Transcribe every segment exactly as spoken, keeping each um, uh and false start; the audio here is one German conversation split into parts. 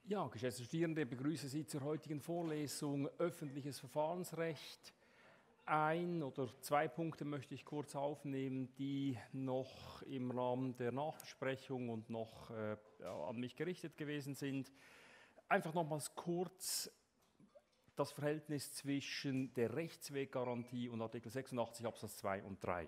Ja, geschätzte Studierende, ich begrüße Sie zur heutigen Vorlesung Öffentliches Verfahrensrecht. Ein oder zwei Punkte möchte ich kurz aufnehmen, die noch im Rahmen der Nachbesprechung und noch äh, an mich gerichtet gewesen sind. Einfach nochmals kurz das Verhältnis zwischen der Rechtsweggarantie und Artikel sechsundachtzig Absatz zwei und drei.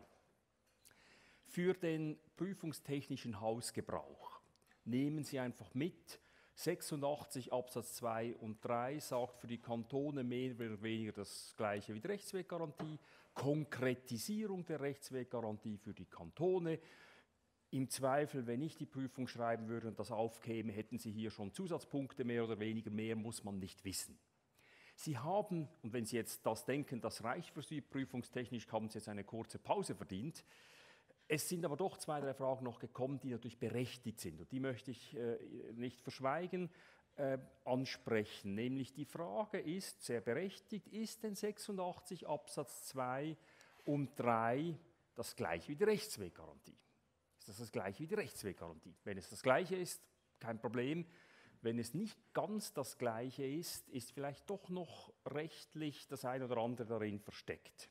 Für den prüfungstechnischen Hausgebrauch nehmen Sie einfach mit, sechsundachtzig Absatz zwei und drei sagt für die Kantone mehr oder weniger das Gleiche wie die Rechtsweggarantie. Konkretisierung der Rechtsweggarantie für die Kantone. Im Zweifel, wenn ich die Prüfung schreiben würde und das aufkäme, hätten Sie hier schon Zusatzpunkte mehr oder weniger. Mehr muss man nicht wissen. Sie haben, und wenn Sie jetzt das denken, das reicht für Sie prüfungstechnisch, haben Sie jetzt eine kurze Pause verdient. Es sind aber doch zwei, drei Fragen noch gekommen, die natürlich berechtigt sind. Und die möchte ich äh, nicht verschweigen, äh, ansprechen. Nämlich die Frage ist, sehr berechtigt, ist denn sechsundachtzig Absatz zwei und drei das gleiche wie die Rechtsweggarantie? Ist das das gleiche wie die Rechtsweggarantie? Wenn es das gleiche ist, kein Problem. Wenn es nicht ganz das gleiche ist, ist vielleicht doch noch rechtlich das eine oder andere darin versteckt.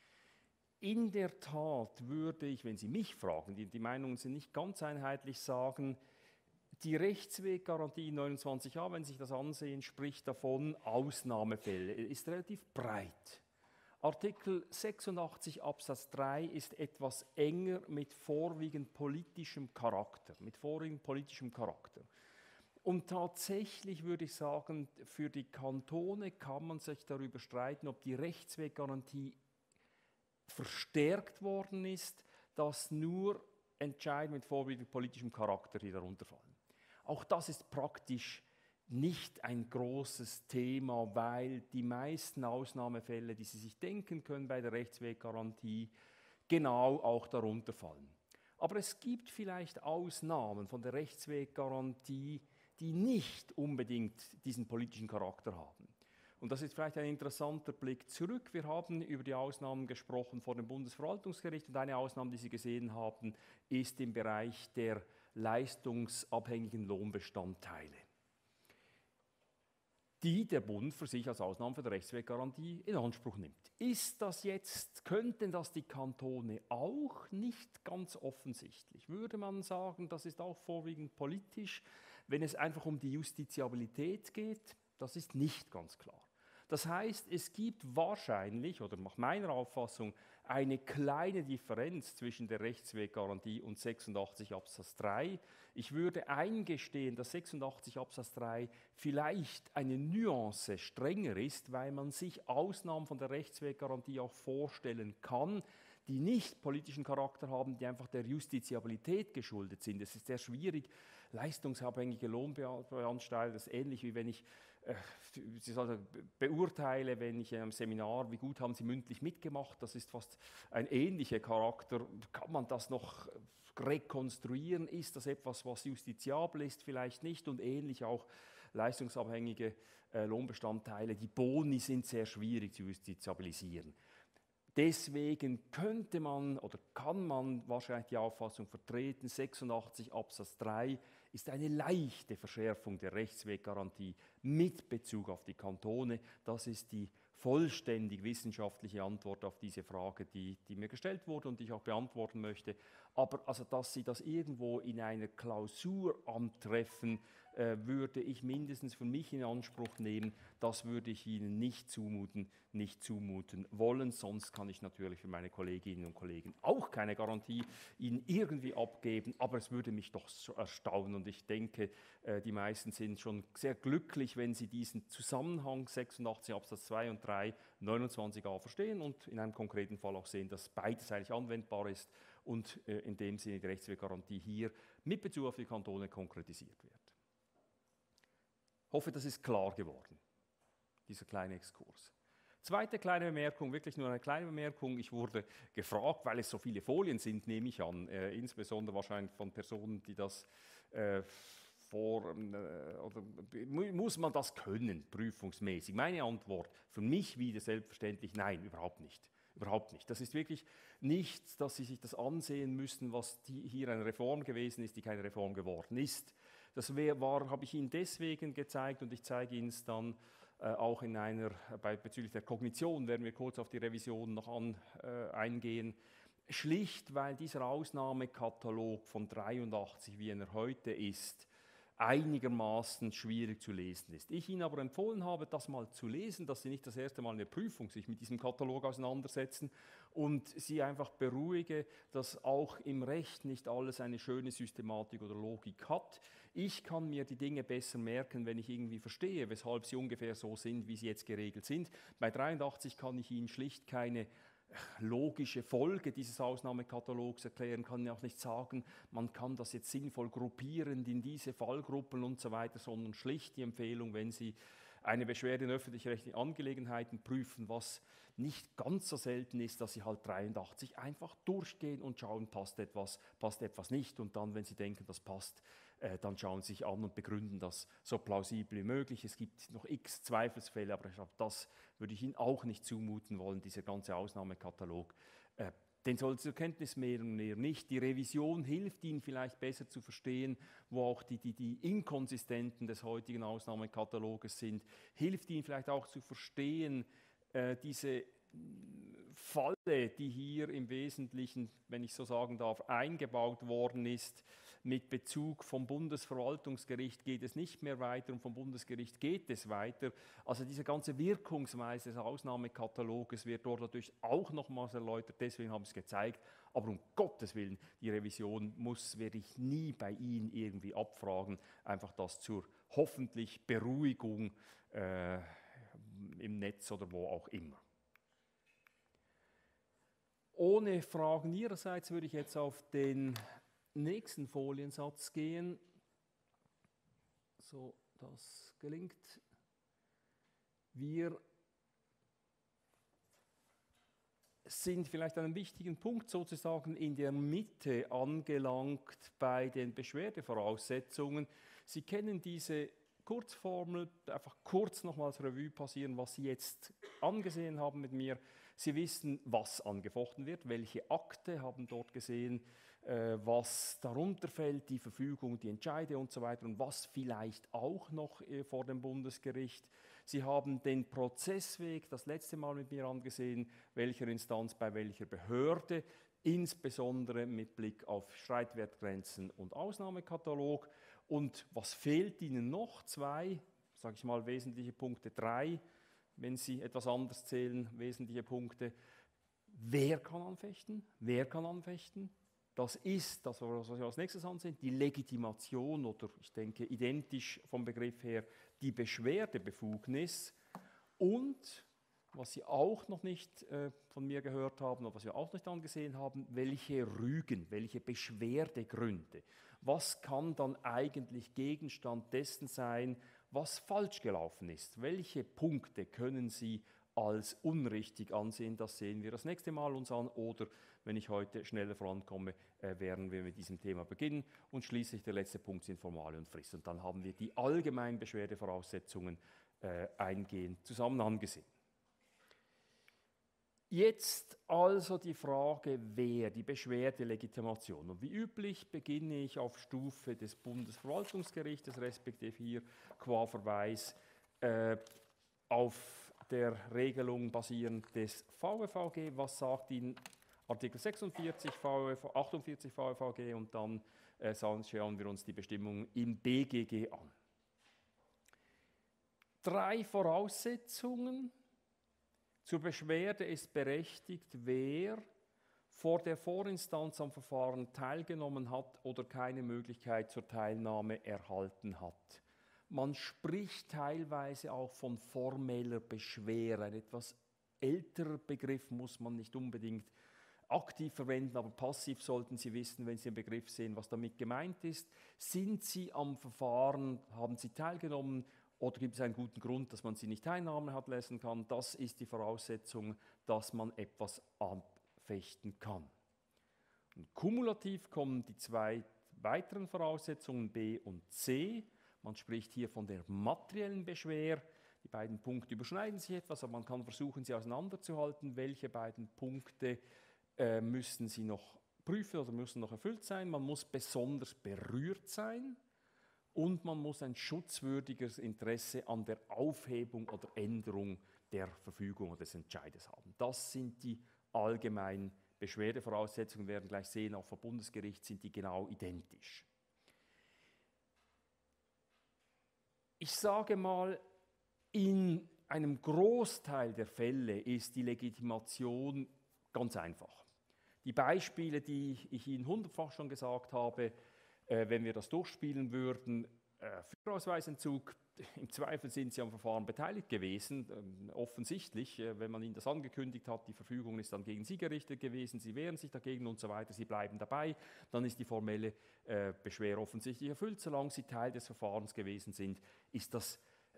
In der Tat würde ich, wenn Sie mich fragen, die, die Meinungen sind nicht ganz einheitlich, sagen, die Rechtsweggarantie neunundzwanzig a, wenn Sie sich das ansehen, spricht davon Ausnahmefälle, ist relativ breit. Artikel sechsundachtzig Absatz drei ist etwas enger mit vorwiegend politischem Charakter, mit vorwiegend politischem Charakter. Und tatsächlich würde ich sagen, für die Kantone kann man sich darüber streiten, ob die Rechtsweggarantie verstärkt worden ist, dass nur Entscheidungen mit vorwiegend politischem Charakter hier darunter fallen. Auch das ist praktisch nicht ein großes Thema, weil die meisten Ausnahmefälle, die Sie sich denken können bei der Rechtsweggarantie, genau auch darunter fallen. Aber es gibt vielleicht Ausnahmen von der Rechtsweggarantie, die nicht unbedingt diesen politischen Charakter haben. Und das ist vielleicht ein interessanter Blick zurück. Wir haben über die Ausnahmen gesprochen vor dem Bundesverwaltungsgericht und eine Ausnahme, die Sie gesehen haben, ist im Bereich der leistungsabhängigen Lohnbestandteile, die der Bund für sich als Ausnahme für die Rechtsweggarantie in Anspruch nimmt. Ist das jetzt, könnten das die Kantone auch? Nicht ganz offensichtlich. Würde man sagen, das ist auch vorwiegend politisch, wenn es einfach um die Justiziabilität geht? Das ist nicht ganz klar. Das heißt, es gibt wahrscheinlich, oder nach meiner Auffassung, eine kleine Differenz zwischen der Rechtsweggarantie und sechsundachtzig Absatz drei. Ich würde eingestehen, dass sechsundachtzig Absatz drei vielleicht eine Nuance strenger ist, weil man sich Ausnahmen von der Rechtsweggarantie auch vorstellen kann, die nicht politischen Charakter haben, die einfach der Justiziabilität geschuldet sind. Es ist sehr schwierig, leistungsabhängige Lohnbeansteiger, das ist ähnlich wie wenn ich äh, sagen, beurteile, wenn ich in einem Seminar, wie gut haben Sie mündlich mitgemacht, das ist fast ein ähnlicher Charakter. Kann man das noch rekonstruieren? Ist das etwas, was justiziabel ist? Vielleicht nicht. Und ähnlich auch leistungsabhängige äh, Lohnbestandteile. Die Boni sind sehr schwierig zu justiziabilisieren. Deswegen könnte man oder kann man wahrscheinlich die Auffassung vertreten, sechsundachtzig Absatz drei ist eine leichte Verschärfung der Rechtsweggarantie mit Bezug auf die Kantone. Das ist die vollständig wissenschaftliche Antwort auf diese Frage, die, die mir gestellt wurde und die ich auch beantworten möchte. Aber also, dass Sie das irgendwo in einer Klausur antreffen, äh, würde ich mindestens für mich in Anspruch nehmen. Das würde ich Ihnen nicht zumuten, nicht zumuten wollen. Sonst kann ich natürlich für meine Kolleginnen und Kollegen auch keine Garantie Ihnen irgendwie abgeben. Aber es würde mich doch erstaunen. Und ich denke, äh, die meisten sind schon sehr glücklich, wenn sie diesen Zusammenhang sechsundachtzig Absatz zwei und drei, neunundzwanzig a verstehen und in einem konkreten Fall auch sehen, dass beides eigentlich anwendbar ist und äh, in dem Sinne die Rechtsweggarantie hier mit Bezug auf die Kantone konkretisiert wird. Ich hoffe, das ist klar geworden, dieser kleine Exkurs. Zweite kleine Bemerkung, wirklich nur eine kleine Bemerkung. Ich wurde gefragt, weil es so viele Folien sind, nehme ich an, äh, insbesondere wahrscheinlich von Personen, die das äh, vor, äh, oder muss man das können, prüfungsmäßig? Meine Antwort, für mich wieder selbstverständlich, nein, überhaupt nicht. Überhaupt nicht. Das ist wirklich nichts, dass Sie sich das ansehen müssen, was die, hier eine Reform gewesen ist, die keine Reform geworden ist. Das wär, war, habe ich Ihnen deswegen gezeigt und ich zeige Ihnen es dann äh, auch in einer, bei, bezüglich der Kognition, werden wir kurz auf die Revision noch an, äh, eingehen. Schlicht, weil dieser Ausnahmekatalog von dreiundachtzig, wie er heute ist, einigermaßen schwierig zu lesen ist. Ich Ihnen aber empfohlen habe, das mal zu lesen, dass Sie nicht das erste Mal in der Prüfung sich mit diesem Katalog auseinandersetzen und Sie einfach beruhige, dass auch im Recht nicht alles eine schöne Systematik oder Logik hat. Ich kann mir die Dinge besser merken, wenn ich irgendwie verstehe, weshalb sie ungefähr so sind, wie sie jetzt geregelt sind. Bei dreiundachtzig kann ich Ihnen schlicht keine logische Folge dieses Ausnahmekatalogs erklären, kann ja auch nicht sagen, man kann das jetzt sinnvoll gruppieren in diese Fallgruppen und so weiter, sondern schlicht die Empfehlung, wenn Sie eine Beschwerde in öffentlich-rechtlichen Angelegenheiten prüfen, was nicht ganz so selten ist, dass Sie halt dreiundachtzig einfach durchgehen und schauen, passt etwas, passt etwas nicht und dann, wenn Sie denken, das passt, äh, dann schauen Sie sich an und begründen das so plausibel wie möglich. Es gibt noch x Zweifelsfälle, aber ich glaube, das würde ich Ihnen auch nicht zumuten wollen, dieser ganze Ausnahmekatalog. Äh, den soll zur Kenntnis nehmen, eher nicht. Die Revision hilft Ihnen vielleicht besser zu verstehen, wo auch die, die, die Inkonsistenten des heutigen Ausnahmekataloges sind. Hilft Ihnen vielleicht auch zu verstehen, äh, diese Falle, die hier im Wesentlichen, wenn ich so sagen darf, eingebaut worden ist. Mit Bezug vom Bundesverwaltungsgericht geht es nicht mehr weiter und vom Bundesgericht geht es weiter. Also diese ganze Wirkungsweise des Ausnahmekataloges wird dort natürlich auch nochmals erläutert, deswegen habe ich es gezeigt. Aber um Gottes Willen, die Revision muss, werde ich nie bei Ihnen irgendwie abfragen. Einfach das zur hoffentlich Beruhigung äh, im Netz oder wo auch immer. Ohne Fragen Ihrerseits würde ich jetzt auf den nächsten Foliensatz gehen, so das gelingt. Wir sind vielleicht an einem wichtigen Punkt sozusagen in der Mitte angelangt bei den Beschwerdevoraussetzungen. Sie kennen diese Kurzformel, einfach kurz nochmals Revue passieren, was Sie jetzt angesehen haben mit mir. Sie wissen, was angefochten wird, welche Akte, haben dort gesehen, was darunter fällt, die Verfügung, die Entscheide und so weiter und was vielleicht auch noch vor dem Bundesgericht. Sie haben den Prozessweg das letzte Mal mit mir angesehen, welcher Instanz bei welcher Behörde, insbesondere mit Blick auf Streitwertgrenzen und Ausnahmekatalog. Und was fehlt Ihnen noch? Zwei, sage ich mal, wesentliche Punkte, drei, wenn Sie etwas anders zählen, wesentliche Punkte. Wer kann anfechten? Wer kann anfechten? Das ist, das, was wir als nächstes ansehen, die Legitimation oder ich denke identisch vom Begriff her die Beschwerdebefugnis und was Sie auch noch nicht äh, von mir gehört haben oder was wir auch nicht angesehen haben, welche Rügen, welche Beschwerdegründe, was kann dann eigentlich Gegenstand dessen sein, was falsch gelaufen ist, welche Punkte können Sie als unrichtig ansehen, das sehen wir das nächste Mal uns an oder wenn ich heute schneller vorankomme, äh, werden wir mit diesem Thema beginnen und schließlich der letzte Punkt sind Formalie und Frist und dann haben wir die allgemeinen Beschwerdevoraussetzungen äh, eingehend zusammen angesehen. Jetzt also die Frage, wer, die Beschwerdelegitimation. Und wie üblich beginne ich auf Stufe des Bundesverwaltungsgerichtes, respektive hier qua Verweis äh, auf der Regelung basierend des V E V G. Was sagt Ihnen Artikel sechsundvierzig, achtundvierzig V E V G und dann äh, schauen wir uns die Bestimmungen im B G G an. Drei Voraussetzungen. Zur Beschwerde ist berechtigt, wer vor der Vorinstanz am Verfahren teilgenommen hat oder keine Möglichkeit zur Teilnahme erhalten hat. Man spricht teilweise auch von formeller Beschwer. Ein etwas älterer Begriff muss man nicht unbedingt aktiv verwenden, aber passiv sollten Sie wissen, wenn Sie den Begriff sehen, was damit gemeint ist. Sind Sie am Verfahren, haben Sie teilgenommen, oder gibt es einen guten Grund, dass man sie nicht teilnehmen hat lassen kann? Das ist die Voraussetzung, dass man etwas anfechten kann. Und kumulativ kommen die zwei weiteren Voraussetzungen B und C. Man spricht hier von der materiellen Beschwer. Die beiden Punkte überschneiden sich etwas, aber man kann versuchen, sie auseinanderzuhalten. Welche beiden Punkte äh, müssen Sie noch prüfen oder müssen noch erfüllt sein? Man muss besonders berührt sein. und man muss ein schutzwürdiges Interesse an der Aufhebung oder Änderung der Verfügung oder des Entscheides haben. Das sind die allgemeinen Beschwerdevoraussetzungen. Wir werden gleich sehen, auch vor Bundesgericht sind die genau identisch. Ich sage mal, in einem Großteil der Fälle ist die Legitimation ganz einfach. Die Beispiele, die ich Ihnen hundertfach schon gesagt habe, äh, wenn wir das durchspielen würden, äh, Führerausweisentzug, im Zweifel sind Sie am Verfahren beteiligt gewesen, äh, offensichtlich, äh, wenn man Ihnen das angekündigt hat, die Verfügung ist dann gegen Sie gerichtet gewesen, Sie wehren sich dagegen und so weiter, Sie bleiben dabei, dann ist die formelle äh, Beschwer offensichtlich erfüllt. Solange Sie Teil des Verfahrens gewesen sind, ist das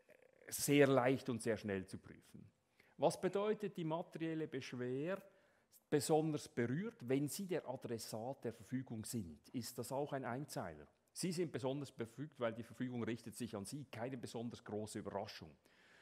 sehr leicht und sehr schnell zu prüfen. Was bedeutet die materielle Beschwer? Besonders berührt, wenn Sie der Adressat der Verfügung sind, ist das auch ein Einzeiler. Sie sind besonders befügt, weil die Verfügung richtet sich an Sie, keine besonders große Überraschung.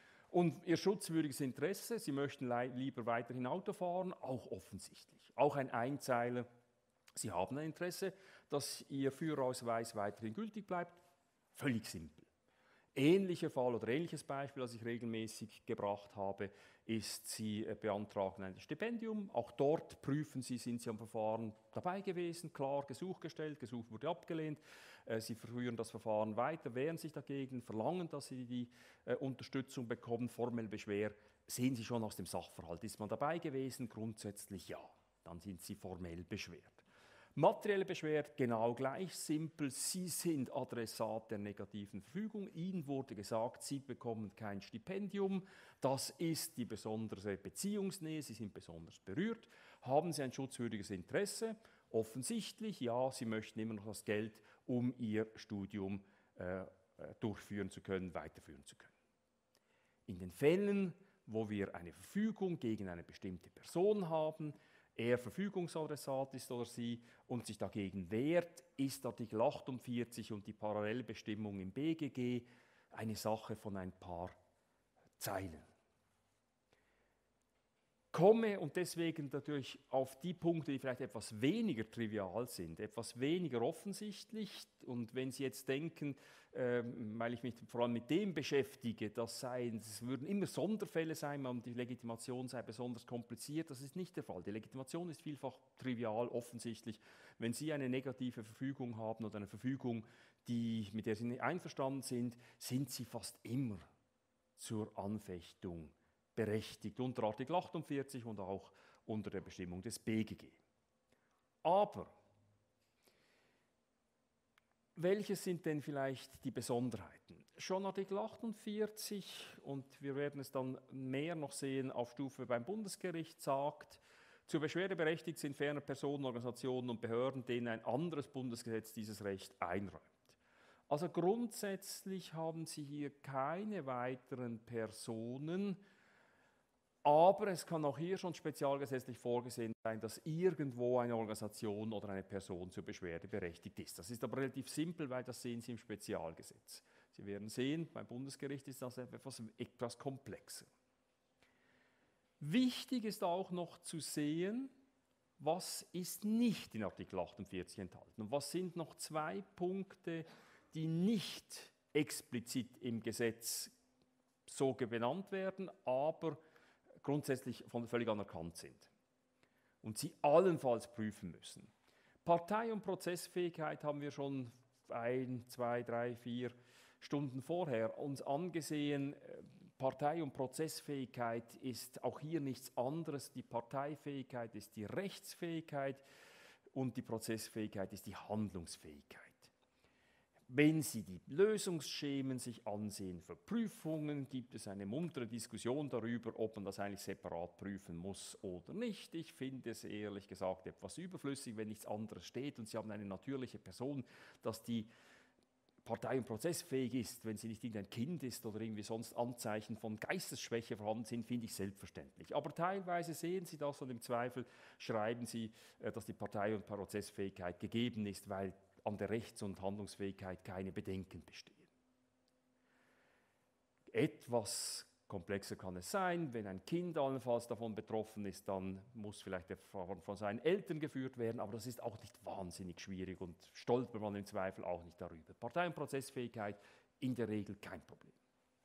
Und Ihr schutzwürdiges Interesse, Sie möchten lieber weiterhin Auto fahren, auch offensichtlich. Auch ein Einzeiler, Sie haben ein Interesse, dass Ihr Führerausweis weiterhin gültig bleibt, völlig simpel. Ähnlicher Fall oder ähnliches Beispiel, das ich regelmäßig gebracht habe, ist, Sie beantragen ein Stipendium. Auch dort prüfen Sie, sind Sie am Verfahren dabei gewesen, klar, Gesuch gestellt, Gesuch wurde abgelehnt. Sie führen das Verfahren weiter, wehren sich dagegen, verlangen, dass Sie die äh, Unterstützung bekommen, formell Beschwer. Sehen Sie schon aus dem Sachverhalt, ist man dabei gewesen? Grundsätzlich ja, dann sind Sie formell beschwert. Materielle Beschwerde genau gleich simpel. Sie sind Adressat der negativen Verfügung. Ihnen wurde gesagt, Sie bekommen kein Stipendium. Das ist die besondere Beziehungsnähe. Sie sind besonders berührt. Haben Sie ein schutzwürdiges Interesse? Offensichtlich, ja, Sie möchten immer noch das Geld, um Ihr Studium äh, durchführen zu können, weiterführen zu können. In den Fällen, wo wir eine Verfügung gegen eine bestimmte Person haben, er Verfügungsadressat ist oder sie und sich dagegen wehrt, ist Artikel achtundvierzig und die Parallelbestimmung im B G G eine Sache von ein paar Zeilen. Komme und deswegen natürlich auf die Punkte, die vielleicht etwas weniger trivial sind, etwas weniger offensichtlich. Und wenn Sie jetzt denken, äh, weil ich mich vor allem mit dem beschäftige, das seien, es würden immer Sonderfälle sein, und die Legitimation sei besonders kompliziert, das ist nicht der Fall. Die Legitimation ist vielfach trivial, offensichtlich. Wenn Sie eine negative Verfügung haben oder eine Verfügung, die, mit der Sie nicht einverstanden sind, sind Sie fast immer zur Anfechtung berechtigt, unter Artikel achtundvierzig und auch unter der Bestimmung des B G G. Aber welche sind denn vielleicht die Besonderheiten? Schon Artikel achtundvierzig, und wir werden es dann mehr noch sehen, auf Stufe beim Bundesgericht sagt, zur Beschwerde berechtigt sind ferner Personen, Organisationen und Behörden, denen ein anderes Bundesgesetz dieses Recht einräumt. Also grundsätzlich haben Sie hier keine weiteren Personen, aber es kann auch hier schon spezialgesetzlich vorgesehen sein, dass irgendwo eine Organisation oder eine Person zur Beschwerde berechtigt ist. Das ist aber relativ simpel, weil das sehen Sie im Spezialgesetz. Sie werden sehen, beim Bundesgericht ist das etwas, etwas komplexer. Wichtig ist auch noch zu sehen, was ist nicht in Artikel achtundvierzig enthalten. Und was sind noch zwei Punkte, die nicht explizit im Gesetz so benannt werden, aber grundsätzlich von völlig anerkannt sind und Sie allenfalls prüfen müssen. Partei- und Prozessfähigkeit haben wir schon ein, zwei, drei, vier Stunden vorher uns angesehen. Partei- und Prozessfähigkeit ist auch hier nichts anderes. Die Parteifähigkeit ist die Rechtsfähigkeit und die Prozessfähigkeit ist die Handlungsfähigkeit. Wenn Sie die Lösungsschemen sich ansehen für Prüfungen, gibt es eine muntere Diskussion darüber, ob man das eigentlich separat prüfen muss oder nicht. Ich finde es ehrlich gesagt etwas überflüssig, wenn nichts anderes steht und Sie haben eine natürliche Person, dass die partei- und prozessfähig ist, wenn sie nicht irgendein Kind ist oder irgendwie sonst Anzeichen von Geistesschwäche vorhanden sind, finde ich selbstverständlich. Aber teilweise sehen Sie das und im Zweifel schreiben Sie, dass die Partei- und Prozessfähigkeit gegeben ist, weil an der Rechts- und Handlungsfähigkeit keine Bedenken bestehen. Etwas Komplexer kann es sein. Wenn ein Kind allenfalls davon betroffen ist, dann muss vielleicht der Verfahren von seinen Eltern geführt werden, aber das ist auch nicht wahnsinnig schwierig und stolpert man im Zweifel auch nicht darüber. Partei- und Prozessfähigkeit in der Regel kein Problem.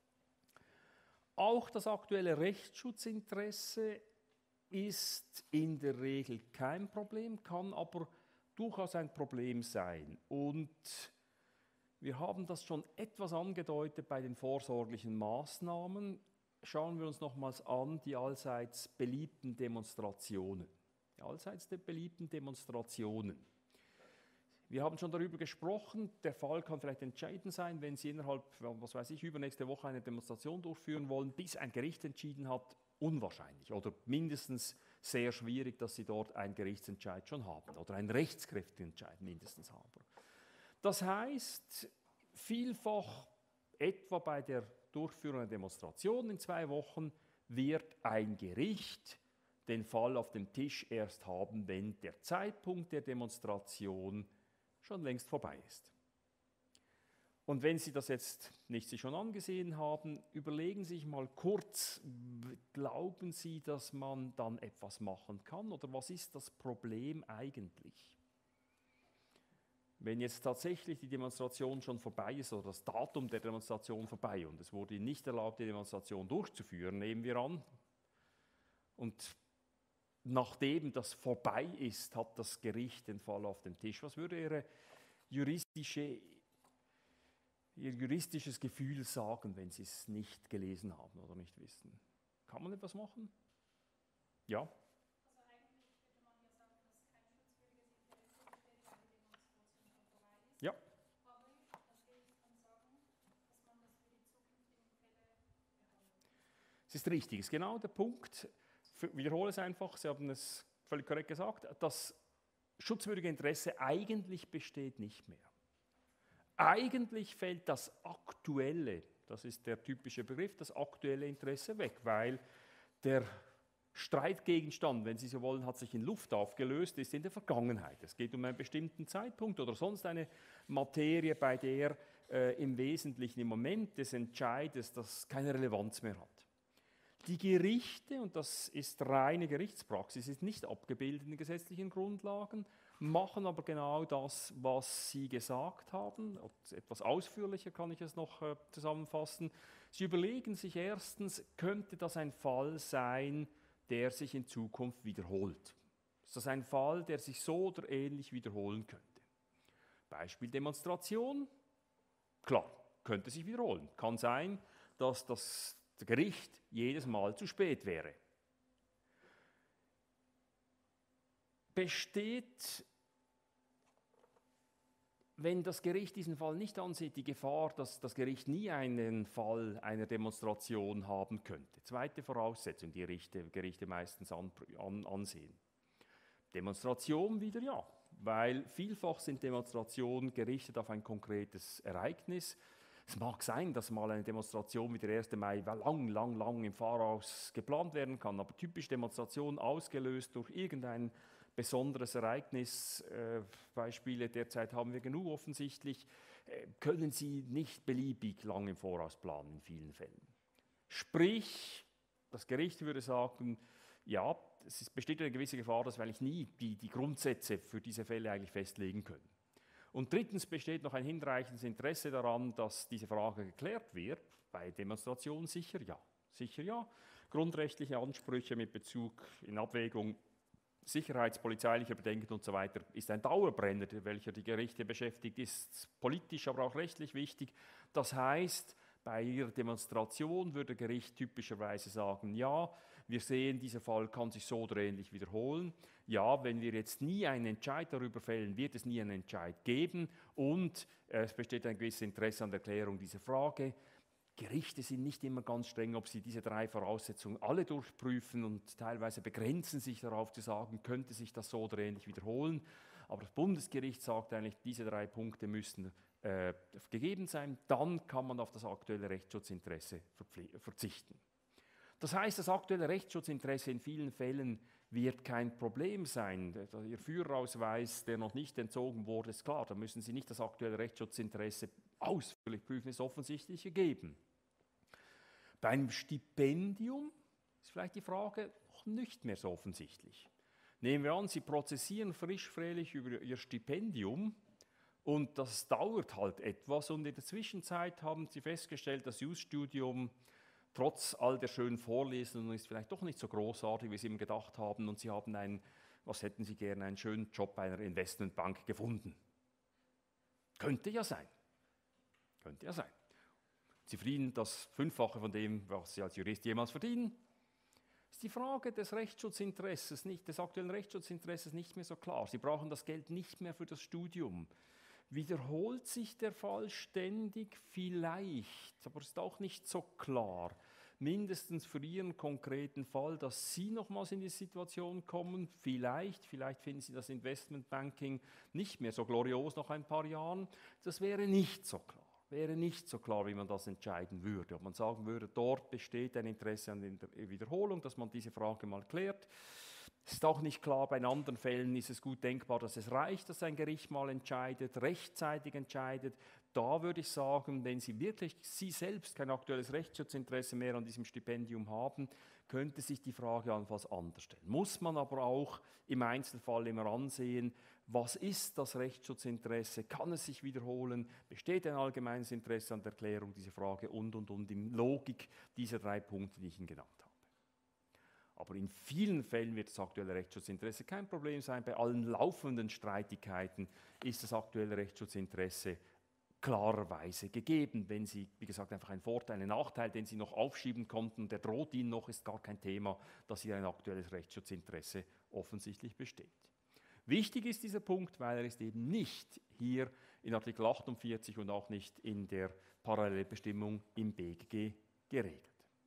Auch das aktuelle Rechtsschutzinteresse ist in der Regel kein Problem, kann aber durchaus ein Problem sein. Und wir haben das schon etwas angedeutet bei den vorsorglichen Maßnahmen. Schauen wir uns nochmals an die allseits beliebten Demonstrationen. Die allseits beliebten Demonstrationen. Wir haben schon darüber gesprochen, der Fall kann vielleicht entscheidend sein, wenn Sie innerhalb, was weiß ich, übernächste Woche eine Demonstration durchführen wollen, bis ein Gericht entschieden hat, unwahrscheinlich oder mindestens sehr schwierig, dass Sie dort einen Gerichtsentscheid schon haben oder einen rechtskräftigen Entscheid mindestens haben. Das heißt, vielfach, etwa bei der Durchführung einer Demonstration in zwei Wochen, wird ein Gericht den Fall auf dem Tisch erst haben, wenn der Zeitpunkt der Demonstration schon längst vorbei ist. Und wenn Sie das jetzt nicht sich schon angesehen haben, überlegen Sie sich mal kurz, glauben Sie, dass man dann etwas machen kann oder was ist das Problem eigentlich? Wenn jetzt tatsächlich die Demonstration schon vorbei ist oder das Datum der Demonstration vorbei und es wurde Ihnen nicht erlaubt, die Demonstration durchzuführen, nehmen wir an, und nachdem das vorbei ist, hat das Gericht den Fall auf dem Tisch. Was würde Ihre juristische, Ihr juristisches Gefühl sagen, wenn Sie es nicht gelesen haben oder nicht wissen? Kann man etwas machen? Ja? Also eigentlich könnte man ja sagen, dass kein schutzwürdiges Interesse besteht, weil die Demonstration schon vorbei ist. Ja. Aber das Gericht kann sagen, dass man das für die zukünftigen Fälle behalten. Es ist richtig, es ist genau der Punkt. Ich wiederhole es einfach, Sie haben es völlig korrekt gesagt, das schutzwürdige Interesse eigentlich besteht nicht mehr. Eigentlich fällt das aktuelle, das ist der typische Begriff, das aktuelle Interesse weg, weil der Streitgegenstand, wenn Sie so wollen, hat sich in Luft aufgelöst, ist in der Vergangenheit. Es geht um einen bestimmten Zeitpunkt oder sonst eine Materie, bei der äh, im Wesentlichen im Moment des Entscheides das keine Relevanz mehr hat. Die Gerichte, und das ist reine Gerichtspraxis, ist nicht abgebildet in den gesetzlichen Grundlagen, machen aber genau das, was Sie gesagt haben. Etwas ausführlicher kann ich es noch äh, zusammenfassen. Sie überlegen sich erstens, könnte das ein Fall sein, der sich in Zukunft wiederholt? Ist das ein Fall, der sich so oder ähnlich wiederholen könnte? Beispiel Demonstration, klar, könnte sich wiederholen. Kann sein, dass das Gericht jedes Mal zu spät wäre. Besteht, wenn das Gericht diesen Fall nicht ansieht, die Gefahr, dass das Gericht nie einen Fall einer Demonstration haben könnte? Zweite Voraussetzung, die Gerichte, Gerichte meistens an, an, ansehen. Demonstration wieder ja, weil vielfach sind Demonstrationen gerichtet auf ein konkretes Ereignis. Es mag sein, dass mal eine Demonstration wie der erste Mai lang, lang, lang im Voraus geplant werden kann, aber typisch Demonstration ausgelöst durch irgendein besonderes Ereignis, äh, Beispiele derzeit haben wir genug offensichtlich, äh, können Sie nicht beliebig lang im Voraus planen in vielen Fällen. Sprich, das Gericht würde sagen, ja, es ist, besteht eine gewisse Gefahr, dass wir eigentlich nie die, die Grundsätze für diese Fälle eigentlich festlegen können. Und drittens besteht noch ein hinreichendes Interesse daran, dass diese Frage geklärt wird. Bei Demonstrationen sicher ja. Sicher ja. Grundrechtliche Ansprüche mit Bezug in Abwägung sicherheitspolizeilicher Bedenken und so weiter ist ein Dauerbrenner, welcher die Gerichte beschäftigt, ist politisch, aber auch rechtlich wichtig. Das heißt, bei Ihrer Demonstration würde das Gericht typischerweise sagen, ja, wir sehen, dieser Fall kann sich so oder ähnlich wiederholen. Ja, wenn wir jetzt nie einen Entscheid darüber fällen, wird es nie einen Entscheid geben und äh, es besteht ein gewisses Interesse an der Klärung dieser Frage. Gerichte sind nicht immer ganz streng, ob sie diese drei Voraussetzungen alle durchprüfen und teilweise begrenzen sich darauf zu sagen, könnte sich das so oder ähnlich wiederholen. Aber das Bundesgericht sagt eigentlich, diese drei Punkte müssen äh, gegeben sein, dann kann man auf das aktuelle Rechtsschutzinteresse verzichten. Das heißt, das aktuelle Rechtsschutzinteresse in vielen Fällen wird kein Problem sein. Ihr Führerausweis, der noch nicht entzogen wurde, ist klar, da müssen Sie nicht das aktuelle Rechtsschutzinteresse ausführlich prüfen, ist offensichtlich gegeben. Bei einem Stipendium ist vielleicht die Frage noch nicht mehr so offensichtlich. Nehmen wir an, Sie prozessieren frisch-freilich über Ihr Stipendium und das dauert halt etwas und in der Zwischenzeit haben Sie festgestellt, das Jus-Studium trotz all der schönen Vorlesungen ist vielleicht doch nicht so großartig, wie Sie ihm gedacht haben und Sie haben einen, was hätten Sie gerne, einen schönen Job bei einer Investmentbank gefunden. Könnte ja sein. Könnte ja sein. Sie verdienen das Fünffache von dem, was Sie als Jurist jemals verdienen. Ist die Frage des Rechtsschutzinteresses, nicht, des aktuellen Rechtsschutzinteresses nicht mehr so klar. Sie brauchen das Geld nicht mehr für das Studium. Wiederholt sich der Fall ständig? Vielleicht, aber ist auch nicht so klar. Mindestens für Ihren konkreten Fall, dass Sie nochmals in die Situation kommen, vielleicht, vielleicht finden Sie das Investmentbanking nicht mehr so glorios nach ein paar Jahren. Das wäre nicht so klar. Wäre nicht so klar, wie man das entscheiden würde. Ob man sagen würde, dort besteht ein Interesse an der Wiederholung, dass man diese Frage mal klärt. Es ist auch nicht klar, bei anderen Fällen ist es gut denkbar, dass es reicht, dass ein Gericht mal entscheidet, rechtzeitig entscheidet. Da würde ich sagen, wenn Sie wirklich, Sie selbst kein aktuelles Rechtsschutzinteresse mehr an diesem Stipendium haben, könnte sich die Frage allenfalls anders stellen. Muss man aber auch im Einzelfall immer ansehen, was ist das Rechtsschutzinteresse, kann es sich wiederholen, besteht ein allgemeines Interesse an der Klärung dieser Frage und, und, und, in Logik dieser drei Punkte, die ich Ihnen genannt habe. Aber in vielen Fällen wird das aktuelle Rechtsschutzinteresse kein Problem sein. Bei allen laufenden Streitigkeiten ist das aktuelle Rechtsschutzinteresse klarerweise gegeben. Wenn Sie, wie gesagt, einfach einen Vorteil, einen Nachteil, den Sie noch aufschieben konnten, der droht Ihnen noch, ist gar kein Thema, dass hier ein aktuelles Rechtsschutzinteresse offensichtlich besteht. Wichtig ist dieser Punkt, weil er ist eben nicht hier in Artikel achtundvierzig und auch nicht in der Parallelbestimmung im B G G geregelt.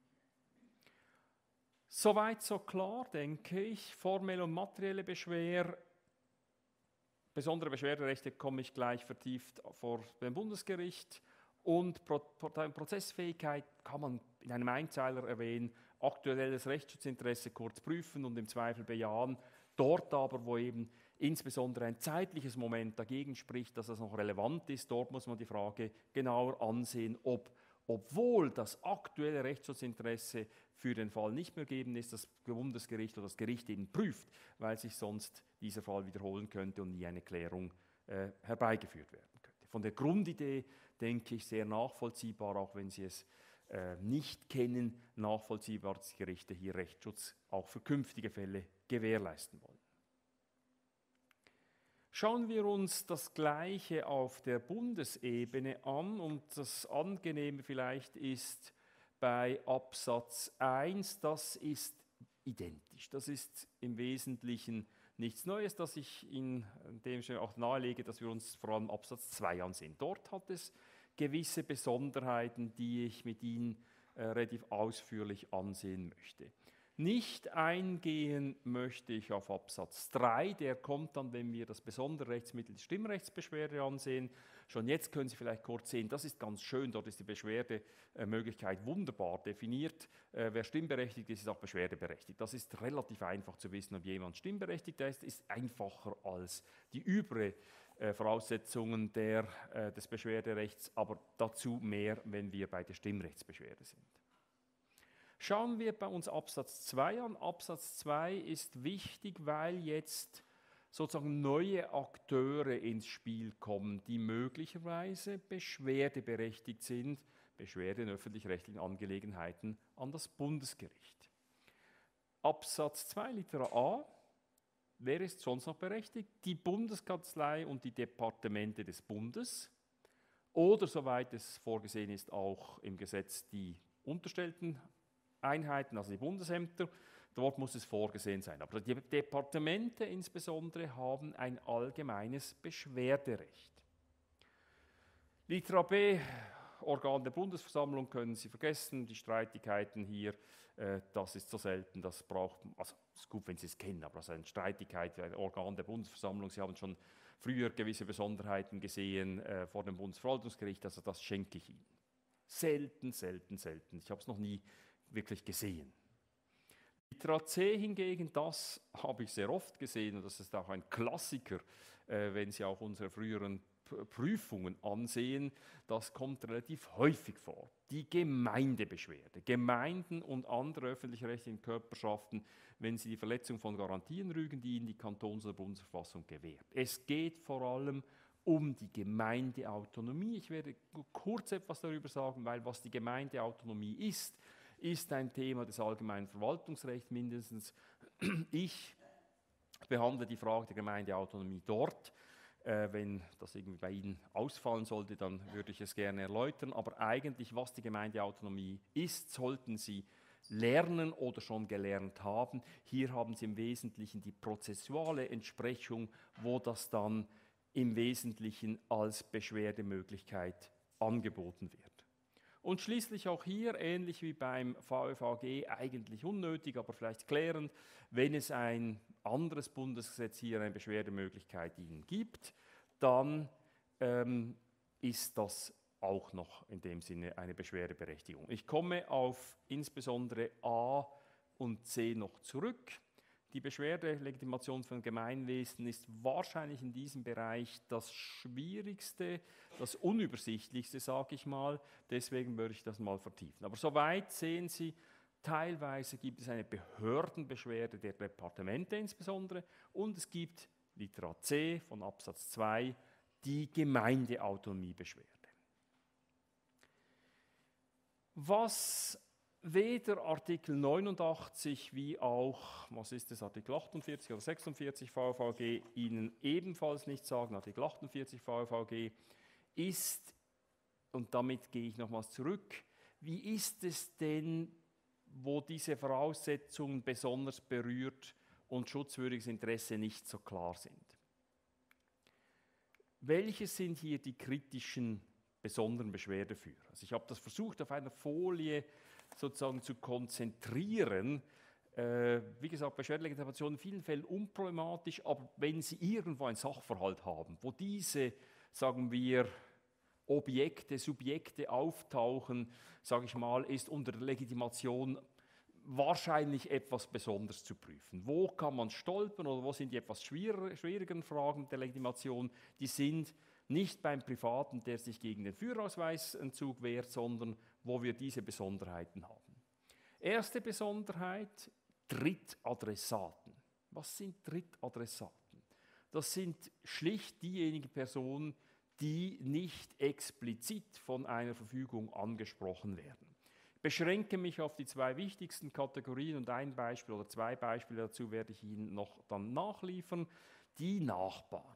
Soweit so klar, denke ich. Formelle und materielle Beschwer, besondere Beschwerderechte komme ich gleich vertieft vor dem Bundesgericht. Und Pro Pro Prozessfähigkeit kann man in einem Einzeiler erwähnen, aktuelles Rechtsschutzinteresse kurz prüfen und im Zweifel bejahen. Dort aber, wo eben insbesondere ein zeitliches Moment dagegen spricht, dass das noch relevant ist, dort muss man die Frage genauer ansehen, ob, obwohl das aktuelle Rechtsschutzinteresse für den Fall nicht mehr gegeben ist, das Bundesgericht oder das Gericht eben prüft, weil sich sonst dieser Fall wiederholen könnte und nie eine Klärung äh, herbeigeführt werden könnte. Von der Grundidee denke ich sehr nachvollziehbar, auch wenn Sie es äh, nicht kennen, nachvollziehbar, dass die Gerichte hier Rechtsschutz auch für künftige Fälle gewährleisten wollen. Schauen wir uns das Gleiche auf der Bundesebene an und das Angenehme vielleicht ist bei Absatz eins, das ist identisch. Das ist im Wesentlichen nichts Neues, das ich in dem schon auch nahelege, dass wir uns vor allem Absatz zwei ansehen. Dort hat es gewisse Besonderheiten, die ich mit Ihnen äh, relativ ausführlich ansehen möchte. Nicht eingehen möchte ich auf Absatz drei, der kommt dann, wenn wir das besondere Rechtsmittel der Stimmrechtsbeschwerde ansehen. Schon jetzt können Sie vielleicht kurz sehen, das ist ganz schön, dort ist die Beschwerdemöglichkeit wunderbar definiert. Äh, wer stimmberechtigt ist, ist auch beschwerdeberechtigt. Das ist relativ einfach zu wissen, ob jemand stimmberechtigt ist, ist einfacher als die übrige äh, Voraussetzungen der, äh, des Beschwerderechts, aber dazu mehr, wenn wir bei der Stimmrechtsbeschwerde sind. Schauen wir bei uns Absatz zwei an. Absatz zwei ist wichtig, weil jetzt sozusagen neue Akteure ins Spiel kommen, die möglicherweise beschwerdeberechtigt sind, Beschwerde in öffentlich-rechtlichen Angelegenheiten an das Bundesgericht. Absatz zwei Litera a, wer ist sonst noch berechtigt? Die Bundeskanzlei und die Departemente des Bundes oder, soweit es vorgesehen ist, auch im Gesetz die unterstellten Einheiten, also die Bundesämter, dort muss es vorgesehen sein. Aber die Departemente insbesondere haben ein allgemeines Beschwerderecht. Litera b, Organ der Bundesversammlung können Sie vergessen, die Streitigkeiten hier, äh, das ist so selten, das braucht, also es ist gut, wenn Sie es kennen, aber also eine Streitigkeit, ein Organ der Bundesversammlung, Sie haben schon früher gewisse Besonderheiten gesehen äh, vor dem Bundesverwaltungsgericht, also das schenke ich Ihnen. Selten, selten, selten. Ich habe es noch nie wirklich gesehen. Litera c hingegen, das habe ich sehr oft gesehen und das ist auch ein Klassiker, äh, wenn Sie auch unsere früheren Prüfungen ansehen, das kommt relativ häufig vor. Die Gemeindebeschwerde. Gemeinden und andere öffentlich-rechtliche Körperschaften, wenn sie die Verletzung von Garantien rügen, die ihnen die Kantons- oder Bundesverfassung gewährt. Es geht vor allem um die Gemeindeautonomie. Ich werde kurz etwas darüber sagen, weil was die Gemeindeautonomie ist, ist ein Thema des allgemeinen Verwaltungsrechts mindestens. Ich behandle die Frage der Gemeindeautonomie dort. Äh, wenn das irgendwie bei Ihnen ausfallen sollte, dann würde ich es gerne erläutern. Aber eigentlich, was die Gemeindeautonomie ist, sollten Sie lernen oder schon gelernt haben. Hier haben Sie im Wesentlichen die prozessuale Entsprechung, wo das dann im Wesentlichen als Beschwerdemöglichkeit angeboten wird. Und schließlich auch hier, ähnlich wie beim V F A G, eigentlich unnötig, aber vielleicht klärend, wenn es ein anderes Bundesgesetz hier eine Beschwerdemöglichkeit Ihnen gibt, dann ähm, ist das auch noch in dem Sinne eine Beschwerdeberechtigung. Ich komme auf insbesondere A und C noch zurück. Die Beschwerdelegitimation von Gemeinwesen ist wahrscheinlich in diesem Bereich das Schwierigste, das Unübersichtlichste, sage ich mal. Deswegen würde ich das mal vertiefen. Aber soweit sehen Sie, teilweise gibt es eine Behördenbeschwerde der Departemente insbesondere und es gibt, Litera C von Absatz zwei, die Gemeindeautonomiebeschwerde. Was weder Artikel neunundachtzig wie auch, was ist das, Artikel achtundvierzig oder sechsundvierzig V F A G Ihnen ebenfalls nicht sagen, Artikel achtundvierzig V F A G ist, und damit gehe ich nochmals zurück, wie ist es denn, wo diese Voraussetzungen besonders berührt und schutzwürdiges Interesse nicht so klar sind? Welche sind hier die kritischen, besonderen Beschwerdeführer? Also ich habe das versucht auf einer Folie sozusagen zu konzentrieren. Äh, wie gesagt, Beschwerdelegitimation in vielen Fällen unproblematisch, aber wenn Sie irgendwo einen Sachverhalt haben, wo diese, sagen wir, Objekte, Subjekte auftauchen, sage ich mal, ist unter der Legitimation wahrscheinlich etwas Besonderes zu prüfen. Wo kann man stolpern oder wo sind die etwas schwieriger, schwierigeren Fragen der Legitimation? Die sind nicht beim Privaten, der sich gegen den Führerausweisentzug wehrt, sondern wo wir diese Besonderheiten haben. Erste Besonderheit, Drittadressaten. Was sind Drittadressaten? Das sind schlicht diejenigen Personen, die nicht explizit von einer Verfügung angesprochen werden. Ich beschränke mich auf die zwei wichtigsten Kategorien und ein Beispiel oder zwei Beispiele dazu werde ich Ihnen noch dann nachliefern. Die Nachbarn.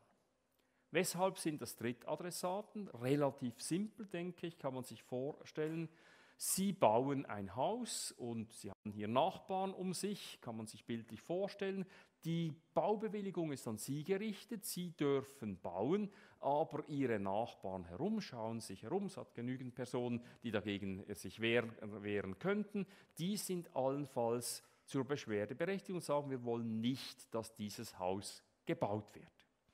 Weshalb sind das Drittadressaten? Relativ simpel, denke ich, kann man sich vorstellen. Sie bauen ein Haus und Sie haben hier Nachbarn um sich, kann man sich bildlich vorstellen. Die Baubewilligung ist an Sie gerichtet, Sie dürfen bauen, aber Ihre Nachbarn herum, schauen sich herum, es hat genügend Personen, die dagegen sich wehren, wehren könnten. Die sind allenfalls zur Beschwerdeberechtigung und sagen, wir wollen nicht, dass dieses Haus gebaut wird.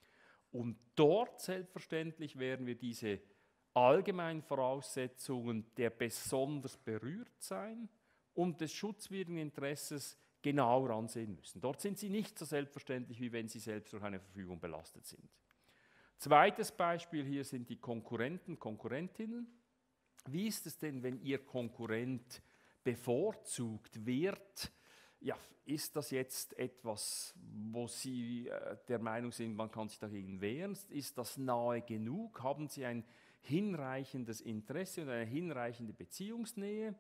Und dort selbstverständlich werden wir diese allgemeinen Voraussetzungen der besonders berührt sein und des schutzwürdigen Interesses genauer ansehen müssen. Dort sind sie nicht so selbstverständlich, wie wenn sie selbst durch eine Verfügung belastet sind. Zweites Beispiel hier sind die Konkurrenten, Konkurrentinnen. Wie ist es denn, wenn Ihr Konkurrent bevorzugt wird? Ja, ist das jetzt etwas, wo Sie äh, der Meinung sind, man kann sich dagegen wehren? Ist das nahe genug? Haben Sie ein hinreichendes Interesse und eine hinreichende Beziehungsnähe?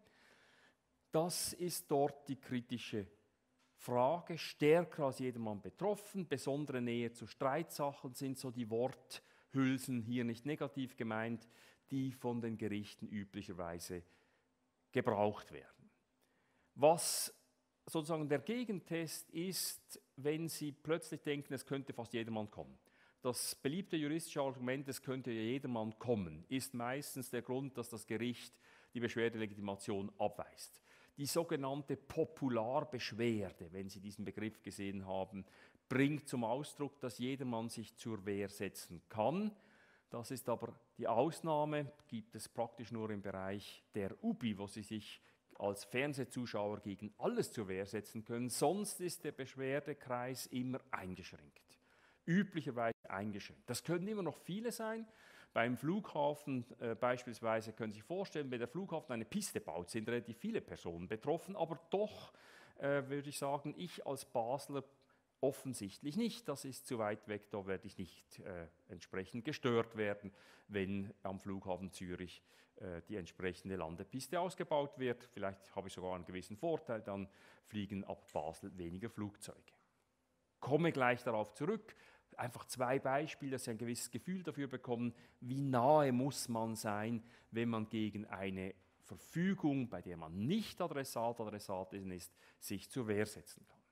Das ist dort die kritische Frage. Stärker als jedermann betroffen, besondere Nähe zu Streitsachen sind so die Worthülsen, hier nicht negativ gemeint, die von den Gerichten üblicherweise gebraucht werden. Was sozusagen der Gegentest ist, wenn Sie plötzlich denken, es könnte fast jedermann kommen. Das beliebte juristische Argument, es könnte ja jedermann kommen, ist meistens der Grund, dass das Gericht die Beschwerdelegitimation abweist. Die sogenannte Popularbeschwerde, wenn Sie diesen Begriff gesehen haben, bringt zum Ausdruck, dass jedermann sich zur Wehr setzen kann. Das ist aber die Ausnahme, gibt es praktisch nur im Bereich der U B I, wo Sie sich als Fernsehzuschauer gegen alles zur Wehr setzen können. Sonst ist der Beschwerdekreis immer eingeschränkt, üblicherweise eingeschränkt. Das können immer noch viele sein. Beim Flughafen äh, beispielsweise können Sie sich vorstellen, wenn der Flughafen eine Piste baut, sind relativ viele Personen betroffen, aber doch äh, würde ich sagen, ich als Basler offensichtlich nicht, das ist zu weit weg, da werde ich nicht äh, entsprechend gestört werden, wenn am Flughafen Zürich äh, die entsprechende Landepiste ausgebaut wird. Vielleicht habe ich sogar einen gewissen Vorteil, dann fliegen ab Basel weniger Flugzeuge. Komme gleich darauf zurück, einfach zwei Beispiele, dass Sie ein gewisses Gefühl dafür bekommen, wie nahe muss man sein, wenn man gegen eine Verfügung, bei der man nicht Adressat, Adressatin ist, sich zur Wehr setzen kann.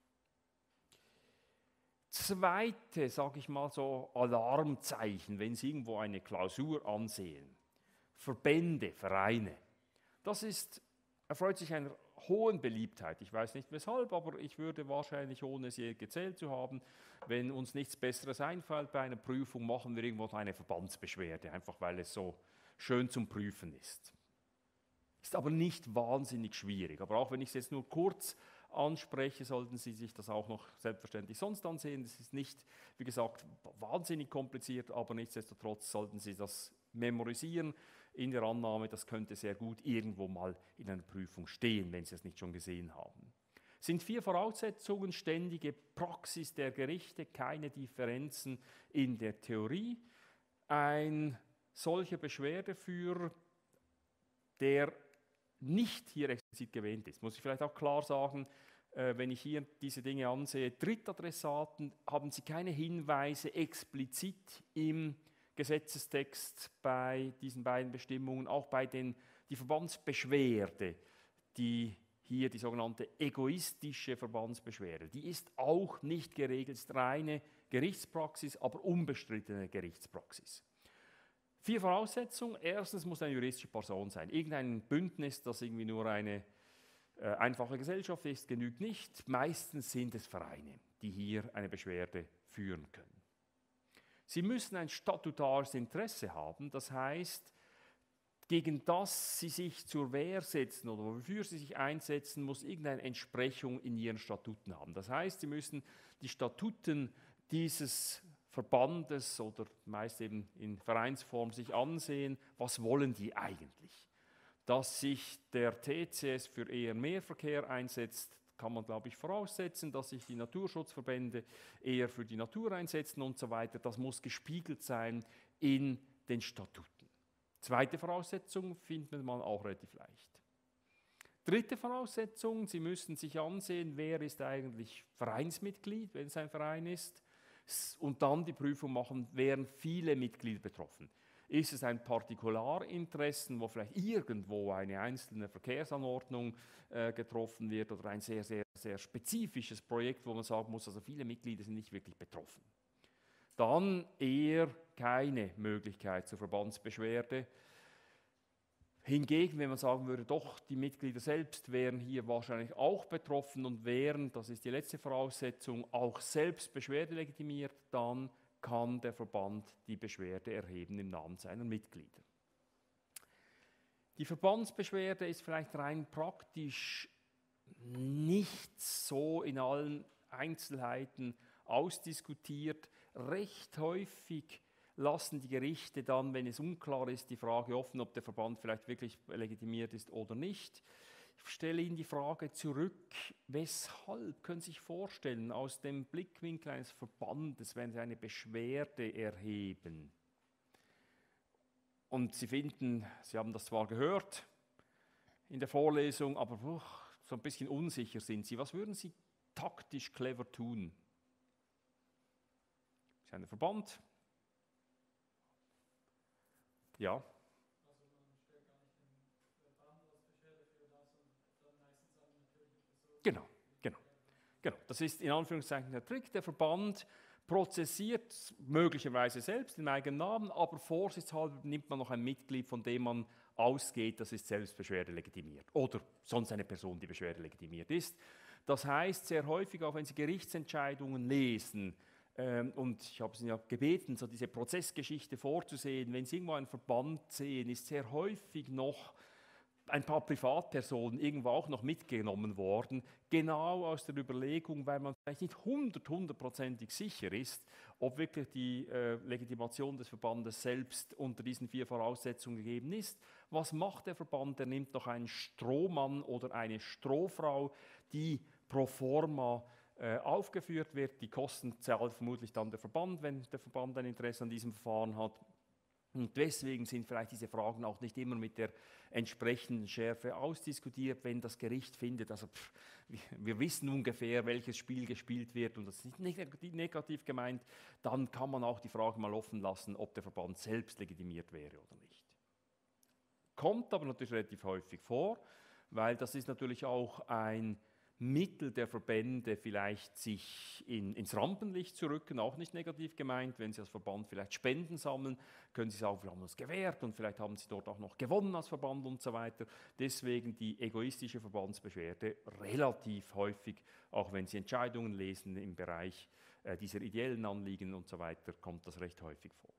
Zweite, sage ich mal so, Alarmzeichen, wenn Sie irgendwo eine Klausur ansehen. Verbände, Vereine. Das ist, erfreut sich einer hohen Beliebtheit. Ich weiß nicht weshalb, aber ich würde wahrscheinlich, ohne es je gezählt zu haben, wenn uns nichts Besseres einfällt bei einer Prüfung, machen wir irgendwo eine Verbandsbeschwerde, einfach weil es so schön zum Prüfen ist. Ist aber nicht wahnsinnig schwierig. Aber auch wenn ich es jetzt nur kurz anspreche, sollten Sie sich das auch noch selbstverständlich sonst ansehen. Das ist nicht, wie gesagt, wahnsinnig kompliziert, aber nichtsdestotrotz sollten Sie das memorisieren in der Annahme, das könnte sehr gut irgendwo mal in einer Prüfung stehen, wenn Sie es nicht schon gesehen haben. Es sind vier Voraussetzungen: ständige Praxis der Gerichte, keine Differenzen in der Theorie, ein solcher Beschwerdeführer, der nicht hier explizit erwähnt ist. Muss ich vielleicht auch klar sagen, äh, wenn ich hier diese Dinge ansehe, Drittadressaten, haben Sie keine Hinweise explizit im Gesetzestext bei diesen beiden Bestimmungen, auch bei den, die Verbandsbeschwerde, die hier die sogenannte egoistische Verbandsbeschwerde, die ist auch nicht geregelt, ist reine Gerichtspraxis, aber unbestrittene Gerichtspraxis. Vier Voraussetzungen. Erstens muss eine juristische Person sein. Irgendein Bündnis, das irgendwie nur eine äh, einfache Gesellschaft ist, genügt nicht. Meistens sind es Vereine, die hier eine Beschwerde führen können. Sie müssen ein statutares Interesse haben, das heißt, gegen das Sie sich zur Wehr setzen oder wofür Sie sich einsetzen, muss irgendeine Entsprechung in Ihren Statuten haben. Das heißt, Sie müssen die Statuten dieses Verbandes oder meist eben in Vereinsform sich ansehen, was wollen die eigentlich. Dass sich der T C S für eher mehr Verkehr einsetzt, kann man, glaube ich, voraussetzen, dass sich die Naturschutzverbände eher für die Natur einsetzen und so weiter. Das muss gespiegelt sein in den Statuten. Zweite Voraussetzung findet man auch relativ leicht. Dritte Voraussetzung, Sie müssen sich ansehen, wer ist eigentlich Vereinsmitglied, wenn es ein Verein ist, und dann die Prüfung machen, wären viele Mitglieder betroffen. Ist es ein Partikularinteressen, wo vielleicht irgendwo eine einzelne Verkehrsanordnung äh, getroffen wird oder ein sehr, sehr, sehr spezifisches Projekt, wo man sagen muss, also viele Mitglieder sind nicht wirklich betroffen. Dann eher keine Möglichkeit zur Verbandsbeschwerde. Hingegen, wenn man sagen würde, doch, die Mitglieder selbst wären hier wahrscheinlich auch betroffen und wären, das ist die letzte Voraussetzung, auch selbst Beschwerde legitimiert, dann kann der Verband die Beschwerde erheben im Namen seiner Mitglieder. Die Verbandsbeschwerde ist vielleicht rein praktisch nicht so in allen Einzelheiten ausdiskutiert. Recht häufig lassen die Gerichte dann, wenn es unklar ist, die Frage offen, ob der Verband vielleicht wirklich legitimiert ist oder nicht. Ich stelle Ihnen die Frage zurück, weshalb, können Sie sich vorstellen, aus dem Blickwinkel eines Verbandes, wenn Sie eine Beschwerde erheben und Sie finden, Sie haben das zwar gehört in der Vorlesung, aber uch, so ein bisschen unsicher sind Sie, was würden Sie taktisch clever tun? Sie haben einen Verband. Ja. Genau, genau, genau. Das ist in Anführungszeichen der Trick. Der Verband prozessiert möglicherweise selbst im eigenen Namen, aber vorsichtshalber nimmt man noch ein Mitglied, von dem man ausgeht, das ist selbst Beschwerde legitimiert oder sonst eine Person, die Beschwerde legitimiert ist. Das heißt, sehr häufig, auch wenn Sie Gerichtsentscheidungen lesen, ähm, und ich habe Sie ja gebeten, so diese Prozessgeschichte vorzusehen, wenn Sie irgendwo einen Verband sehen, ist sehr häufig noch ein paar Privatpersonen irgendwo auch noch mitgenommen worden, genau aus der Überlegung, weil man vielleicht nicht hundert, hundertprozentig sicher ist, ob wirklich die äh, Legitimation des Verbandes selbst unter diesen vier Voraussetzungen gegeben ist. Was macht der Verband? Er nimmt noch einen Strohmann oder eine Strohfrau, die pro forma äh, aufgeführt wird. Die Kosten zahlt vermutlich dann der Verband, wenn der Verband ein Interesse an diesem Verfahren hat. Und deswegen sind vielleicht diese Fragen auch nicht immer mit der entsprechenden Schärfe ausdiskutiert, wenn das Gericht findet, also pff, wir wissen ungefähr, welches Spiel gespielt wird und das ist nicht negativ gemeint, dann kann man auch die Frage mal offen lassen, ob der Verband selbst legitimiert wäre oder nicht. Kommt aber natürlich relativ häufig vor, weil das ist natürlich auch ein Mittel der Verbände, vielleicht sich in, ins Rampenlicht zu rücken, auch nicht negativ gemeint. Wenn Sie als Verband vielleicht Spenden sammeln, können Sie sagen, wir haben uns gewehrt und vielleicht haben Sie dort auch noch gewonnen als Verband und so weiter. Deswegen die egoistische Verbandsbeschwerde relativ häufig, auch wenn Sie Entscheidungen lesen im Bereich äh, dieser ideellen Anliegen und so weiter, kommt das recht häufig vor.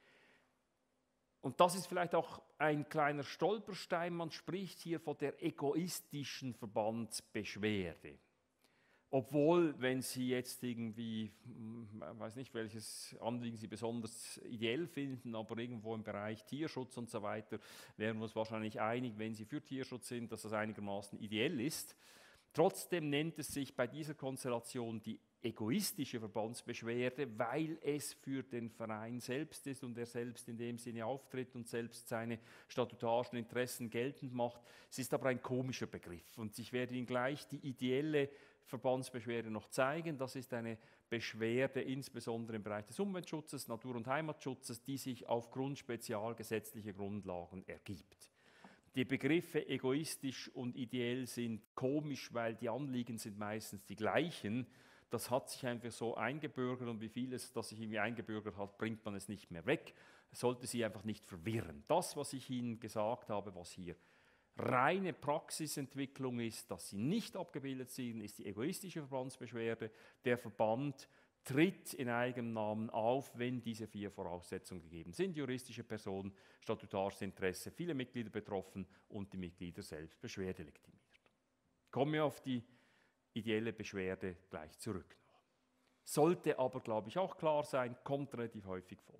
Und das ist vielleicht auch ein kleiner Stolperstein, man spricht hier von der egoistischen Verbandsbeschwerde. Obwohl, wenn Sie jetzt irgendwie, ich weiß nicht, welches Anliegen Sie besonders ideell finden, aber irgendwo im Bereich Tierschutz und so weiter, wären wir uns wahrscheinlich einig, wenn Sie für Tierschutz sind, dass das einigermaßen ideell ist. Trotzdem nennt es sich bei dieser Konstellation die egoistische Verbandsbeschwerde, weil es für den Verein selbst ist und er selbst in dem Sinne auftritt und selbst seine statutarischen Interessen geltend macht. Es ist aber ein komischer Begriff und ich werde Ihnen gleich die ideelle Verbandsbeschwerde noch zeigen. Das ist eine Beschwerde insbesondere im Bereich des Umweltschutzes, Natur- und Heimatschutzes, die sich aufgrund spezialgesetzlicher Grundlagen ergibt. Die Begriffe egoistisch und ideell sind komisch, weil die Anliegen sind meistens die gleichen. Das hat sich einfach so eingebürgert und wie vieles, das sich irgendwie eingebürgert hat, bringt man es nicht mehr weg. Es sollte Sie einfach nicht verwirren. Das, was ich Ihnen gesagt habe, was hier reine Praxisentwicklung ist, dass sie nicht abgebildet sind, ist die egoistische Verbandsbeschwerde. Der Verband tritt in eigenem Namen auf, wenn diese vier Voraussetzungen gegeben sind. Juristische Person, statutarisches Interesse, viele Mitglieder betroffen und die Mitglieder selbst Beschwerde legitimiert. Ich komme auf die ideelle Beschwerde gleich zurück noch. Sollte aber, glaube ich, auch klar sein, kommt relativ häufig vor.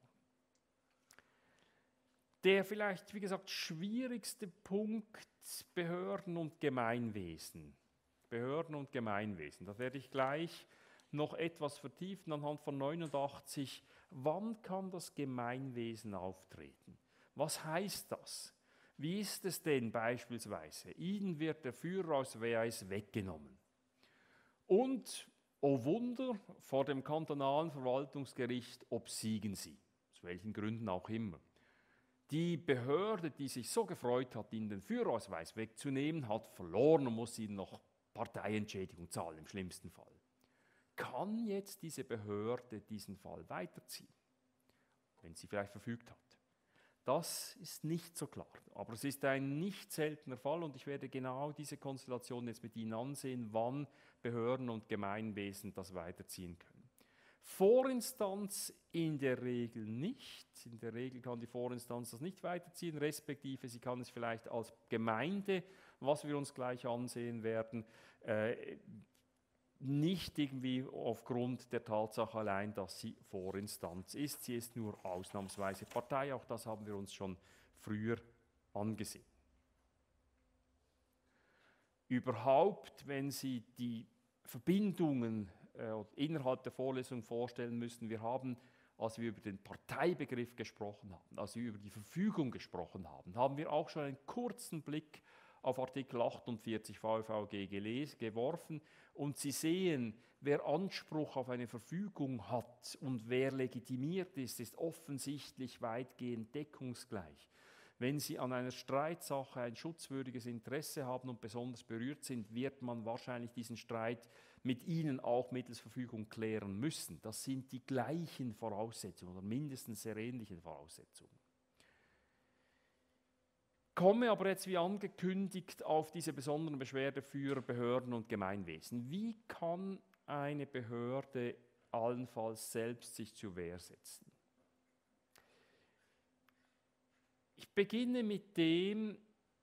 Der vielleicht, wie gesagt, schwierigste Punkt, Behörden und Gemeinwesen. Behörden und Gemeinwesen, da werde ich gleich noch etwas vertiefen anhand von neunundachtzig. Wann kann das Gemeinwesen auftreten? Was heißt das? Wie ist es denn beispielsweise? Ihnen wird der Führerausweis weggenommen. Und, oh Wunder, vor dem kantonalen Verwaltungsgericht obsiegen Sie, aus welchen Gründen auch immer. Die Behörde, die sich so gefreut hat, Ihnen den Führerausweis wegzunehmen, hat verloren und muss Ihnen noch Parteientschädigung zahlen, im schlimmsten Fall. Kann jetzt diese Behörde diesen Fall weiterziehen, wenn sie vielleicht verfügt hat? Das ist nicht so klar, aber es ist ein nicht seltener Fall und ich werde genau diese Konstellation jetzt mit Ihnen ansehen, wann Behörden und Gemeinwesen das weiterziehen können. Vorinstanz in der Regel nicht. In der Regel kann die Vorinstanz das nicht weiterziehen, respektive sie kann es vielleicht als Gemeinde, was wir uns gleich ansehen werden, äh, nicht irgendwie aufgrund der Tatsache allein, dass sie Vorinstanz ist. Sie ist nur ausnahmsweise Partei, auch das haben wir uns schon früher angesehen. Überhaupt, wenn Sie die Verbindungen äh, innerhalb der Vorlesung vorstellen müssen, wir haben, als wir über den Parteibegriff gesprochen haben, als wir über die Verfügung gesprochen haben, haben wir auch schon einen kurzen Blick auf Artikel achtundvierzig V V G geles, geworfen und Sie sehen, wer Anspruch auf eine Verfügung hat und wer legitimiert ist, ist offensichtlich weitgehend deckungsgleich. Wenn Sie an einer Streitsache ein schutzwürdiges Interesse haben und besonders berührt sind, wird man wahrscheinlich diesen Streit mit Ihnen auch mittels Verfügung klären müssen. Das sind die gleichen Voraussetzungen oder mindestens sehr ähnlichen Voraussetzungen. Komme aber jetzt wie angekündigt auf diese besonderen Beschwerdeführer, Behörden und Gemeinwesen. Wie kann eine Behörde allenfalls selbst sich zur Wehr setzen? Ich beginne mit dem,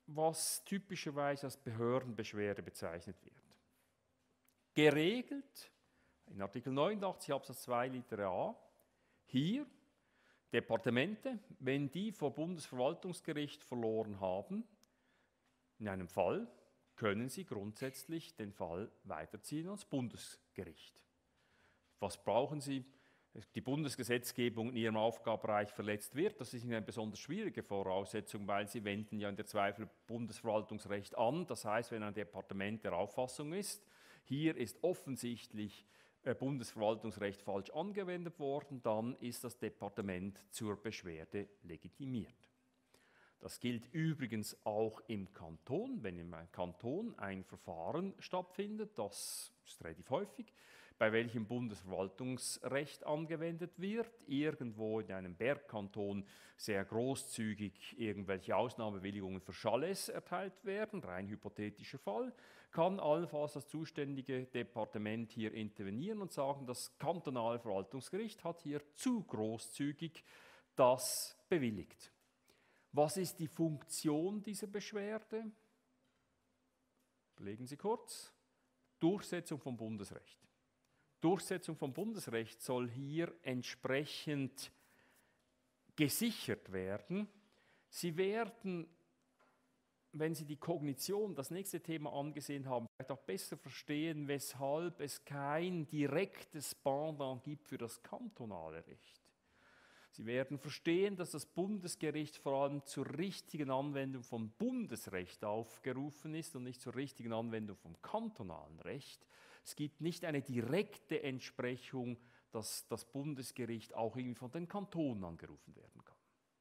was typischerweise als Behördenbeschwerde bezeichnet wird. Geregelt in Artikel neunundachtzig Absatz zwei Litera a, hier Departemente, wenn die vor Bundesverwaltungsgericht verloren haben, in einem Fall, können sie grundsätzlich den Fall weiterziehen ans Bundesgericht. Was brauchen sie? Die Bundesgesetzgebung in ihrem Aufgabenbereich verletzt wird, das ist eine besonders schwierige Voraussetzung, weil sie wenden ja in der Zweifel Bundesverwaltungsrecht an. Das heißt, wenn ein Departement der Auffassung ist, hier ist offensichtlich äh, Bundesverwaltungsrecht falsch angewendet worden, dann ist das Departement zur Beschwerde legitimiert. Das gilt übrigens auch im Kanton, wenn im Kanton ein Verfahren stattfindet, das ist relativ häufig, bei welchem Bundesverwaltungsrecht angewendet wird, irgendwo in einem Bergkanton sehr großzügig irgendwelche Ausnahmebewilligungen für Chalets erteilt werden, rein hypothetischer Fall, kann allenfalls das zuständige Departement hier intervenieren und sagen, das kantonale Verwaltungsgericht hat hier zu großzügig das bewilligt. Was ist die Funktion dieser Beschwerde? Überlegen Sie kurz. Durchsetzung von Bundesrecht. Durchsetzung von Bundesrecht soll hier entsprechend gesichert werden. Sie werden, wenn Sie die Kognition, das nächste Thema angesehen haben, vielleicht auch besser verstehen, weshalb es kein direktes Pendant gibt für das kantonale Recht. Sie werden verstehen, dass das Bundesgericht vor allem zur richtigen Anwendung von Bundesrecht aufgerufen ist und nicht zur richtigen Anwendung vom kantonalen Recht. Es gibt nicht eine direkte Entsprechung, dass das Bundesgericht auch irgendwie von den Kantonen angerufen werden kann.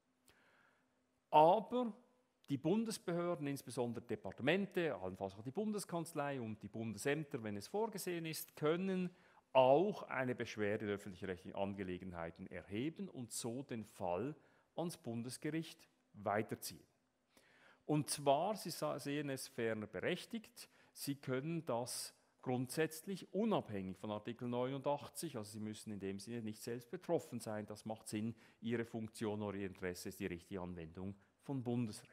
Aber die Bundesbehörden, insbesondere Departemente, allenfalls auch die Bundeskanzlei und die Bundesämter, wenn es vorgesehen ist, können auch eine Beschwerde in öffentlich-rechtlichen Angelegenheiten erheben und so den Fall ans Bundesgericht weiterziehen. Und zwar, Sie sehen es ferner berechtigt, Sie können das grundsätzlich unabhängig von Artikel neunundachtzig, also Sie müssen in dem Sinne nicht selbst betroffen sein, das macht Sinn, Ihre Funktion oder Ihr Interesse ist die richtige Anwendung von Bundesrecht.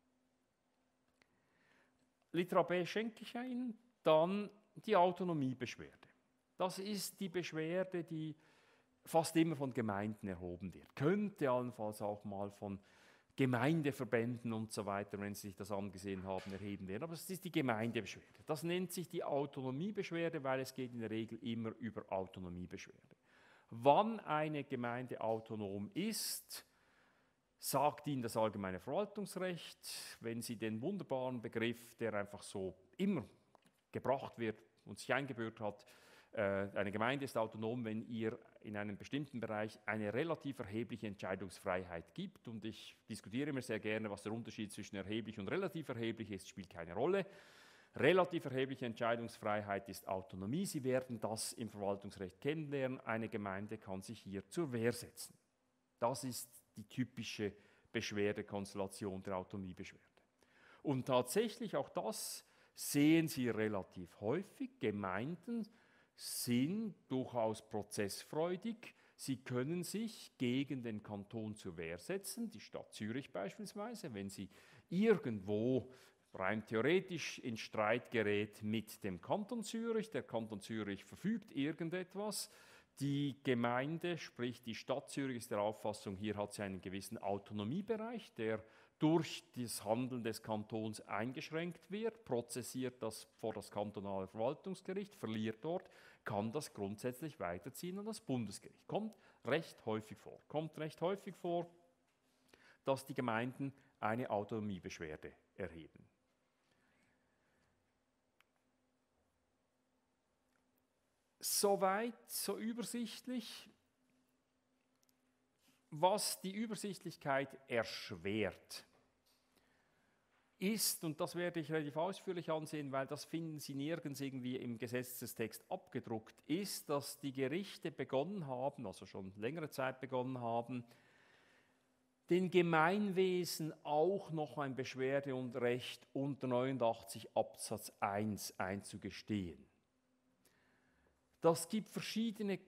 Litera B schenke ich ein, dann die Autonomiebeschwerde. Das ist die Beschwerde, die fast immer von Gemeinden erhoben wird. Könnte allenfalls auch mal von Gemeindeverbänden und so weiter, wenn Sie sich das angesehen haben, erheben werden. Aber es ist die Gemeindebeschwerde. Das nennt sich die Autonomiebeschwerde, weil es geht in der Regel immer über Autonomiebeschwerde. Wann eine Gemeinde autonom ist, sagt Ihnen das allgemeine Verwaltungsrecht. Wenn Sie den wunderbaren Begriff, der einfach so immer gebracht wird und sich eingebürgert hat, eine Gemeinde ist autonom, wenn ihr in einem bestimmten Bereich eine relativ erhebliche Entscheidungsfreiheit gibt. Und ich diskutiere immer sehr gerne, was der Unterschied zwischen erheblich und relativ erheblich ist, spielt keine Rolle. Relativ erhebliche Entscheidungsfreiheit ist Autonomie. Sie werden das im Verwaltungsrecht kennenlernen. Eine Gemeinde kann sich hier zur Wehr setzen. Das ist die typische Beschwerdekonstellation der Autonomiebeschwerde. Und tatsächlich, auch das sehen Sie relativ häufig, Gemeinden sind durchaus prozessfreudig. Sie können sich gegen den Kanton zur Wehr setzen, die Stadt Zürich beispielsweise, wenn sie irgendwo rein theoretisch in Streit gerät mit dem Kanton Zürich. Der Kanton Zürich verfügt irgendetwas. Die Gemeinde, sprich die Stadt Zürich, ist der Auffassung, hier hat sie einen gewissen Autonomiebereich, der durch das Handeln des Kantons eingeschränkt wird, prozessiert das vor das kantonale Verwaltungsgericht, verliert dort, kann das grundsätzlich weiterziehen an das Bundesgericht. Kommt recht häufig vor. Kommt recht häufig vor, dass die Gemeinden eine Autonomiebeschwerde erheben. Soweit, so übersichtlich. Was die Übersichtlichkeit erschwert, ist, und das werde ich relativ ausführlich ansehen, weil das finden Sie nirgends irgendwie im Gesetzestext abgedruckt, ist, dass die Gerichte begonnen haben, also schon längere Zeit begonnen haben, den Gemeinwesen auch noch ein Beschwerde- und Recht unter neunundachtzig Absatz eins einzugestehen. Das gibt verschiedene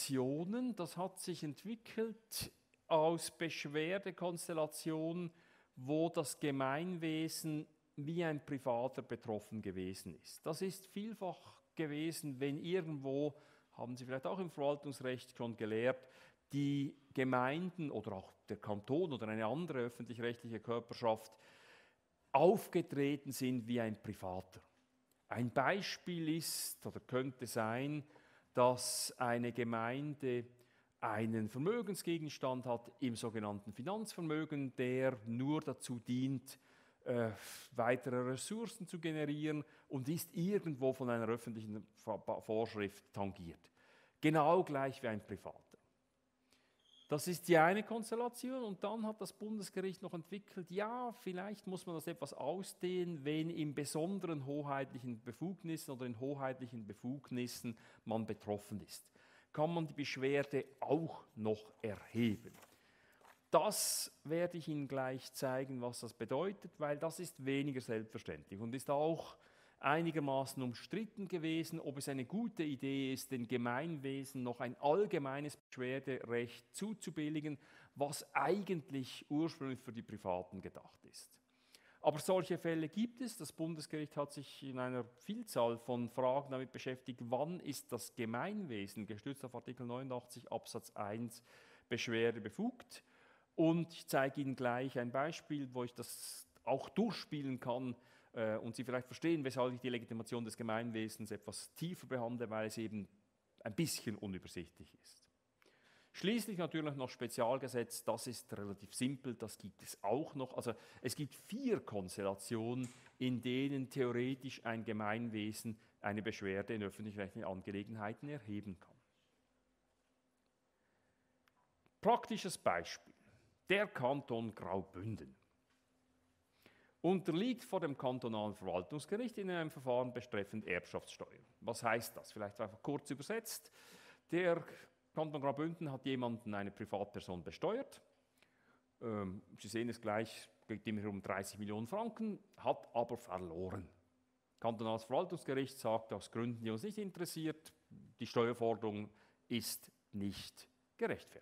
Konstellationen. Das hat sich entwickelt aus Beschwerdekonstellationen, wo das Gemeinwesen wie ein Privater betroffen gewesen ist. Das ist vielfach gewesen, wenn irgendwo, haben Sie vielleicht auch im Verwaltungsrecht schon gelehrt, die Gemeinden oder auch der Kanton oder eine andere öffentlich-rechtliche Körperschaft aufgetreten sind wie ein Privater. Ein Beispiel ist oder könnte sein, dass eine Gemeinde einen Vermögensgegenstand hat im sogenannten Finanzvermögen, der nur dazu dient, äh, weitere Ressourcen zu generieren und ist irgendwo von einer öffentlichen Vorschrift tangiert. Genau gleich wie ein Privater. Das ist die eine Konstellation und dann hat das Bundesgericht noch entwickelt, ja, vielleicht muss man das etwas ausdehnen, wenn in besonderen hoheitlichen Befugnissen oder in hoheitlichen Befugnissen man betroffen ist. Kann man die Beschwerde auch noch erheben. Das werde ich Ihnen gleich zeigen, was das bedeutet, weil das ist weniger selbstverständlich und ist auch einigermaßen umstritten gewesen, ob es eine gute Idee ist, den Gemeinwesen noch ein allgemeines Beschwerderecht zuzubilligen, was eigentlich ursprünglich für die Privaten gedacht ist. Aber solche Fälle gibt es. Das Bundesgericht hat sich in einer Vielzahl von Fragen damit beschäftigt, wann ist das Gemeinwesen, gestützt auf Artikel neunundachtzig Absatz eins, Beschwerde befugt. Und ich zeige Ihnen gleich ein Beispiel, wo ich das auch durchspielen kann, und Sie vielleicht verstehen, weshalb ich die Legitimation des Gemeinwesens etwas tiefer behandle, weil es eben ein bisschen unübersichtlich ist. Schließlich natürlich noch Spezialgesetz, das ist relativ simpel, das gibt es auch noch. Also es gibt vier Konstellationen, in denen theoretisch ein Gemeinwesen eine Beschwerde in öffentlich-rechtlichen Angelegenheiten erheben kann. Praktisches Beispiel, der Kanton Graubünden unterliegt vor dem kantonalen Verwaltungsgericht in einem Verfahren betreffend Erbschaftssteuer. Was heißt das? Vielleicht einfach kurz übersetzt. Der Kanton Graubünden hat jemanden, eine Privatperson, besteuert. Ähm, Sie sehen es gleich, es geht immer um dreißig Millionen Franken, hat aber verloren. Kantonales Verwaltungsgericht sagt aus Gründen, die uns nicht interessiert, die Steuerforderung ist nicht gerechtfertigt.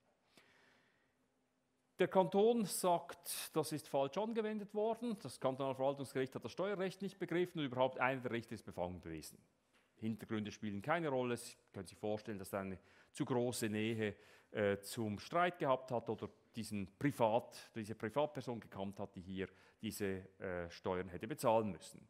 Der Kanton sagt, das ist falsch angewendet worden. Das kantonale Verwaltungsgericht hat das Steuerrecht nicht begriffen und überhaupt einer der Richter ist befangen gewesen. Hintergründe spielen keine Rolle. Sie können sich vorstellen, dass er eine zu große Nähe äh, zum Streit gehabt hat oder diesen Privat, diese Privatperson gekannt hat, die hier diese äh, Steuern hätte bezahlen müssen.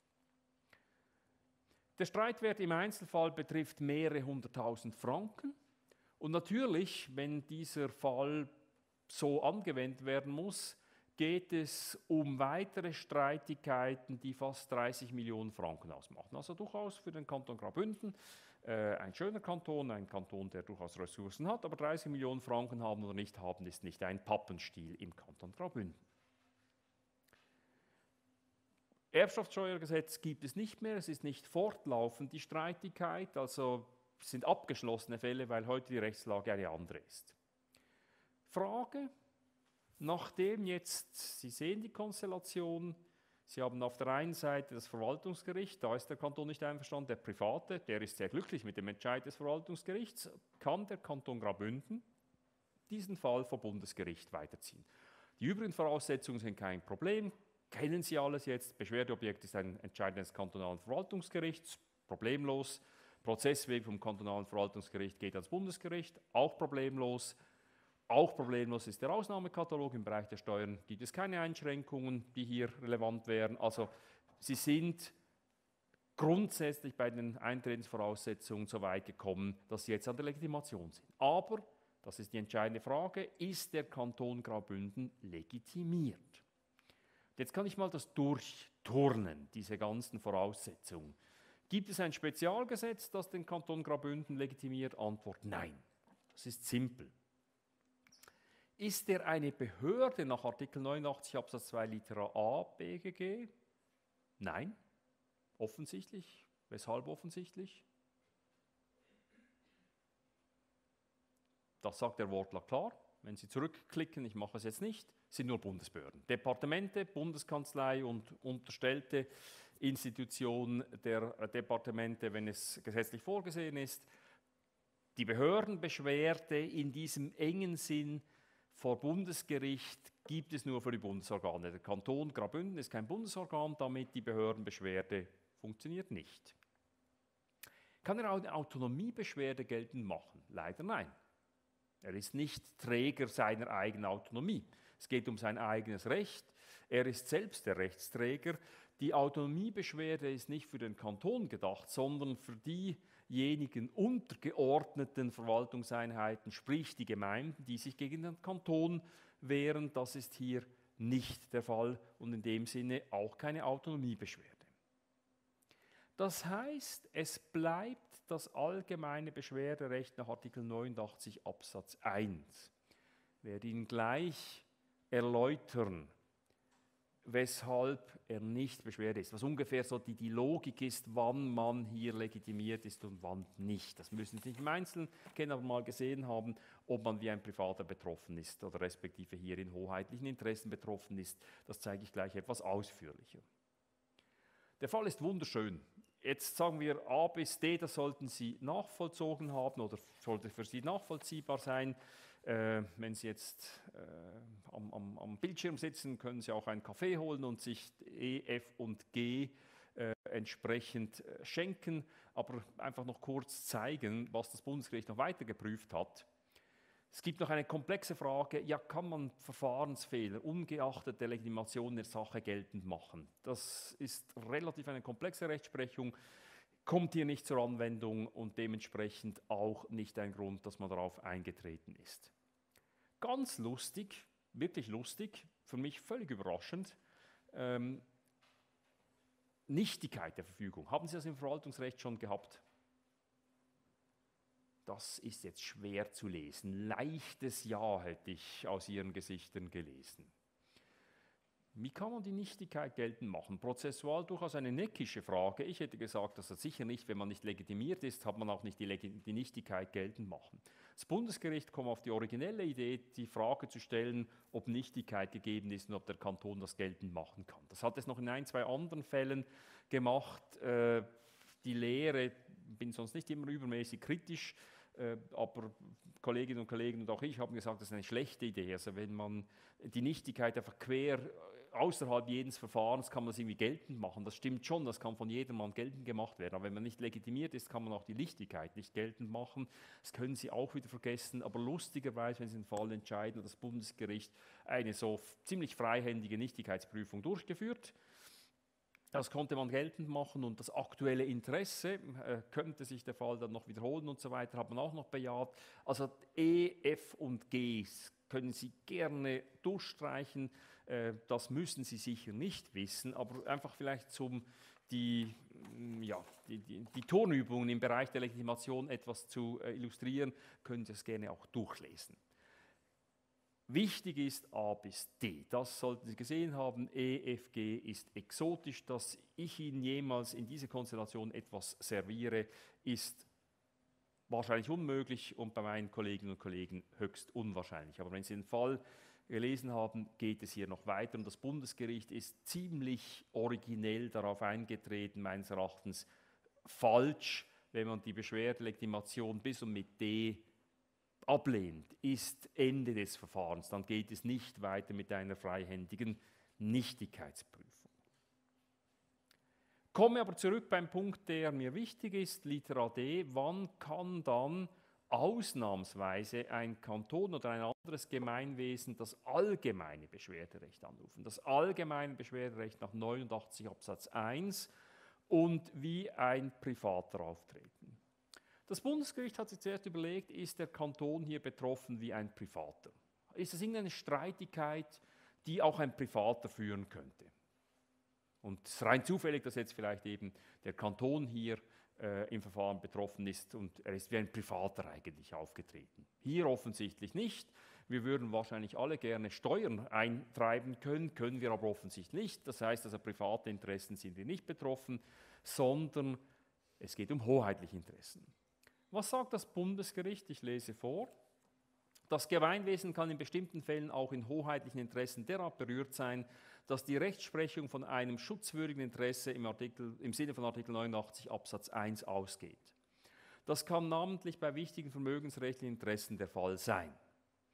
Der Streitwert im Einzelfall betrifft mehrere hunderttausend Franken. Und natürlich, wenn dieser Fall so angewendet werden muss, geht es um weitere Streitigkeiten, die fast dreißig Millionen Franken ausmachen. Also durchaus für den Kanton Graubünden äh, ein schöner Kanton, ein Kanton, der durchaus Ressourcen hat, aber dreißig Millionen Franken haben oder nicht haben, ist nicht ein Pappenstiel im Kanton Graubünden. Erbschaftssteuergesetz gibt es nicht mehr, es ist nicht fortlaufend die Streitigkeit, also es sind abgeschlossene Fälle, weil heute die Rechtslage eine andere ist. Frage, nachdem jetzt, Sie sehen die Konstellation, Sie haben auf der einen Seite das Verwaltungsgericht, da ist der Kanton nicht einverstanden, der Private, der ist sehr glücklich mit dem Entscheid des Verwaltungsgerichts, kann der Kanton Graubünden diesen Fall vor Bundesgericht weiterziehen. Die übrigen Voraussetzungen sind kein Problem, kennen Sie alles jetzt, Beschwerdeobjekt ist ein Entscheid des kantonalen Verwaltungsgerichts, problemlos, Prozessweg vom kantonalen Verwaltungsgericht geht ans Bundesgericht, auch problemlos. Auch problemlos ist der Ausnahmekatalog. Im Bereich der Steuern gibt es keine Einschränkungen, die hier relevant wären. Also Sie sind grundsätzlich bei den Eintretensvoraussetzungen so weit gekommen, dass Sie jetzt an der Legitimation sind. Aber, das ist die entscheidende Frage, ist der Kanton Graubünden legitimiert? Jetzt kann ich mal das durchturnen, diese ganzen Voraussetzungen. Gibt es ein Spezialgesetz, das den Kanton Graubünden legitimiert? Antwort: Nein. Das ist simpel. Ist er eine Behörde nach Artikel neunundachtzig Absatz zwei Litera a B G G? Nein. Offensichtlich. Weshalb offensichtlich? Das sagt der Wortlaut klar. Wenn Sie zurückklicken, ich mache es jetzt nicht, sind nur Bundesbehörden. Departemente, Bundeskanzlei und unterstellte Institutionen der Departemente, wenn es gesetzlich vorgesehen ist. Die Behördenbeschwerde in diesem engen Sinn vor Bundesgericht gibt es nur für die Bundesorgane. Der Kanton Graubünden ist kein Bundesorgan, damit die Behördenbeschwerde funktioniert nicht. Kann er auch eine Autonomiebeschwerde geltend machen? Leider nein. Er ist nicht Träger seiner eigenen Autonomie. Es geht um sein eigenes Recht. Er ist selbst der Rechtsträger. Die Autonomiebeschwerde ist nicht für den Kanton gedacht, sondern für diejenigen untergeordneten Verwaltungseinheiten, sprich die Gemeinden, die sich gegen den Kanton wehren. Das ist hier nicht der Fall und in dem Sinne auch keine Autonomiebeschwerde. Das heißt, es bleibt das allgemeine Beschwerderecht nach Artikel neunundachtzig Absatz eins. Ich werde Ihnen gleich erläutern, weshalb er nicht Beschwerde ist. Was ungefähr so die, die Logik ist, wann man hier legitimiert ist und wann nicht. Das müssen Sie nicht im Einzelnen kennen, aber mal gesehen haben, ob man wie ein Privater betroffen ist oder respektive hier in hoheitlichen Interessen betroffen ist. Das zeige ich gleich etwas ausführlicher. Der Fall ist wunderschön. Jetzt sagen wir A bis D, das sollten Sie nachvollzogen haben oder sollte für Sie nachvollziehbar sein. Äh, wenn Sie jetzt äh, am, am, am Bildschirm sitzen, können Sie auch einen Kaffee holen und sich E, F und G äh, entsprechend äh, schenken, aber einfach noch kurz zeigen, was das Bundesgericht noch weiter geprüft hat. Es gibt noch eine komplexe Frage, ja, kann man Verfahrensfehler ungeachtet der Legitimation der Sache geltend machen? Das ist relativ eine komplexe Rechtsprechung, kommt hier nicht zur Anwendung und dementsprechend auch nicht ein Grund, dass man darauf eingetreten ist. Ganz lustig, wirklich lustig, für mich völlig überraschend, ähm, Nichtigkeit der Verfügung. Haben Sie das im Verwaltungsrecht schon gehabt? Das ist jetzt schwer zu lesen. Leichtes Ja hätte ich aus Ihren Gesichtern gelesen. Wie kann man die Nichtigkeit geltend machen? Prozessual durchaus eine neckische Frage. Ich hätte gesagt, dass das sicher nicht, wenn man nicht legitimiert ist, hat man auch nicht die, Legi- die Nichtigkeit geltend machen. Das Bundesgericht kommt auf die originelle Idee, die Frage zu stellen, ob Nichtigkeit gegeben ist und ob der Kanton das geltend machen kann. Das hat es noch in ein, zwei anderen Fällen gemacht. Äh, die Lehre, ich bin sonst nicht immer übermäßig kritisch, Äh, aber Kolleginnen und Kollegen und auch ich haben gesagt, das ist eine schlechte Idee. Also wenn man die Nichtigkeit einfach quer außerhalb jedes Verfahrens kann man das irgendwie geltend machen. Das stimmt schon, das kann von jedermann geltend gemacht werden. Aber wenn man nicht legitimiert ist, kann man auch die Nichtigkeit nicht geltend machen. Das können Sie auch wieder vergessen. Aber lustigerweise, wenn Sie den Fall entscheiden, hat das Bundesgericht eine so ziemlich freihändige Nichtigkeitsprüfung durchgeführt. Das konnte man geltend machen und das aktuelle Interesse, äh, könnte sich der Fall dann noch wiederholen und so weiter, hat man auch noch bejaht. Also E, F und G können Sie gerne durchstreichen, äh, das müssen Sie sicher nicht wissen, aber einfach vielleicht zum die, ja, die, die, die Tonübungen im Bereich der Legitimation etwas zu äh, illustrieren, können Sie es gerne auch durchlesen. Wichtig ist A bis D, das sollten Sie gesehen haben, E, F, G ist exotisch, dass ich Ihnen jemals in dieser Konstellation etwas serviere, ist wahrscheinlich unmöglich und bei meinen Kolleginnen und Kollegen höchst unwahrscheinlich. Aber wenn Sie den Fall gelesen haben, geht es hier noch weiter und das Bundesgericht ist ziemlich originell darauf eingetreten, meines Erachtens falsch, wenn man die Beschwerdelegitimation bis und mit D ablehnt, ist Ende des Verfahrens. Dann geht es nicht weiter mit einer freihändigen Nichtigkeitsprüfung. Komme aber zurück beim Punkt, der mir wichtig ist, Litera D. Wann kann dann ausnahmsweise ein Kanton oder ein anderes Gemeinwesen das allgemeine Beschwerderecht anrufen? Das allgemeine Beschwerderecht nach neunundachtzig Absatz eins und wie ein Privater auftreten. Das Bundesgericht hat sich zuerst überlegt, ist der Kanton hier betroffen wie ein Privater? Ist das irgendeine Streitigkeit, die auch ein Privater führen könnte? Und es ist rein zufällig, dass jetzt vielleicht eben der Kanton hier äh, im Verfahren betroffen ist und er ist wie ein Privater eigentlich aufgetreten. Hier offensichtlich nicht. Wir würden wahrscheinlich alle gerne Steuern eintreiben können, können wir aber offensichtlich nicht. Das heißt also, private Interessen sind wir nicht betroffen, sondern es geht um hoheitliche Interessen. Was sagt das Bundesgericht? Ich lese vor. Das Gemeinwesen kann in bestimmten Fällen auch in hoheitlichen Interessen derart berührt sein, dass die Rechtsprechung von einem schutzwürdigen Interesse im, Artikel, im Sinne von Artikel neunundachtzig Absatz eins ausgeht. Das kann namentlich bei wichtigen vermögensrechtlichen Interessen der Fall sein.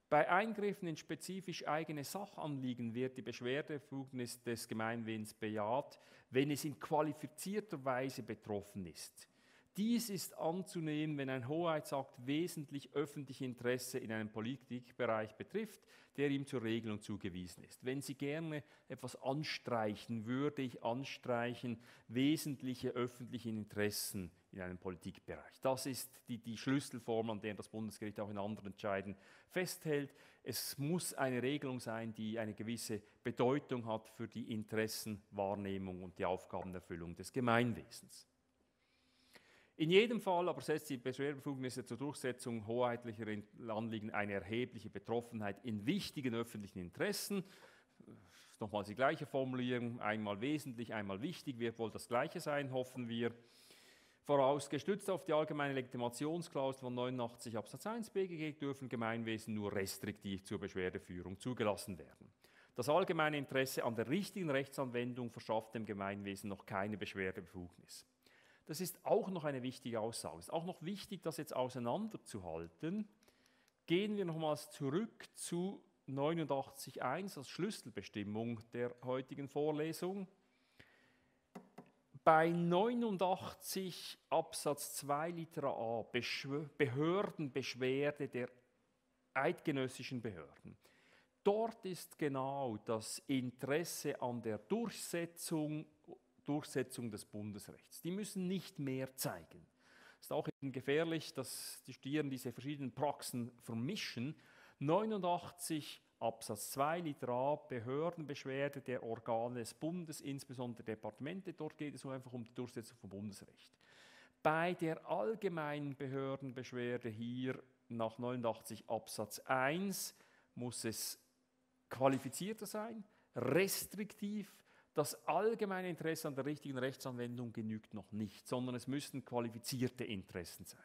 Bei Eingriffen in spezifisch eigene Sachanliegen wird die Beschwerdebefugnis des Gemeinwesens bejaht, wenn es in qualifizierter Weise betroffen ist. Dies ist anzunehmen, wenn ein Hoheitsakt wesentlich öffentliche Interesse in einem Politikbereich betrifft, der ihm zur Regelung zugewiesen ist. Wenn Sie gerne etwas anstreichen, würde ich anstreichen, wesentliche öffentliche Interessen in einem Politikbereich. Das ist die, die Schlüsselform, an der das Bundesgericht auch in anderen Entscheiden festhält. Es muss eine Regelung sein, die eine gewisse Bedeutung hat für die Interessenwahrnehmung und die Aufgabenerfüllung des Gemeinwesens. In jedem Fall aber setzt die Beschwerdebefugnisse zur Durchsetzung hoheitlicher Anliegen eine erhebliche Betroffenheit in wichtigen öffentlichen Interessen. Nochmals die gleiche Formulierung, einmal wesentlich, einmal wichtig, wird wohl das Gleiche sein, hoffen wir. Voraus, gestützt auf die allgemeine Legitimationsklausel von neunundachtzig Absatz eins B G G dürfen Gemeinwesen nur restriktiv zur Beschwerdeführung zugelassen werden. Das allgemeine Interesse an der richtigen Rechtsanwendung verschafft dem Gemeinwesen noch keine Beschwerdebefugnis. Das ist auch noch eine wichtige Aussage. Es ist auch noch wichtig, das jetzt auseinanderzuhalten. Gehen wir nochmals zurück zu neunundachtzig Absatz eins als Schlüsselbestimmung der heutigen Vorlesung. Bei neunundachtzig Absatz zwei Litera a, Behördenbeschwerde der eidgenössischen Behörden. Dort ist genau das Interesse an der Durchsetzung Durchsetzung des Bundesrechts. Die müssen nicht mehr zeigen. Es ist auch eben gefährlich, dass die Studierenden diese verschiedenen Praxen vermischen. neunundachtzig Absatz zwei Litera a, Behördenbeschwerde der Organe des Bundes, insbesondere Departemente. Dort geht es nur einfach um die Durchsetzung von Bundesrecht. Bei der allgemeinen Behördenbeschwerde hier nach neunundachtzig Absatz eins muss es qualifizierter sein, restriktiv. Das allgemeine Interesse an der richtigen Rechtsanwendung genügt noch nicht, sondern es müssen qualifizierte Interessen sein.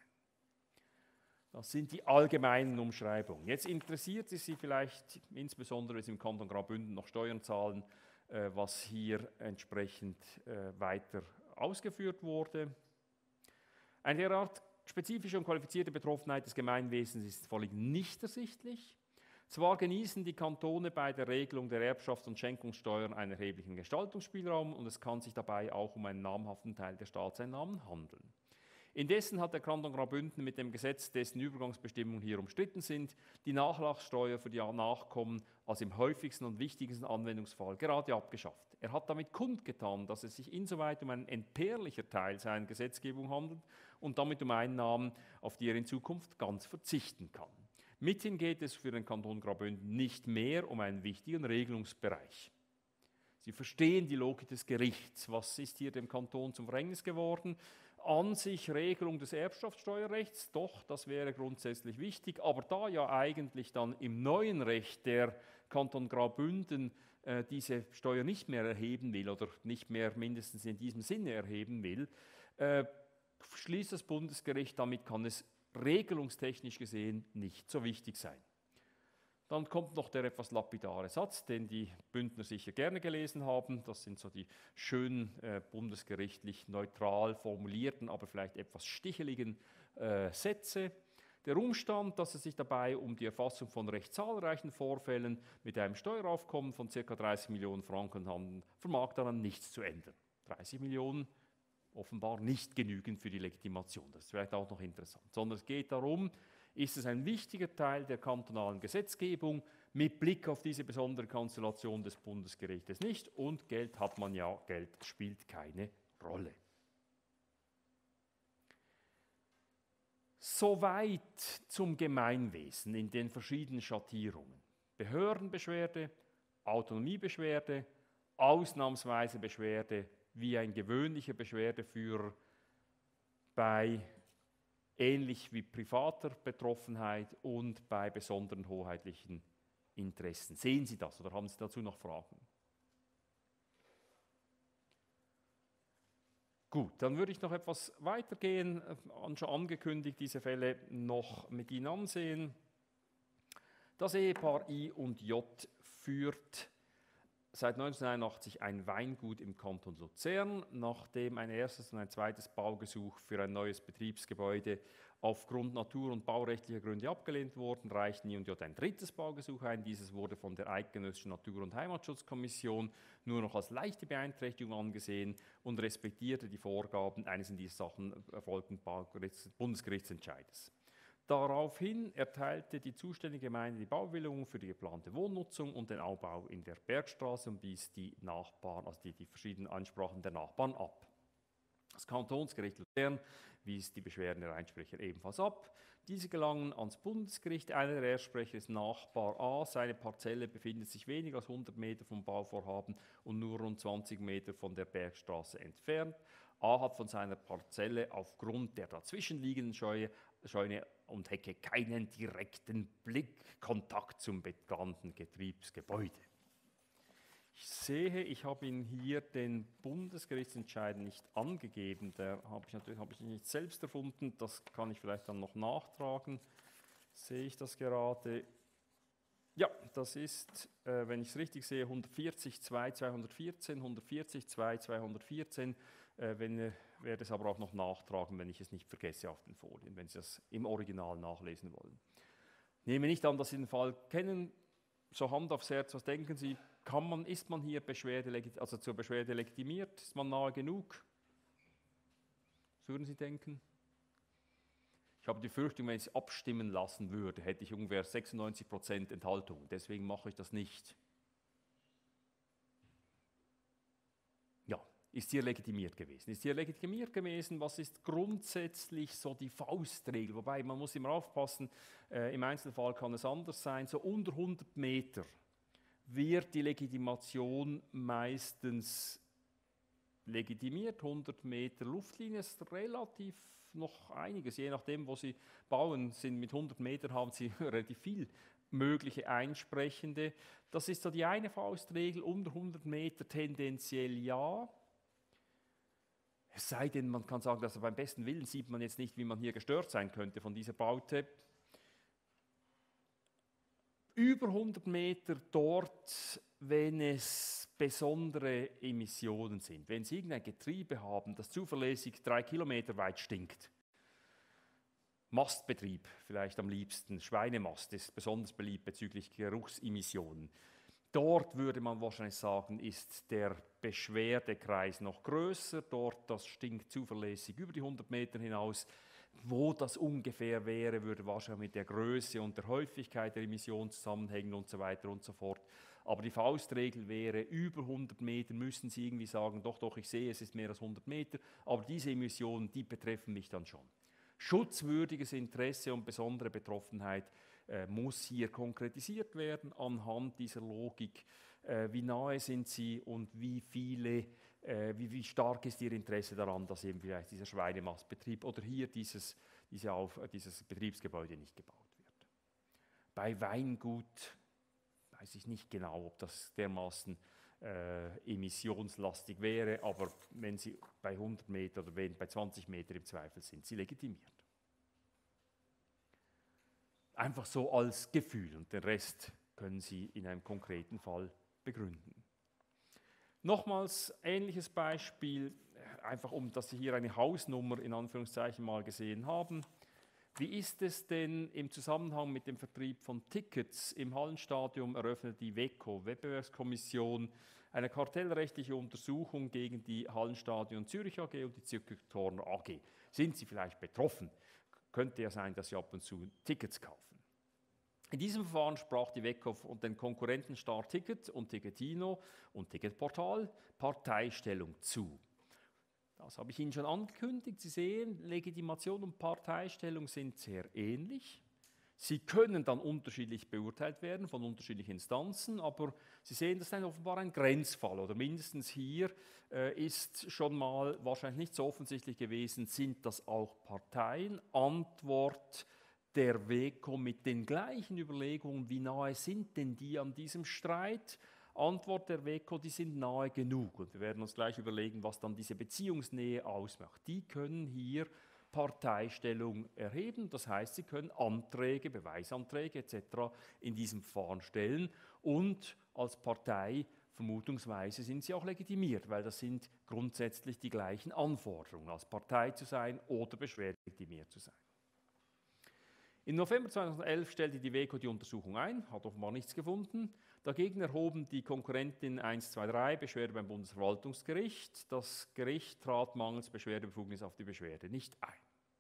Das sind die allgemeinen Umschreibungen. Jetzt interessiert es Sie vielleicht, insbesondere wenn Sie im Kanton Graubünden noch Steuern zahlen, äh, was hier entsprechend äh, weiter ausgeführt wurde. Eine derart spezifische und qualifizierte Betroffenheit des Gemeinwesens ist vorliegend nicht ersichtlich. Zwar genießen die Kantone bei der Regelung der Erbschafts- und Schenkungssteuern einen erheblichen Gestaltungsspielraum und es kann sich dabei auch um einen namhaften Teil der Staatseinnahmen handeln. Indessen hat der Kanton Graubünden mit dem Gesetz, dessen Übergangsbestimmungen hier umstritten sind, die Nachlasssteuer für die Nachkommen als im häufigsten und wichtigsten Anwendungsfall gerade abgeschafft. Er hat damit kundgetan, dass es sich insoweit um einen entbehrlicher Teil seiner Gesetzgebung handelt und damit um Einnahmen, auf die er in Zukunft ganz verzichten kann. Mithin geht es für den Kanton Graubünden nicht mehr um einen wichtigen Regelungsbereich. Sie verstehen die Logik des Gerichts. Was ist hier dem Kanton zum Verhängnis geworden? An sich Regelung des Erbschaftssteuerrechts, doch, das wäre grundsätzlich wichtig, aber da ja eigentlich dann im neuen Recht der Kanton Graubünden äh, diese Steuer nicht mehr erheben will oder nicht mehr mindestens in diesem Sinne erheben will, äh, schließt das Bundesgericht, damit kann es regelungstechnisch gesehen nicht so wichtig sein. Dann kommt noch der etwas lapidare Satz, den die Bündner sicher gerne gelesen haben. Das sind so die schön äh, bundesgerichtlich neutral formulierten, aber vielleicht etwas sticheligen äh, Sätze. Der Umstand, dass es sich dabei um die Erfassung von recht zahlreichen Vorfällen mit einem Steueraufkommen von ca. dreißig Millionen Franken handelt, vermag daran nichts zu ändern. dreißig Millionen offenbar nicht genügend für die Legitimation. Das ist vielleicht auch noch interessant. Sondern es geht darum, ist es ein wichtiger Teil der kantonalen Gesetzgebung mit Blick auf diese besondere Konstellation des Bundesgerichtes nicht und Geld hat man ja, Geld spielt keine Rolle. Soweit zum Gemeinwesen in den verschiedenen Schattierungen. Behördenbeschwerde, Autonomiebeschwerde, ausnahmsweise Beschwerde wie ein gewöhnlicher Beschwerdeführer bei ähnlich wie privater Betroffenheit und bei besonderen hoheitlichen Interessen. Sehen Sie das oder haben Sie dazu noch Fragen? Gut, dann würde ich noch etwas weitergehen, schon angekündigt, diese Fälle noch mit Ihnen ansehen. Das Ehepaar I und J führt seit neunzehnhunderteinundachtzig ein Weingut im Kanton Luzern, nachdem ein erstes und ein zweites Baugesuch für ein neues Betriebsgebäude aufgrund natur- und baurechtlicher Gründe abgelehnt worden, reichten I und J ein drittes Baugesuch ein. Dieses wurde von der Eidgenössischen Natur- und Heimatschutzkommission nur noch als leichte Beeinträchtigung angesehen und respektierte die Vorgaben eines in dieser Sachen erfolgten Bundesgerichtsentscheides. Daraufhin erteilte die zuständige Gemeinde die Baubewilligung für die geplante Wohnnutzung und den Aubau in der Bergstraße und wies die Nachbarn, also die, die verschiedenen Ansprachen der Nachbarn ab. Das Kantonsgericht Luzern wies die Beschwerden der Einsprecher ebenfalls ab. Diese gelangen ans Bundesgericht. Einer der Ersprecher ist Nachbar A. Seine Parzelle befindet sich weniger als hundert Meter vom Bauvorhaben und nur rund zwanzig Meter von der Bergstraße entfernt. A hat von seiner Parzelle aufgrund der dazwischenliegenden Scheune, Scheune und Hecke keinen direkten Blickkontakt zum bekannten Betriebsgebäude. Ich sehe, ich habe Ihnen hier den Bundesgerichtsentscheid nicht angegeben. Der habe ich natürlich habe ich nicht selbst erfunden. Das kann ich vielleicht dann noch nachtragen. Sehe ich das gerade? Ja, das ist, äh, wenn ich es richtig sehe, hundertvierzig zwei zweihundertvierzehn, hundertvierzig zwei zweihundertvierzehn. Äh, wenn, äh, werde es aber auch noch nachtragen, wenn ich es nicht vergesse auf den Folien, wenn Sie das im Original nachlesen wollen. Ich nehme nicht an, dass Sie den Fall kennen. So Hand aufs Herz, was denken Sie? Kann man, ist man hier Beschwerde, also zur Beschwerde legitimiert? Ist man nahe genug? Was würden Sie denken? Ich habe die Befürchtung, wenn ich es abstimmen lassen würde, hätte ich ungefähr sechsundneunzig Prozent Enthaltung. Deswegen mache ich das nicht. Ja, ist hier legitimiert gewesen. Ist hier legitimiert gewesen? Was ist grundsätzlich so die Faustregel? Wobei, man muss immer aufpassen, äh, im Einzelfall kann es anders sein. So unter hundert Meter wird die Legitimation meistens legitimiert. hundert Meter Luftlinie ist relativ noch einiges, je nachdem, wo Sie bauen, sind mit hundert Metern haben Sie relativ viel mögliche Einsprechende. Das ist so die eine Faustregel, unter hundert Meter tendenziell ja. Es sei denn, man kann sagen, dass beim besten Willen sieht man jetzt nicht, wie man hier gestört sein könnte von dieser Baute. Über hundert Meter dort, wenn es besondere Emissionen sind. Wenn Sie irgendein Getriebe haben, das zuverlässig drei Kilometer weit stinkt. Mastbetrieb vielleicht am liebsten, Schweinemast ist besonders beliebt bezüglich Geruchsemissionen. Dort würde man wahrscheinlich sagen, ist der Beschwerdekreis noch größer. Dort, das stinkt zuverlässig über die hundert Meter hinaus. Wo das ungefähr wäre, würde wahrscheinlich mit der Größe und der Häufigkeit der Emission zusammenhängen und so weiter und so fort. Aber die Faustregel wäre, über hundert Meter müssen Sie irgendwie sagen, doch, doch, ich sehe, es ist mehr als hundert Meter, aber diese Emissionen, die betreffen mich dann schon. Schutzwürdiges Interesse und besondere Betroffenheit äh, muss hier konkretisiert werden anhand dieser Logik. Äh, wie nahe sind Sie und wie viele Äh, wie, wie stark ist Ihr Interesse daran, dass eben vielleicht dieser Schweinemastbetrieb oder hier dieses, diese Auf, äh, dieses Betriebsgebäude nicht gebaut wird. Bei Weingut weiß ich nicht genau, ob das dermaßen äh, emissionslastig wäre, aber wenn Sie bei hundert Meter oder wenn bei zwanzig Meter im Zweifel sind, Sie legitimiert. Einfach so als Gefühl und den Rest können Sie in einem konkreten Fall begründen. Nochmals ähnliches Beispiel, einfach um, dass Sie hier eine Hausnummer in Anführungszeichen mal gesehen haben. Wie ist es denn im Zusammenhang mit dem Vertrieb von Tickets? Im Hallenstadion eröffnet die WEKO, Wettbewerbskommission, eine kartellrechtliche Untersuchung gegen die Hallenstadion Zürich A G und die Zirkeltorner A G. Sind Sie vielleicht betroffen? Könnte ja sein, dass Sie ab und zu Tickets kaufen. In diesem Verfahren sprach die WEKO und den Konkurrenten Star Ticket und Ticketino und Ticketportal Parteistellung zu. Das habe ich Ihnen schon angekündigt. Sie sehen, Legitimation und Parteistellung sind sehr ähnlich. Sie können dann unterschiedlich beurteilt werden von unterschiedlichen Instanzen, aber Sie sehen, das ist offenbar ein Grenzfall oder mindestens hier äh, ist schon mal wahrscheinlich nicht so offensichtlich gewesen, sind das auch Parteien? Antwort der WEKO mit den gleichen Überlegungen, wie nahe sind denn die an diesem Streit? Antwort der WEKO, die sind nahe genug. Und wir werden uns gleich überlegen, was dann diese Beziehungsnähe ausmacht. Die können hier Parteistellung erheben, das heißt, sie können Anträge, Beweisanträge et cetera in diesem Verfahren stellen und als Partei vermutungsweise sind sie auch legitimiert, weil das sind grundsätzlich die gleichen Anforderungen, als Partei zu sein oder beschwerdelegitimiert zu sein. Im November zweitausendelf stellte die WEKO die Untersuchung ein, hat offenbar nichts gefunden. Dagegen erhoben die Konkurrentin eins, zwei, drei Beschwerde beim Bundesverwaltungsgericht. Das Gericht trat mangels Beschwerdebefugnis auf die Beschwerde nicht ein.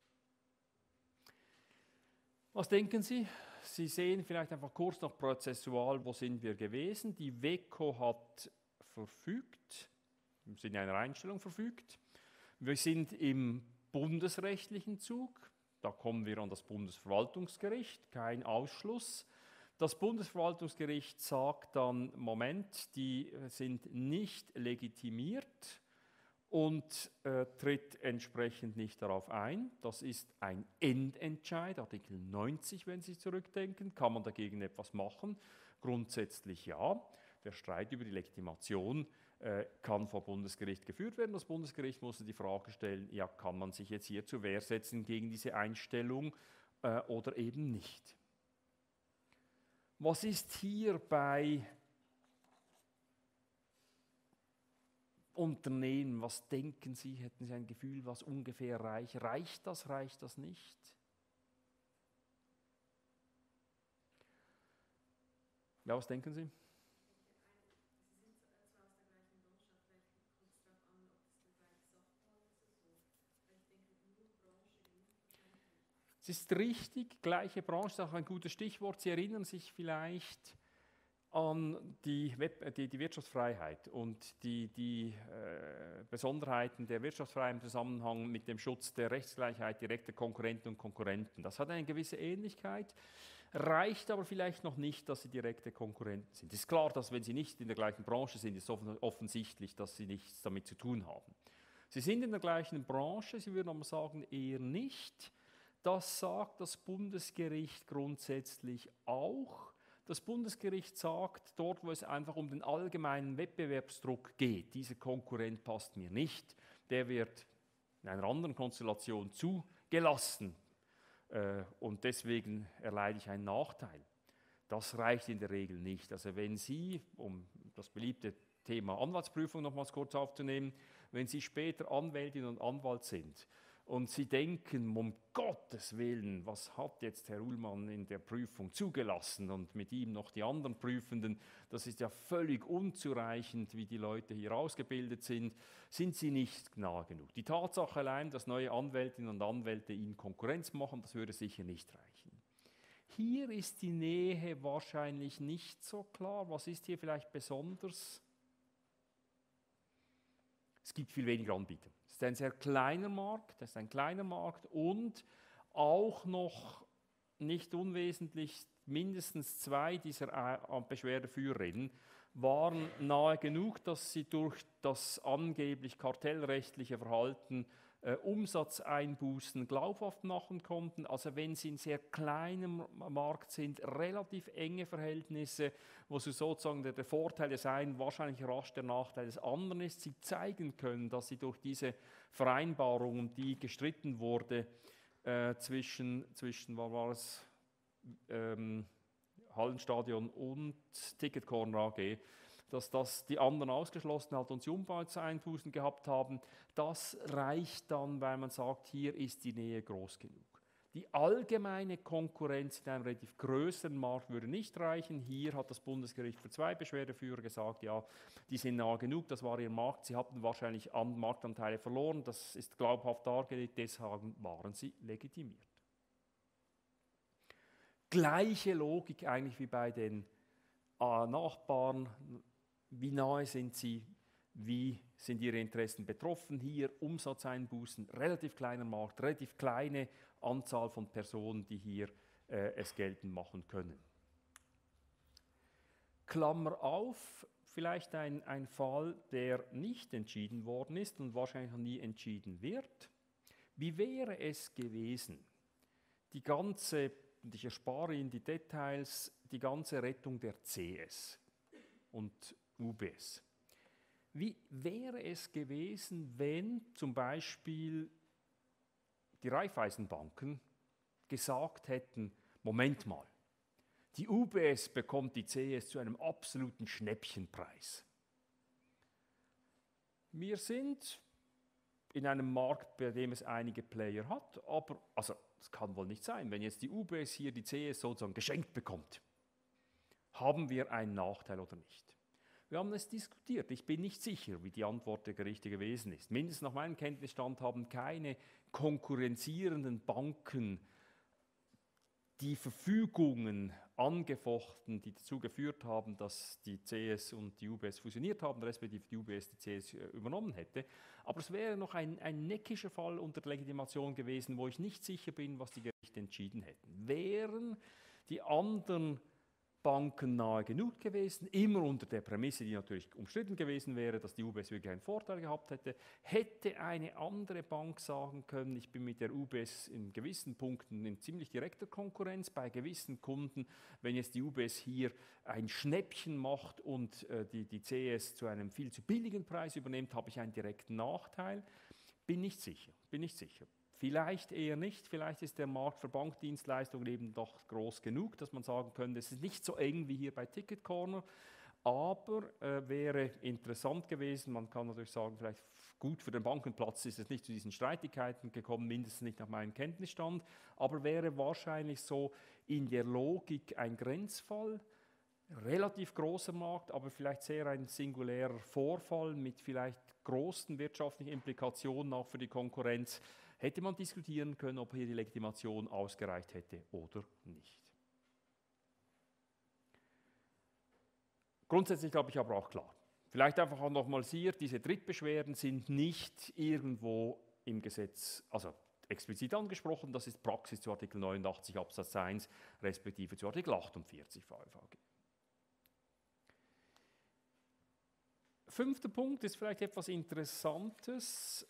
Was denken Sie? Sie sehen vielleicht einfach kurz noch prozessual, wo sind wir gewesen. Die WEKO hat verfügt, im Sinne einer Einstellung verfügt. Wir sind im bundesrechtlichen Zug. Da kommen wir an das Bundesverwaltungsgericht, kein Ausschluss. Das Bundesverwaltungsgericht sagt dann, Moment, die sind nicht legitimiert und äh, tritt entsprechend nicht darauf ein. Das ist ein Endentscheid, Artikel neunzig, wenn Sie zurückdenken. Kann man dagegen etwas machen? Grundsätzlich ja. Der Streit über die Legitimation äh, kann vor Bundesgericht geführt werden. Das Bundesgericht musste die Frage stellen, ja, kann man sich jetzt hier zur Wehr setzen gegen diese Einstellung äh, oder eben nicht. Was ist hier bei Unternehmen, was denken Sie, hätten Sie ein Gefühl, was ungefähr reicht? Reicht das, reicht das nicht? Ja, was denken Sie? Es ist richtig, gleiche Branche ist auch ein gutes Stichwort. Sie erinnern sich vielleicht an die, Web, die, die Wirtschaftsfreiheit und die, die äh, Besonderheiten der Wirtschaftsfreiheit im Zusammenhang mit dem Schutz der Rechtsgleichheit direkter Konkurrenten und Konkurrenten. Das hat eine gewisse Ähnlichkeit, reicht aber vielleicht noch nicht, dass sie direkte Konkurrenten sind. Es ist klar, dass wenn sie nicht in der gleichen Branche sind, ist offen, offensichtlich, dass sie nichts damit zu tun haben. Sie sind in der gleichen Branche, Sie würden aber sagen, eher nicht. Das sagt das Bundesgericht grundsätzlich auch. Das Bundesgericht sagt, dort, wo es einfach um den allgemeinen Wettbewerbsdruck geht, dieser Konkurrent passt mir nicht, der wird in einer anderen Konstellation zugelassen äh, und deswegen erleide ich einen Nachteil. Das reicht in der Regel nicht. Also wenn Sie, um das beliebte Thema Anwaltsprüfung nochmals kurz aufzunehmen, wenn Sie später Anwältin und Anwalt sind, und Sie denken, um Gottes Willen, was hat jetzt Herr Uhlmann in der Prüfung zugelassen und mit ihm noch die anderen Prüfenden, das ist ja völlig unzureichend, wie die Leute hier ausgebildet sind, sind Sie nicht nah genug. Die Tatsache allein, dass neue Anwältinnen und Anwälte Ihnen Konkurrenz machen, das würde sicher nicht reichen. Hier ist die Nähe wahrscheinlich nicht so klar. Was ist hier vielleicht besonders? Es gibt viel weniger Anbieter. Es ist ein sehr kleiner Markt, das ist ein kleiner Markt und auch noch nicht unwesentlich, mindestens zwei dieser Beschwerdeführerinnen waren nahe genug, dass sie durch das angeblich kartellrechtliche Verhalten äh, Umsatzeinbußen glaubhaft machen konnten. Also wenn sie in sehr kleinem Markt sind, relativ enge Verhältnisse, wo sie sozusagen der, der Vorteil des einen wahrscheinlich rasch der Nachteil des anderen ist, sie zeigen können, dass sie durch diese Vereinbarung, um die gestritten wurde, äh, zwischen, zwischen, was war es, ähm, Hallenstadion und Ticketcorner A G, dass das die anderen ausgeschlossen hat und sie Umsatzeinbußen gehabt haben, das reicht dann, weil man sagt, hier ist die Nähe groß genug. Die allgemeine Konkurrenz in einem relativ größeren Markt würde nicht reichen. Hier hat das Bundesgericht für zwei Beschwerdeführer gesagt, ja, die sind nah genug, das war ihr Markt, sie hatten wahrscheinlich an Marktanteile verloren, das ist glaubhaft dargelegt, deshalb waren sie legitimiert. Gleiche Logik eigentlich wie bei den äh, Nachbarn. Wie nahe sind sie? Wie sind ihre Interessen betroffen? Hier Umsatzeinbußen, relativ kleiner Markt, relativ kleine Anzahl von Personen, die hier äh, es geltend machen können. Klammer auf, vielleicht ein, ein Fall, der nicht entschieden worden ist und wahrscheinlich noch nie entschieden wird. Wie wäre es gewesen, die ganze, und ich erspare Ihnen die Details, die ganze Rettung der C S und U B S. Wie wäre es gewesen, wenn zum Beispiel die Raiffeisenbanken gesagt hätten, Moment mal, die U B S bekommt die C S zu einem absoluten Schnäppchenpreis. Wir sind in einem Markt, bei dem es einige Player hat, aber, also das kann wohl nicht sein, wenn jetzt die U B S hier die C S sozusagen geschenkt bekommt, haben wir einen Nachteil oder nicht? Wir haben es diskutiert. Ich bin nicht sicher, wie die Antwort der Gerichte gewesen ist. Mindestens nach meinem Kenntnisstand haben keine konkurrenzierenden Banken die Verfügungen angefochten, die dazu geführt haben, dass die C S und die U B S fusioniert haben, respektive die U B S die C S übernommen hätte. Aber es wäre noch ein, ein neckischer Fall unter der Legitimation gewesen, wo ich nicht sicher bin, was die Gerichte entschieden hätten. Wären die anderen Banken nahe genug gewesen, immer unter der Prämisse, die natürlich umstritten gewesen wäre, dass die U B S wirklich einen Vorteil gehabt hätte, hätte eine andere Bank sagen können, ich bin mit der U B S in gewissen Punkten in ziemlich direkter Konkurrenz, bei gewissen Kunden, wenn jetzt die U B S hier ein Schnäppchen macht und äh, die, die C S zu einem viel zu billigen Preis übernimmt, habe ich einen direkten Nachteil. Bin nicht sicher, bin nicht sicher. Vielleicht eher nicht, vielleicht ist der Markt für Bankdienstleistungen eben doch groß genug, dass man sagen könnte, es ist nicht so eng wie hier bei Ticket Corner, aber äh, wäre interessant gewesen. Man kann natürlich sagen, vielleicht gut für den Bankenplatz ist es nicht zu diesen Streitigkeiten gekommen, mindestens nicht nach meinem Kenntnisstand, aber wäre wahrscheinlich so in der Logik ein Grenzfall, relativ großer Markt, aber vielleicht sehr ein singulärer Vorfall mit vielleicht großen wirtschaftlichen Implikationen auch für die Konkurrenz. Hätte man diskutieren können, ob hier die Legitimation ausgereicht hätte oder nicht. Grundsätzlich glaube ich aber auch klar. Vielleicht einfach auch nochmals hier, diese Drittbeschwerden sind nicht irgendwo im Gesetz, also explizit angesprochen, das ist Praxis zu Artikel neunundachtzig Absatz eins respektive zu Artikel achtundvierzig V F A G. Fünfter Punkt ist vielleicht etwas Interessantes.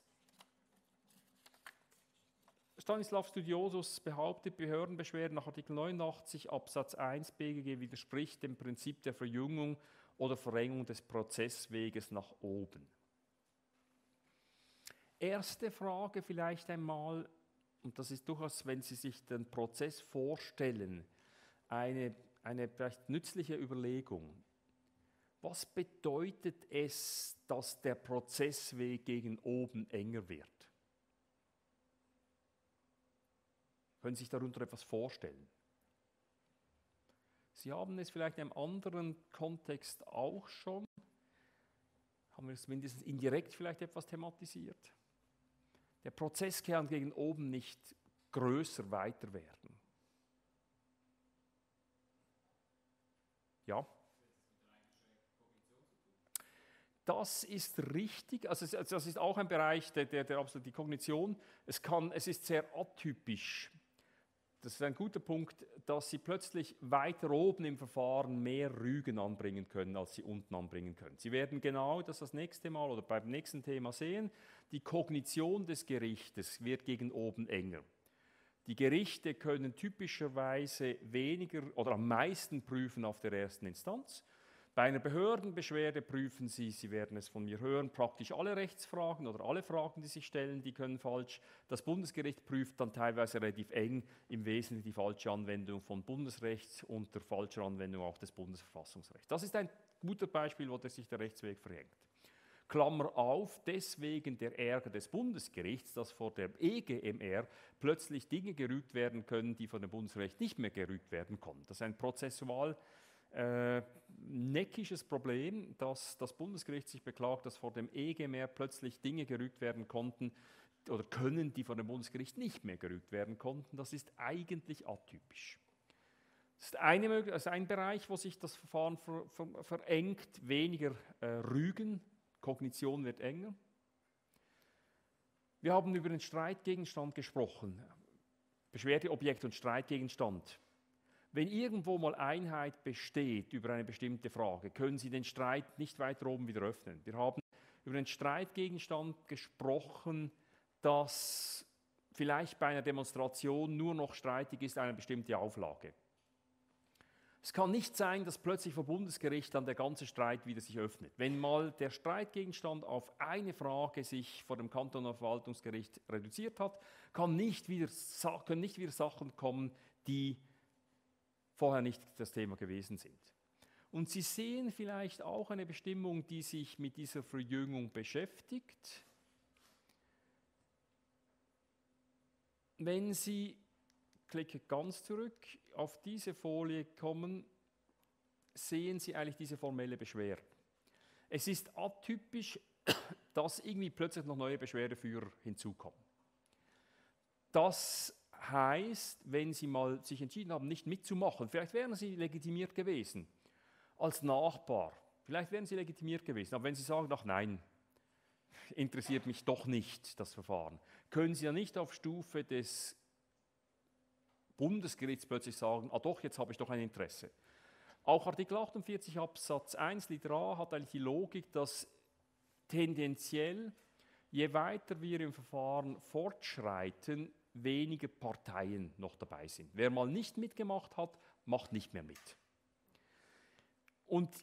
Stanislav Studiosus behauptet, Behördenbeschwerden nach Artikel neunundachtzig Absatz eins B G G widerspricht dem Prinzip der Verjüngung oder Verengung des Prozessweges nach oben. Erste Frage vielleicht einmal, und das ist durchaus, wenn Sie sich den Prozess vorstellen, eine, eine vielleicht nützliche Überlegung. Was bedeutet es, dass der Prozessweg gegen oben enger wird? Können Sie sich darunter etwas vorstellen? Sie haben es vielleicht in einem anderen Kontext auch schon, haben wir es mindestens indirekt vielleicht etwas thematisiert. Der Prozess kann gegen oben nicht größer weiter werden. Ja? Das ist richtig, also das ist auch ein Bereich der, der, der absolut die Kognition. Es, kann, es ist sehr atypisch. Das ist ein guter Punkt, dass Sie plötzlich weiter oben im Verfahren mehr Rügen anbringen können, als Sie unten anbringen können. Sie werden genau das das nächste Mal oder beim nächsten Thema sehen. Die Kognition des Gerichtes wird gegen oben enger. Die Gerichte können typischerweise weniger oder am meisten prüfen auf der ersten Instanz. Bei einer Behördenbeschwerde prüfen Sie, Sie werden es von mir hören, praktisch alle Rechtsfragen oder alle Fragen, die sich stellen, die können falsch. Das Bundesgericht prüft dann teilweise relativ eng, im Wesentlichen die falsche Anwendung von Bundesrechts und der falschen Anwendung auch des Bundesverfassungsrechts. Das ist ein guter Beispiel, wo der sich der Rechtsweg verhängt. Klammer auf, deswegen der Ärger des Bundesgerichts, dass vor dem E G M R plötzlich Dinge gerügt werden können, die von dem Bundesrecht nicht mehr gerügt werden konnten. Das ist ein prozessual Äh, neckisches Problem, dass das Bundesgericht sich beklagt, dass vor dem E G M R plötzlich Dinge gerügt werden konnten oder können, die von dem Bundesgericht nicht mehr gerügt werden konnten. Das ist eigentlich atypisch. Das ist, eine, das ist ein Bereich, wo sich das Verfahren ver, ver, verengt, weniger äh, Rügen, Kognition wird enger. Wir haben über den Streitgegenstand gesprochen, Beschwerdeobjekt und Streitgegenstand. Wenn irgendwo mal Einheit besteht über eine bestimmte Frage, können Sie den Streit nicht weiter oben wieder öffnen. Wir haben über den Streitgegenstand gesprochen, dass vielleicht bei einer Demonstration nur noch streitig ist eine bestimmte Auflage. Es kann nicht sein, dass plötzlich vor Bundesgericht dann der ganze Streit wieder sich öffnet. Wenn mal der Streitgegenstand auf eine Frage sich vor dem kantonalen Verwaltungsgericht reduziert hat, kann nicht wieder, können nicht wieder Sachen kommen, die vorher nicht das Thema gewesen sind. Und Sie sehen vielleicht auch eine Bestimmung, die sich mit dieser Verjüngung beschäftigt. Wenn Sie klicke ganz zurück, auf diese Folie kommen, sehen Sie eigentlich diese formelle Beschwerde. Es ist atypisch, dass irgendwie plötzlich noch neue Beschwerdeführer hinzukommen. Das heißt, wenn Sie mal sich entschieden haben, nicht mitzumachen, vielleicht wären Sie legitimiert gewesen als Nachbar, vielleicht wären Sie legitimiert gewesen, aber wenn Sie sagen, ach nein, interessiert mich doch nicht das Verfahren, können Sie ja nicht auf Stufe des Bundesgerichts plötzlich sagen, ah doch, jetzt habe ich doch ein Interesse. Auch Artikel achtundvierzig Absatz eins Liter a hat eigentlich die Logik, dass tendenziell, je weiter wir im Verfahren fortschreiten, weniger Parteien noch dabei sind. Wer mal nicht mitgemacht hat, macht nicht mehr mit. Und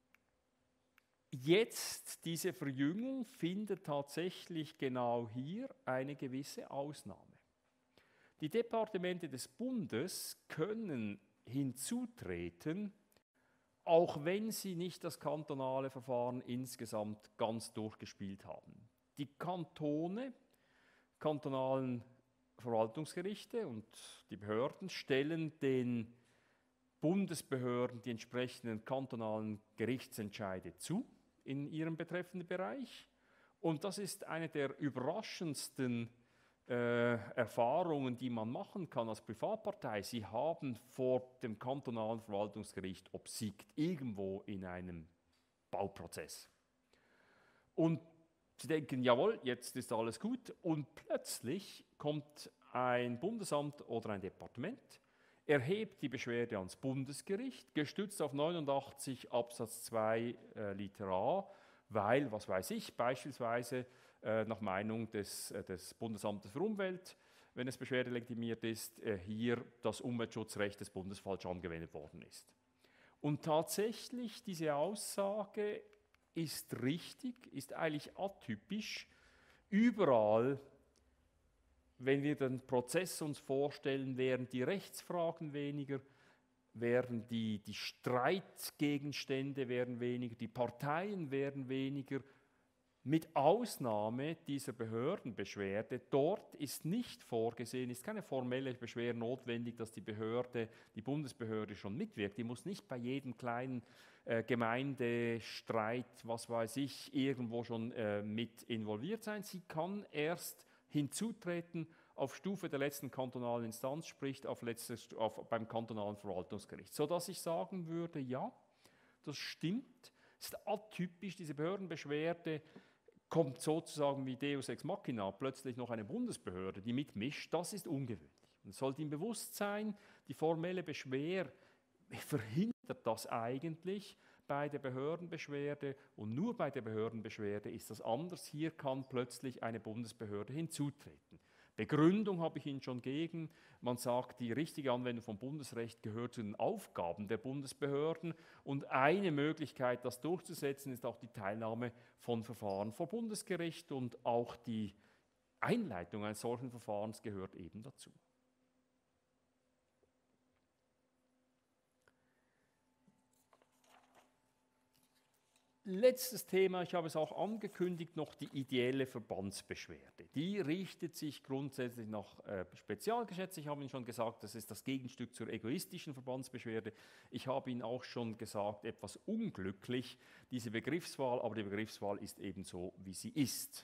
jetzt, diese Verjüngung findet tatsächlich genau hier eine gewisse Ausnahme. Die Departemente des Bundes können hinzutreten, auch wenn sie nicht das kantonale Verfahren insgesamt ganz durchgespielt haben. Die Kantone, kantonalen Verwaltungsgerichte und die Behörden stellen den Bundesbehörden die entsprechenden kantonalen Gerichtsentscheide zu in ihrem betreffenden Bereich. Und das ist eine der überraschendsten äh, Erfahrungen, die man machen kann als Privatpartei. Sie haben vor dem kantonalen Verwaltungsgericht obsiegt, irgendwo in einem Bauprozess. Und Sie denken, jawohl, jetzt ist alles gut, und plötzlich kommt ein Bundesamt oder ein Departement, erhebt die Beschwerde ans Bundesgericht, gestützt auf neunundachtzig Absatz zwei äh, Liter a, weil, was weiß ich, beispielsweise äh, nach Meinung des, äh, des Bundesamtes für Umwelt, wenn es Beschwerde legitimiert ist, äh, hier das Umweltschutzrecht des Bundes falsch angewendet worden ist. Und tatsächlich, diese Aussage ist richtig, ist eigentlich atypisch. Überall, wenn wir den Prozess uns vorstellen, wären die Rechtsfragen weniger, wären die, die Streitgegenstände wären weniger, die Parteien wären weniger, mit Ausnahme dieser Behördenbeschwerde. Dort ist nicht vorgesehen, ist keine formelle Beschwerde notwendig, dass die Behörde, die Bundesbehörde schon mitwirkt. Die muss nicht bei jedem kleinen äh, Gemeindestreit, was weiß ich, irgendwo schon äh, mit involviert sein. Sie kann erst hinzutreten auf Stufe der letzten kantonalen Instanz, sprich auf letztes, auf, beim kantonalen Verwaltungsgericht. Sodass ich sagen würde, ja, das stimmt, ist atypisch, diese Behördenbeschwerde kommt sozusagen wie Deus ex machina, plötzlich noch eine Bundesbehörde, die mitmischt, das ist ungewöhnlich. Und es sollte ihm bewusst sein, die formelle Beschwer verhindert das eigentlich bei der Behördenbeschwerde, und nur bei der Behördenbeschwerde ist das anders. Hier kann plötzlich eine Bundesbehörde hinzutreten. Begründung habe ich Ihnen schon gegeben. Man sagt, die richtige Anwendung von Bundesrecht gehört zu den Aufgaben der Bundesbehörden, und eine Möglichkeit, das durchzusetzen, ist auch die Teilnahme von Verfahren vor Bundesgericht, und auch die Einleitung eines solchen Verfahrens gehört eben dazu. Letztes Thema, ich habe es auch angekündigt, noch die ideelle Verbandsbeschwerde. Die richtet sich grundsätzlich nach äh, Spezialgesetz. Ich habe Ihnen schon gesagt, das ist das Gegenstück zur egoistischen Verbandsbeschwerde. Ich habe Ihnen auch schon gesagt, etwas unglücklich, diese Begriffswahl, aber die Begriffswahl ist eben so, wie sie ist.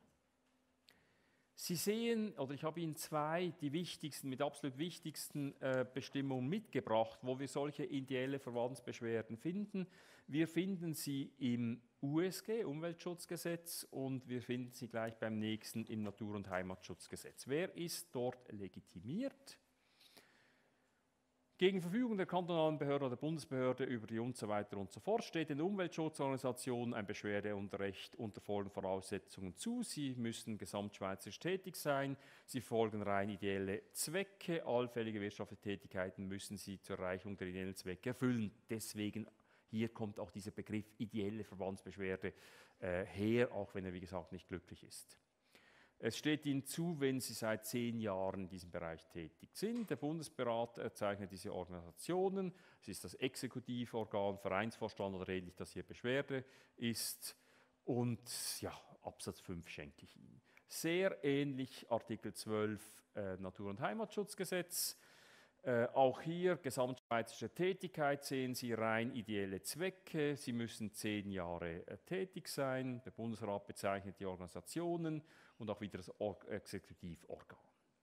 Sie sehen, oder ich habe Ihnen zwei, die wichtigsten, mit absolut wichtigsten äh, Bestimmungen mitgebracht, wo wir solche ideelle Verbandsbeschwerden finden. Wir finden sie im U S G, Umweltschutzgesetz, und wir finden sie gleich beim nächsten im Natur- und Heimatschutzgesetz. Wer ist dort legitimiert? Gegen Verfügung der kantonalen Behörde oder der Bundesbehörde über die und so weiter und so fort steht den Umweltschutzorganisationen ein Beschwerderecht unter folgenden Voraussetzungen zu. Sie müssen gesamtschweizerisch tätig sein, sie folgen rein ideelle Zwecke, allfällige wirtschaftliche Tätigkeiten müssen sie zur Erreichung der ideellen Zwecke erfüllen. Deswegen hier kommt auch dieser Begriff ideelle Verbandsbeschwerde äh, her, auch wenn er, wie gesagt, nicht glücklich ist. Es steht Ihnen zu, wenn Sie seit zehn Jahren in diesem Bereich tätig sind. Der Bundesrat zeichnet diese Organisationen. Es ist das Exekutivorgan, Vereinsvorstand oder ähnlich, das hier Beschwerde ist. Und ja, Absatz fünf schenke ich Ihnen. Sehr ähnlich Artikel zwölf äh, Natur- und Heimatschutzgesetz. Äh, auch hier gesamtschweizerische Tätigkeit sehen Sie rein ideelle Zwecke. Sie müssen zehn Jahre äh, tätig sein. Der Bundesrat bezeichnet die Organisationen und auch wieder das Or- Exekutivorgan.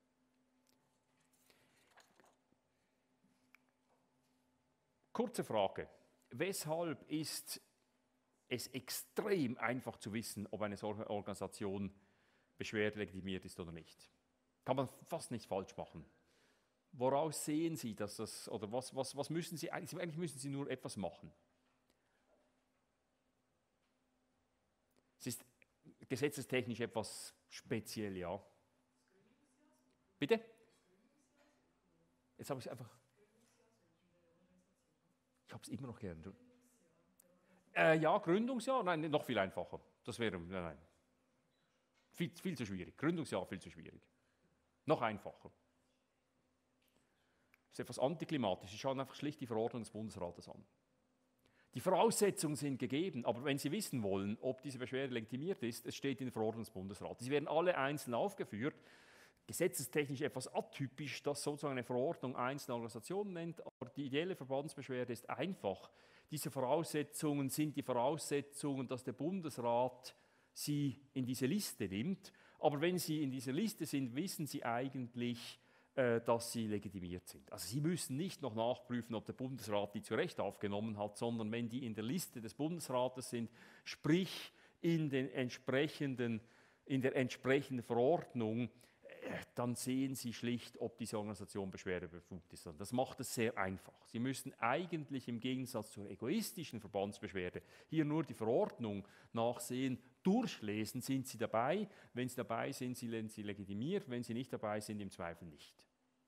Kurze Frage. Weshalb ist es extrem einfach zu wissen, ob eine solche Organisation beschwerdelegitimiert ist oder nicht? Kann man fast nicht falsch machen. Woraus sehen Sie, dass das, oder was, was, was müssen Sie, eigentlich, eigentlich müssen Sie nur etwas machen. Es ist gesetzestechnisch etwas speziell, ja. Bitte? Jetzt habe ich es einfach... Ich habe es immer noch gern. Äh, ja, Gründungsjahr, nein, noch viel einfacher. Das wäre, nein, nein. Viel, viel zu schwierig. Gründungsjahr viel zu schwierig. Noch einfacher. Das ist etwas antiklimatisch. Sie schauen einfach schlicht die Verordnung des Bundesrates an. Die Voraussetzungen sind gegeben, aber wenn Sie wissen wollen, ob diese Beschwerde legitimiert ist, es steht in der Verordnung des Bundesrates. Sie werden alle einzeln aufgeführt. Gesetzestechnisch etwas atypisch, dass sozusagen eine Verordnung einzelne Organisationen nennt, aber die ideelle Verbandsbeschwerde ist einfach. Diese Voraussetzungen sind die Voraussetzungen, dass der Bundesrat sie in diese Liste nimmt. Aber wenn sie in dieser Liste sind, wissen sie eigentlich, äh, dass sie legitimiert sind. Also sie müssen nicht noch nachprüfen, ob der Bundesrat die zu Recht aufgenommen hat, sondern wenn die in der Liste des Bundesrates sind, sprich in, den entsprechenden, in der entsprechenden Verordnung, dann sehen Sie schlicht, ob diese Organisation beschwerdebefugt ist. Und das macht es sehr einfach. Sie müssen eigentlich im Gegensatz zur egoistischen Verbandsbeschwerde hier nur die Verordnung nachsehen, durchlesen, sind Sie dabei. Wenn Sie dabei sind, sind Sie legitimiert. Wenn Sie nicht dabei sind, im Zweifel nicht.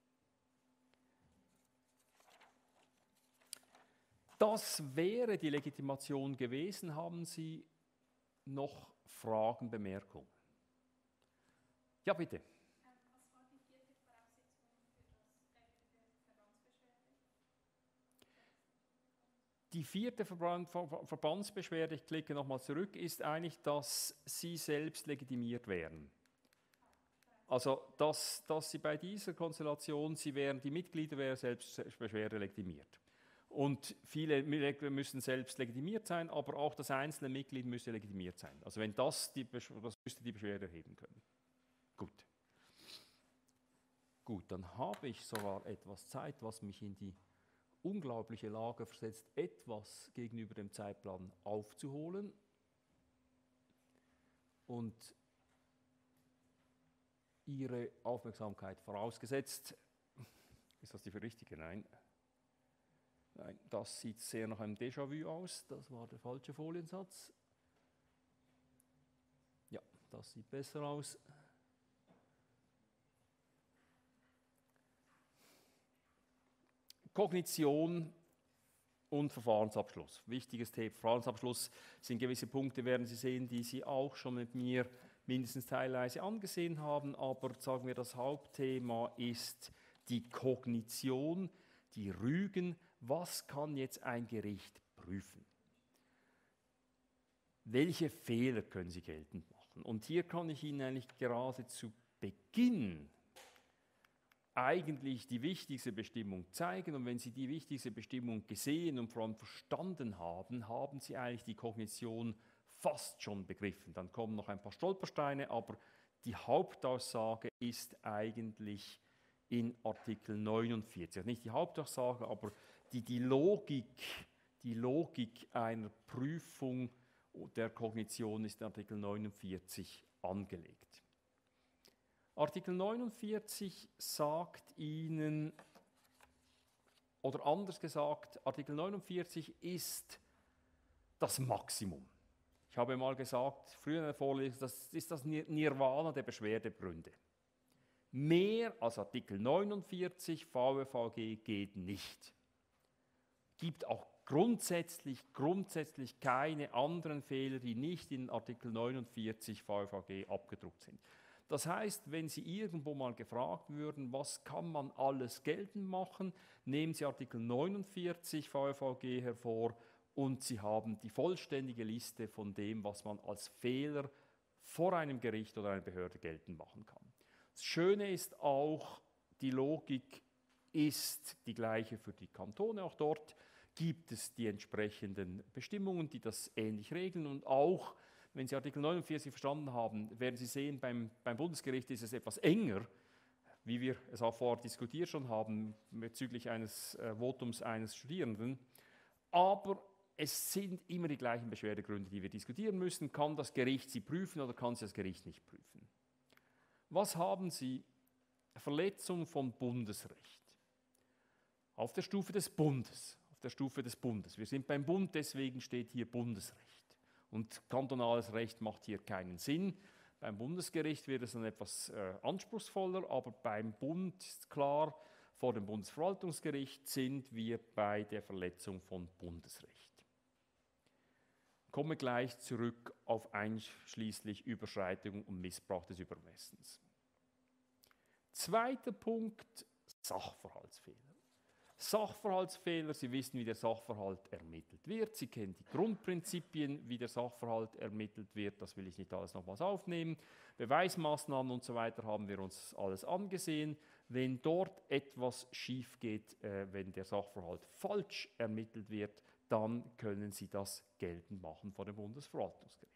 Das wäre die Legitimation gewesen. Haben Sie noch Fragen, Bemerkungen? Ja, bitte. Die vierte Verband, Ver, Verbandsbeschwerde, ich klicke nochmal zurück, ist eigentlich, dass Sie selbst legitimiert wären. Also, dass, dass Sie bei dieser Konstellation, Sie wären, die Mitglieder wären selbst Beschwerde legitimiert. Und viele müssen selbst legitimiert sein, aber auch das einzelne Mitglied müsste legitimiert sein. Also wenn das, die, das müsste die Beschwerde erheben können. Gut. Gut, dann habe ich sogar etwas Zeit, was mich in die unglaubliche Lage versetzt, etwas gegenüber dem Zeitplan aufzuholen. Und Ihre Aufmerksamkeit vorausgesetzt. Ist das die für richtige? Nein. Nein, das sieht sehr nach einem Déjà-vu aus. Das war der falsche Foliensatz. Ja, das sieht besser aus. Kognition und Verfahrensabschluss. Wichtiges Thema. Verfahrensabschluss sind gewisse Punkte, werden Sie sehen, die Sie auch schon mit mir mindestens teilweise angesehen haben. Aber sagen wir, das Hauptthema ist die Kognition, die Rügen. Was kann jetzt ein Gericht prüfen? Welche Fehler können Sie geltend machen? Und hier kann ich Ihnen eigentlich gerade zu Beginn eigentlich die wichtigste Bestimmung zeigen. Und wenn Sie die wichtigste Bestimmung gesehen und vor allem verstanden haben, haben Sie eigentlich die Kognition fast schon begriffen. Dann kommen noch ein paar Stolpersteine, aber die Hauptaussage ist eigentlich in Artikel neunundvierzig. Nicht die Hauptaussage, aber die, die, Logik, die Logik einer Prüfung der Kognition ist in Artikel neunundvierzig angelegt. Artikel neunundvierzig sagt Ihnen, oder anders gesagt, Artikel neunundvierzig ist das Maximum. Ich habe mal gesagt, früher in der Vorlesung, das ist das Nirvana der Beschwerdegründe. Mehr als Artikel neunundvierzig V F A G geht nicht. Gibt auch grundsätzlich, grundsätzlich keine anderen Fehler, die nicht in Artikel neunundvierzig V F A G abgedruckt sind. Das heißt, wenn Sie irgendwo mal gefragt würden, was kann man alles geltend machen, nehmen Sie Artikel neunundvierzig V F A G hervor und Sie haben die vollständige Liste von dem, was man als Fehler vor einem Gericht oder einer Behörde geltend machen kann. Das Schöne ist auch, die Logik ist die gleiche für die Kantone. Auch dort gibt es die entsprechenden Bestimmungen, die das ähnlich regeln. Und auch, wenn Sie Artikel neunundvierzig verstanden haben, werden Sie sehen, beim, beim Bundesgericht ist es etwas enger, wie wir es auch vorher diskutiert schon haben, bezüglich eines äh, Votums eines Studierenden. Aber es sind immer die gleichen Beschwerdegründe, die wir diskutieren müssen. Kann das Gericht sie prüfen oder kann sie das Gericht nicht prüfen? Was haben Sie? Verletzung von Bundesrecht. Auf der Stufe des Bundes. Auf der Stufe des Bundes. Wir sind beim Bund, deswegen steht hier Bundesrecht. Und kantonales Recht macht hier keinen Sinn. Beim Bundesgericht wird es dann etwas äh, anspruchsvoller, aber beim Bund ist klar, vor dem Bundesverwaltungsgericht sind wir bei der Verletzung von Bundesrecht. Ich komme gleich zurück auf einschließlich Überschreitung und Missbrauch des Übermessens. Zweiter Punkt, Sachverhaltsfehler. Sachverhaltsfehler, Sie wissen, wie der Sachverhalt ermittelt wird. Sie kennen die Grundprinzipien, wie der Sachverhalt ermittelt wird. Das will ich nicht alles nochmals aufnehmen. Beweismaßnahmen und so weiter haben wir uns alles angesehen. Wenn dort etwas schief geht, äh, wenn der Sachverhalt falsch ermittelt wird, dann können Sie das geltend machen vor dem Bundesverwaltungsgericht.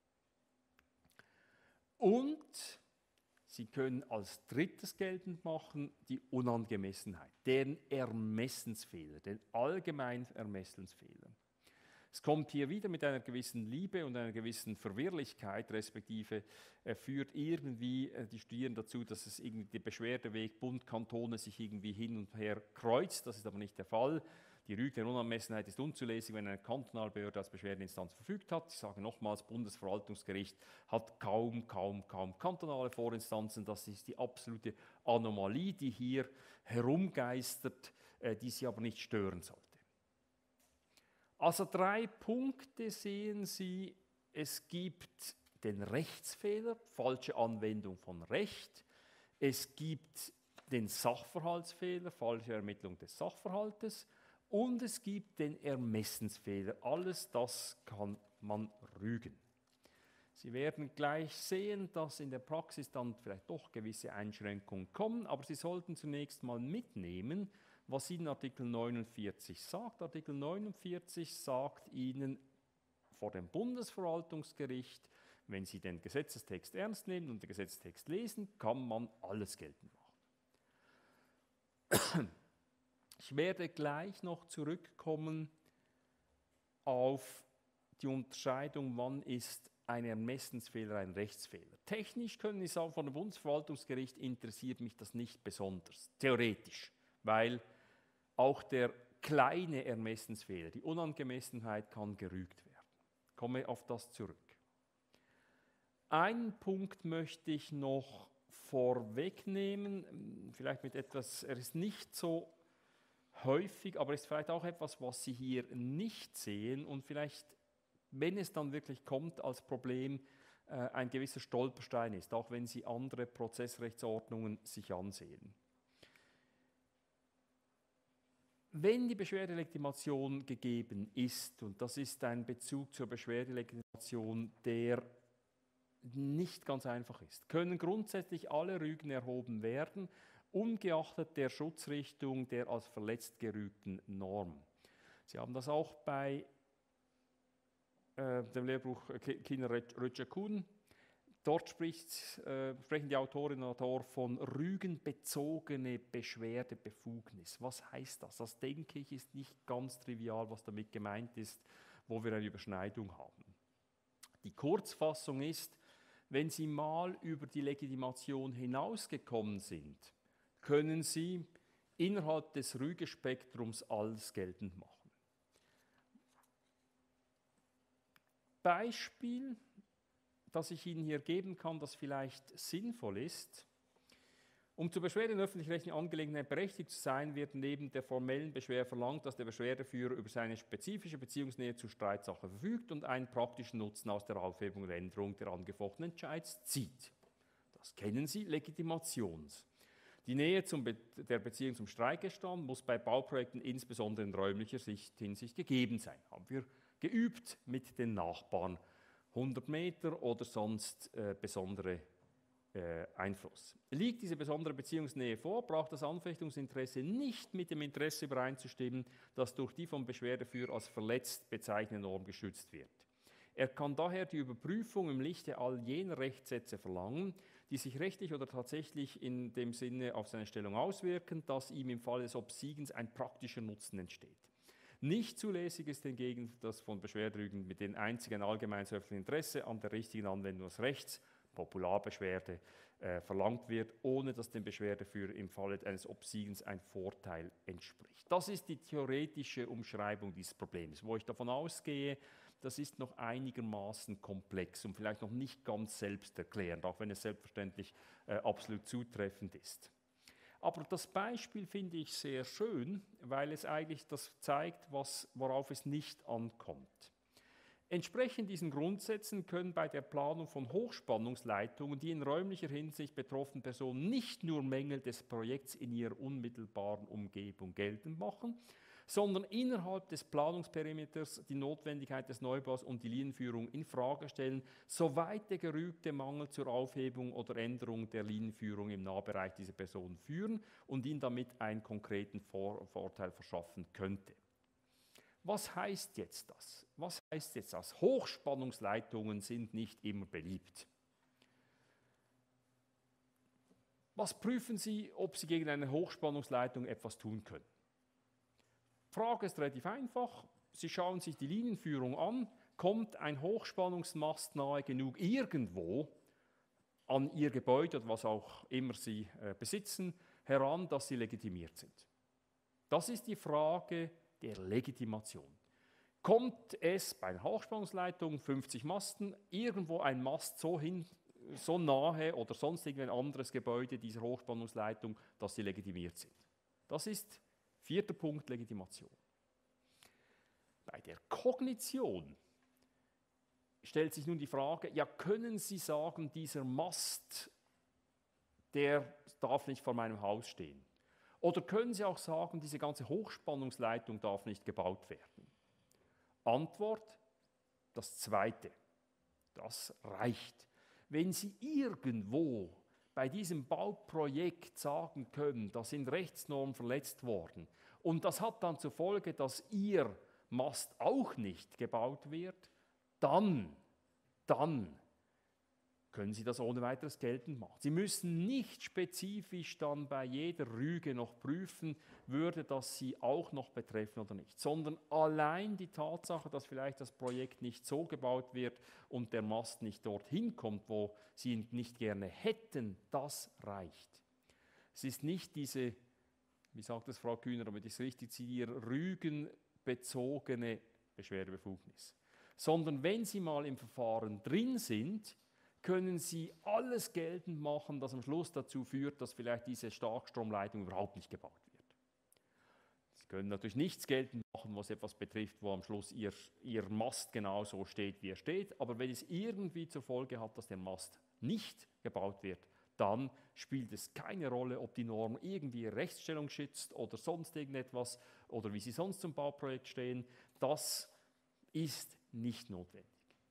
Und Sie können als drittes geltend machen die Unangemessenheit, den Ermessensfehler, den allgemeinen Ermessensfehler. Es kommt hier wieder mit einer gewissen Liebe und einer gewissen Verwirrlichkeit, respektive er führt irgendwie äh, die Studierenden dazu, dass es irgendwie der Beschwerdeweg Bund, Kantone sich irgendwie hin und her kreuzt. Das ist aber nicht der Fall. Die Rüge der Unangemessenheit ist unzulässig, wenn eine kantonale Behörde als Beschwerdeinstanz verfügt hat. Ich sage nochmals, Bundesverwaltungsgericht hat kaum, kaum, kaum kantonale Vorinstanzen. Das ist die absolute Anomalie, die hier herumgeistert, äh, die Sie aber nicht stören sollte. Also drei Punkte sehen Sie. Es gibt den Rechtsfehler, falsche Anwendung von Recht. Es gibt den Sachverhaltsfehler, falsche Ermittlung des Sachverhaltes. Und es gibt den Ermessensfehler. Alles das kann man rügen. Sie werden gleich sehen, dass in der Praxis dann vielleicht doch gewisse Einschränkungen kommen, aber Sie sollten zunächst mal mitnehmen, was Ihnen Artikel neunundvierzig sagt. Artikel neunundvierzig sagt Ihnen vor dem Bundesverwaltungsgericht, wenn Sie den Gesetzestext ernst nehmen und den Gesetzestext lesen, kann man alles geltend machen. Ich werde gleich noch zurückkommen auf die Unterscheidung, wann ist ein Ermessensfehler ein Rechtsfehler. Technisch können Sie sagen, von dem Bundesverwaltungsgericht interessiert mich das nicht besonders, theoretisch, weil auch der kleine Ermessensfehler, die Unangemessenheit, kann gerügt werden. Ich komme auf das zurück. Einen Punkt möchte ich noch vorwegnehmen, vielleicht mit etwas, er ist nicht so häufig, aber ist vielleicht auch etwas, was Sie hier nicht sehen und vielleicht, wenn es dann wirklich kommt, als Problem äh, ein gewisser Stolperstein ist, auch wenn Sie andere Prozessrechtsordnungen sich ansehen. Wenn die Beschwerdelegitimation gegeben ist, und das ist ein Bezug zur Beschwerdelegitimation, der nicht ganz einfach ist, können grundsätzlich alle Rügen erhoben werden, ungeachtet der Schutzrichtung der als verletzt gerügten Norm. Sie haben das auch bei äh, dem Lehrbuch Kiener Rötcher-Kuhn. Dort spricht, äh, sprechen die Autorinnen und Autoren von rügenbezogene Beschwerdebefugnis. Was heißt das? Das, denke ich, ist nicht ganz trivial, was damit gemeint ist, wo wir eine Überschneidung haben. Die Kurzfassung ist, wenn Sie mal über die Legitimation hinausgekommen sind, können Sie innerhalb des Rügespektrums alles geltend machen. Beispiel, das ich Ihnen hier geben kann, das vielleicht sinnvoll ist. Um zur Beschwerde in öffentlich-rechtlichen Angelegenheiten berechtigt zu sein, wird neben der formellen Beschwerde verlangt, dass der Beschwerdeführer über seine spezifische Beziehungsnähe zur Streitsache verfügt und einen praktischen Nutzen aus der Aufhebung oder Änderung der angefochtenen Entscheids zieht. Das kennen Sie, Legitimations. Die Nähe zum Be- der Beziehung zum Streitgestand muss bei Bauprojekten insbesondere in räumlicher Sicht, Hinsicht gegeben sein. Haben wir geübt mit den Nachbarn. hundert Meter oder sonst äh, besondere äh, Einfluss. Liegt diese besondere Beziehungsnähe vor, braucht das Anfechtungsinteresse nicht mit dem Interesse übereinzustimmen, das durch die vom Beschwerdeführer als verletzt bezeichnete Norm geschützt wird. Er kann daher die Überprüfung im Lichte all jener Rechtssätze verlangen, die sich rechtlich oder tatsächlich in dem Sinne auf seine Stellung auswirken, dass ihm im Falle des Obsiegens ein praktischer Nutzen entsteht. Nicht zulässig ist hingegen das von Beschwerderügen mit dem einzigen allgemeinsöffentlichen Interesse an der richtigen Anwendung des Rechts, Popularbeschwerde, äh, verlangt wird, ohne dass dem Beschwerdeführer im Falle eines Obsiegens ein Vorteil entspricht. Das ist die theoretische Umschreibung dieses Problems, wo ich davon ausgehe, das ist noch einigermaßen komplex und vielleicht noch nicht ganz selbsterklärend, auch wenn es selbstverständlich äh, absolut zutreffend ist. Aber das Beispiel finde ich sehr schön, weil es eigentlich das zeigt, was, worauf es nicht ankommt. Entsprechend diesen Grundsätzen können bei der Planung von Hochspannungsleitungen die in räumlicher Hinsicht betroffenen Personen nicht nur Mängel des Projekts in ihrer unmittelbaren Umgebung geltend machen, sondern innerhalb des Planungsperimeters die Notwendigkeit des Neubaus und die Linienführung in Frage stellen, soweit der gerügte Mangel zur Aufhebung oder Änderung der Linienführung im Nahbereich dieser Person führen und ihnen damit einen konkreten Vor- Vorteil verschaffen könnte. Was heißt jetzt das? Was heißt jetzt das? Hochspannungsleitungen sind nicht immer beliebt. Was prüfen Sie, ob Sie gegen eine Hochspannungsleitung etwas tun können? Die Frage ist relativ einfach. Sie schauen sich die Linienführung an. Kommt ein Hochspannungsmast nahe genug irgendwo an Ihr Gebäude oder was auch immer Sie äh, besitzen, heran, dass Sie legitimiert sind? Das ist die Frage der Legitimation. Kommt es bei einer Hochspannungsleitung, fünfzig Masten, irgendwo ein Mast so, hin, so nahe oder sonst irgendein anderes Gebäude dieser Hochspannungsleitung, dass sie legitimiert sind? Das ist vierter Punkt, Legitimation. Bei der Kognition stellt sich nun die Frage, ja, können Sie sagen, dieser Mast, der darf nicht vor meinem Haus stehen? Oder können Sie auch sagen, diese ganze Hochspannungsleitung darf nicht gebaut werden? Antwort, das Zweite. Das reicht. Wenn Sie irgendwo bei diesem Bauprojekt sagen können, da sind Rechtsnormen verletzt worden und das hat dann zur Folge, dass Ihr Mast auch nicht gebaut wird, dann, dann können Sie das ohne weiteres geltend machen. Sie müssen nicht spezifisch dann bei jeder Rüge noch prüfen, würde das Sie auch noch betreffen oder nicht, sondern allein die Tatsache, dass vielleicht das Projekt nicht so gebaut wird und der Mast nicht dorthin kommt, wo Sie ihn nicht gerne hätten, das reicht. Es ist nicht diese, wie sagt das Frau Kühner, damit ich es richtig zitiere, rügenbezogene Beschwerdebefugnis, sondern wenn Sie mal im Verfahren drin sind, können Sie alles geltend machen, das am Schluss dazu führt, dass vielleicht diese Starkstromleitung überhaupt nicht gebaut wird. Sie können natürlich nichts geltend machen, was etwas betrifft, wo am Schluss Ihr, Ihr Mast genau so steht, wie er steht. Aber wenn es irgendwie zur Folge hat, dass der Mast nicht gebaut wird, dann spielt es keine Rolle, ob die Norm irgendwie Ihre Rechtsstellung schützt oder sonst irgendetwas oder wie Sie sonst zum Bauprojekt stehen. Das ist nicht notwendig.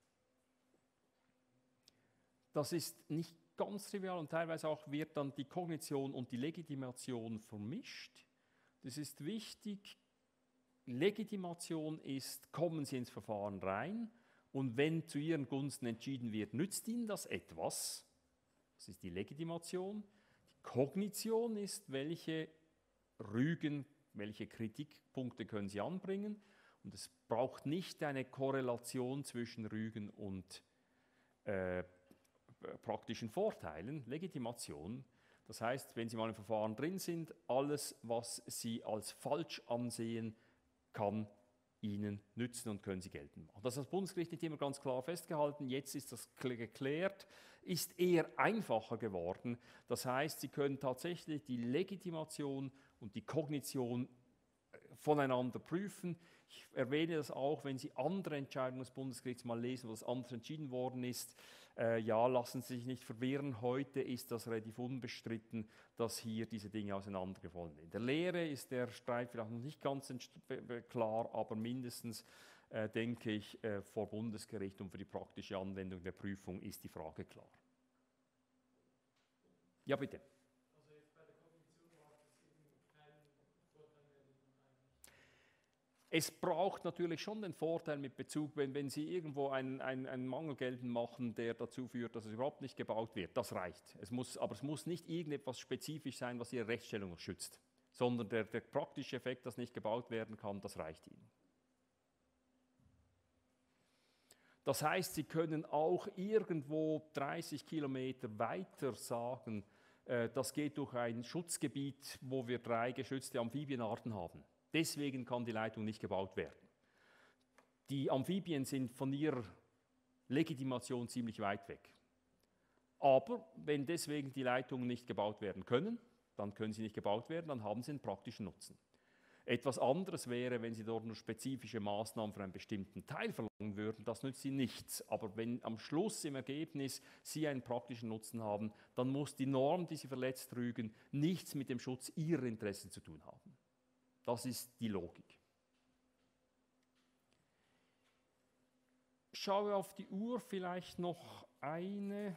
Das ist nicht ganz trivial und teilweise auch wird dann die Kognition und die Legitimation vermischt. Das ist wichtig. Legitimation ist, kommen Sie ins Verfahren rein und wenn zu Ihren Gunsten entschieden wird, nützt Ihnen das etwas? Das ist die Legitimation. Die Kognition ist, welche Rügen, welche Kritikpunkte können Sie anbringen. Und es braucht nicht eine Korrelation zwischen Rügen und äh, praktischen Vorteilen, Legitimation. Das heißt, wenn Sie mal im Verfahren drin sind, alles, was Sie als falsch ansehen, kann Ihnen nützen und können Sie geltend machen. Das hat das Bundesgericht nicht immer ganz klar festgehalten, jetzt ist das geklärt, ist eher einfacher geworden. Das heißt, Sie können tatsächlich die Legitimation und die Kognition voneinander prüfen. Ich erwähne das auch, wenn Sie andere Entscheidungen des Bundesgerichts mal lesen, was anders entschieden worden ist. Äh, ja, lassen Sie sich nicht verwirren, heute ist das relativ unbestritten, dass hier diese Dinge auseinandergefallen sind. In der Lehre ist der Streit vielleicht noch nicht ganz klar, aber mindestens, äh, denke ich, äh, vor Bundesgericht und für die praktische Anwendung der Prüfung ist die Frage klar. Ja, bitte. Also jetzt bei der Kognition braucht es eben keinen Vorteil mehr, den man eigentlich. Es braucht natürlich schon den Vorteil mit Bezug, wenn, wenn Sie irgendwo einen, einen, einen Mangel geltend machen, der dazu führt, dass es überhaupt nicht gebaut wird. Das reicht. Es muss, aber es muss nicht irgendetwas spezifisch sein, was Ihre Rechtsstellung schützt, sondern der, der praktische Effekt, dass nicht gebaut werden kann, das reicht Ihnen. Das heißt, Sie können auch irgendwo dreißig Kilometer weiter sagen, äh, das geht durch ein Schutzgebiet, wo wir drei geschützte Amphibienarten haben. Deswegen kann die Leitung nicht gebaut werden. Die Amphibien sind von ihrer Legitimation ziemlich weit weg. Aber wenn deswegen die Leitungen nicht gebaut werden können, dann können sie nicht gebaut werden, dann haben sie einen praktischen Nutzen. Etwas anderes wäre, wenn Sie dort nur spezifische Maßnahmen für einen bestimmten Teil verlangen würden, das nützt Ihnen nichts. Aber wenn am Schluss im Ergebnis Sie einen praktischen Nutzen haben, dann muss die Norm, die Sie verletzt rügen, nichts mit dem Schutz Ihrer Interessen zu tun haben. Das ist die Logik. Schaue auf die Uhr, vielleicht noch eine,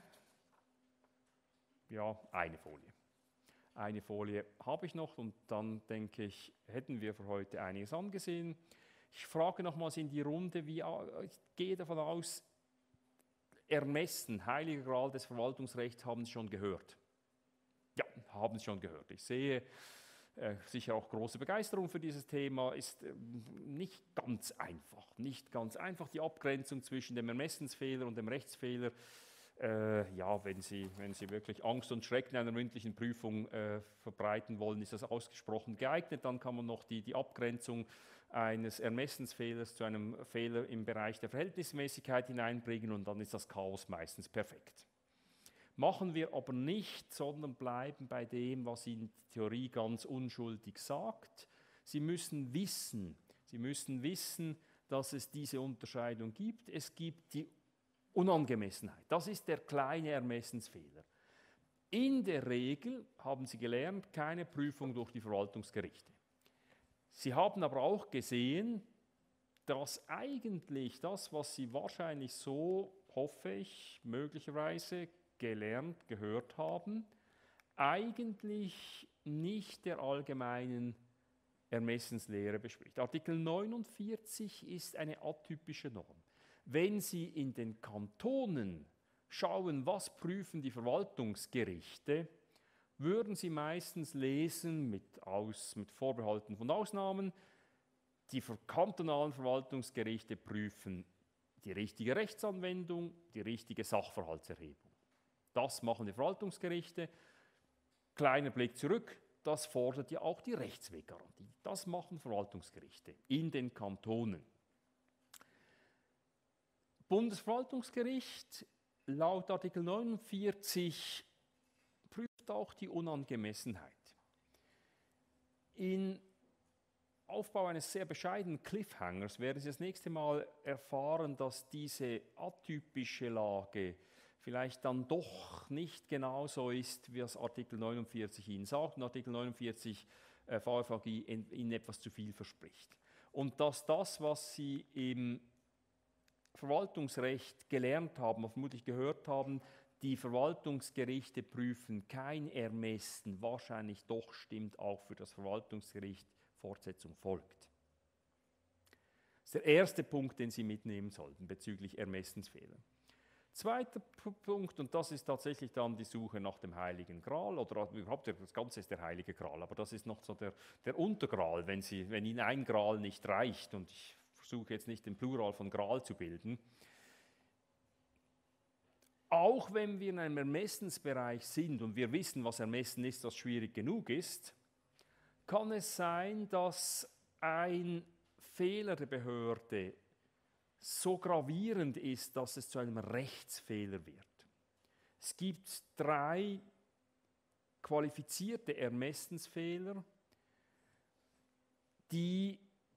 ja, eine Folie. Eine Folie habe ich noch und dann denke ich, hätten wir für heute einiges angesehen. Ich frage nochmals in die Runde, wie, ich gehe davon aus, Ermessen, Heiliger Gral des Verwaltungsrechts haben Sie schon gehört. Ja, haben Sie schon gehört. Ich sehe äh, sicher auch große Begeisterung für dieses Thema, ist äh, nicht ganz einfach. Nicht ganz einfach die Abgrenzung zwischen dem Ermessensfehler und dem Rechtsfehler. Äh, ja, wenn Sie, wenn Sie wirklich Angst und Schrecken einer mündlichen Prüfung äh, verbreiten wollen, ist das ausgesprochen geeignet. Dann kann man noch die, die Abgrenzung eines Ermessensfehlers zu einem Fehler im Bereich der Verhältnismäßigkeit hineinbringen und dann ist das Chaos meistens perfekt. Machen wir aber nicht, sondern bleiben bei dem, was Ihnen die Theorie ganz unschuldig sagt. Sie müssen wissen, Sie müssen wissen, dass es diese Unterscheidung gibt. Es gibt die Unangemessenheit. Das ist der kleine Ermessensfehler. In der Regel haben Sie gelernt, keine Prüfung durch die Verwaltungsgerichte. Sie haben aber auch gesehen, dass eigentlich das, was Sie wahrscheinlich so, hoffe ich, möglicherweise gelernt, gehört haben, eigentlich nicht der allgemeinen Ermessenslehre bespricht. Artikel neunundvierzig ist eine atypische Norm. Wenn Sie in den Kantonen schauen, was prüfen die Verwaltungsgerichte, würden Sie meistens lesen, mit, Aus, mit Vorbehalten von Ausnahmen, die kantonalen Verwaltungsgerichte prüfen die richtige Rechtsanwendung, die richtige Sachverhaltserhebung. Das machen die Verwaltungsgerichte. Kleiner Blick zurück, das fordert ja auch die Rechtsweggarantie. Das machen Verwaltungsgerichte in den Kantonen. Bundesverwaltungsgericht laut Artikel neunundvierzig prüft auch die Unangemessenheit. In Aufbau eines sehr bescheidenen Cliffhangers werden Sie das nächste Mal erfahren, dass diese atypische Lage vielleicht dann doch nicht genauso ist, wie es Artikel neunundvierzig Ihnen sagt und Artikel neunundvierzig äh, V F A G Ihnen etwas zu viel verspricht. Und dass das, was Sie im Verwaltungsrecht gelernt haben, vermutlich gehört haben, die Verwaltungsgerichte prüfen kein Ermessen, wahrscheinlich doch stimmt auch für das Verwaltungsgericht, Fortsetzung folgt. Das ist der erste Punkt, den Sie mitnehmen sollten bezüglich Ermessensfehler. Zweiter Punkt, und das ist tatsächlich dann die Suche nach dem Heiligen Gral, oder überhaupt das Ganze ist der Heilige Gral, aber das ist noch so der, der Untergral, wenn, Sie, wenn Ihnen ein Gral nicht reicht, und ich versuche jetzt nicht den Plural von Gral zu bilden. Auch wenn wir in einem Ermessensbereich sind und wir wissen, was Ermessen ist, was schwierig genug ist, kann es sein, dass ein Fehler der Behörde so gravierend ist, dass es zu einem Rechtsfehler wird. Es gibt drei qualifizierte Ermessensfehler, die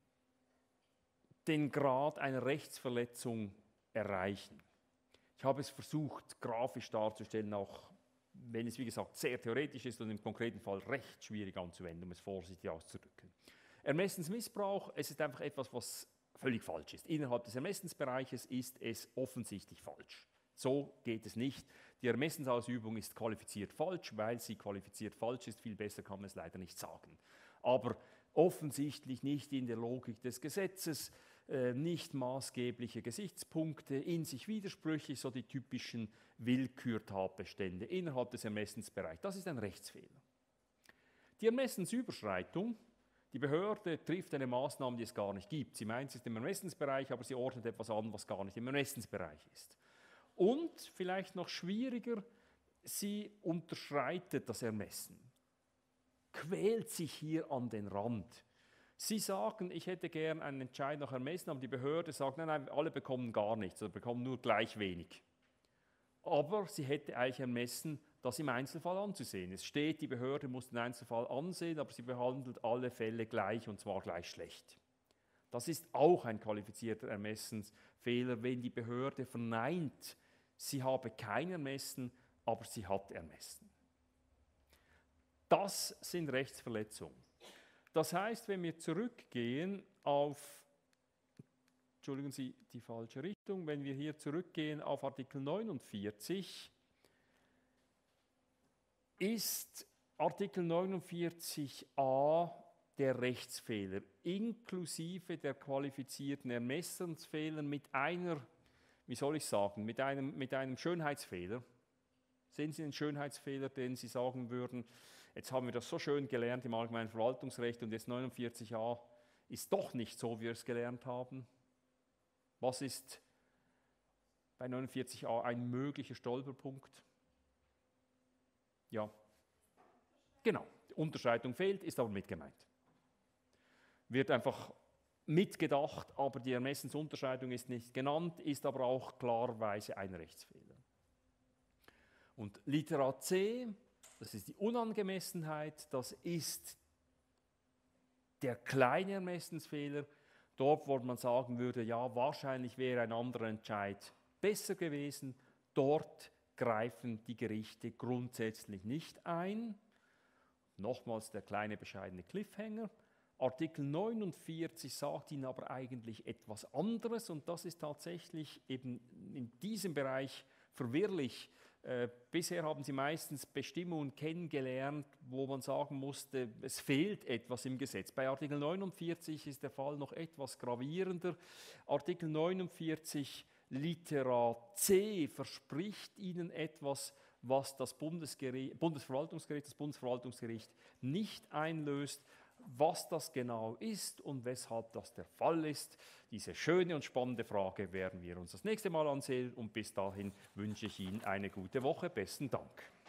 den Grad einer Rechtsverletzung erreichen. Ich habe es versucht, grafisch darzustellen, auch wenn es, wie gesagt, sehr theoretisch ist und im konkreten Fall recht schwierig anzuwenden, um es vorsichtig auszudrücken. Ermessensmissbrauch, es ist einfach etwas, was völlig falsch ist. Innerhalb des Ermessensbereiches ist es offensichtlich falsch. So geht es nicht. Die Ermessensausübung ist qualifiziert falsch, weil sie qualifiziert falsch ist. Viel besser kann man es leider nicht sagen. Aber offensichtlich nicht in der Logik des Gesetzes, äh, nicht maßgebliche Gesichtspunkte, in sich widersprüchlich, so die typischen Willkürtatbestände innerhalb des Ermessensbereichs. Das ist ein Rechtsfehler. Die Ermessensüberschreitung, die Behörde trifft eine Maßnahme, die es gar nicht gibt. Sie meint, es ist im Ermessensbereich, aber sie ordnet etwas an, was gar nicht im Ermessensbereich ist. Und vielleicht noch schwieriger, sie unterschreitet das Ermessen, quält sich hier an den Rand. Sie sagen, ich hätte gern einen Entscheid nach Ermessen, aber die Behörde sagt, nein, nein, alle bekommen gar nichts oder bekommen nur gleich wenig. Aber sie hätte eigentlich ermessen, das im Einzelfall anzusehen. Es steht, die Behörde muss den Einzelfall ansehen, aber sie behandelt alle Fälle gleich und zwar gleich schlecht. Das ist auch ein qualifizierter Ermessensfehler, wenn die Behörde verneint, sie habe kein Ermessen, aber sie hat ermessen. Das sind Rechtsverletzungen. Das heißt, wenn wir zurückgehen auf, entschuldigen Sie, die falsche Richtung, wenn wir hier zurückgehen auf Artikel neunundvierzig, ist Artikel neunundvierzig a der Rechtsfehler, inklusive der qualifizierten Ermessensfehler mit einer, wie soll ich sagen, mit einem, mit einem Schönheitsfehler. Sehen Sie einen Schönheitsfehler, den Sie sagen würden, jetzt haben wir das so schön gelernt im allgemeinen Verwaltungsrecht und jetzt neunundvierzig a ist doch nicht so, wie wir es gelernt haben. Was ist bei neunundvierzig a ein möglicher Stolperpunkt? Ja, genau, die Unterscheidung fehlt, ist aber mit gemeint. Wird einfach mitgedacht, aber die Ermessensunterscheidung ist nicht genannt, ist aber auch klarerweise ein Rechtsfehler. Und Litera C, das ist die Unangemessenheit, das ist der kleine Ermessensfehler, dort, wo man sagen würde, ja, wahrscheinlich wäre ein anderer Entscheid besser gewesen, dort greifen die Gerichte grundsätzlich nicht ein. Nochmals der kleine bescheidene Cliffhanger. Artikel neunundvierzig sagt Ihnen aber eigentlich etwas anderes und das ist tatsächlich eben in diesem Bereich verwirrlich. Äh, bisher haben Sie meistens Bestimmungen kennengelernt, wo man sagen musste, es fehlt etwas im Gesetz. Bei Artikel neunundvierzig ist der Fall noch etwas gravierender. Artikel neunundvierzig Litera C verspricht Ihnen etwas, was das Bundesgericht, Bundesverwaltungsgericht, das Bundesverwaltungsgericht nicht einlöst. Was das genau ist und weshalb das der Fall ist, diese schöne und spannende Frage werden wir uns das nächste Mal ansehen und bis dahin wünsche ich Ihnen eine gute Woche. Besten Dank.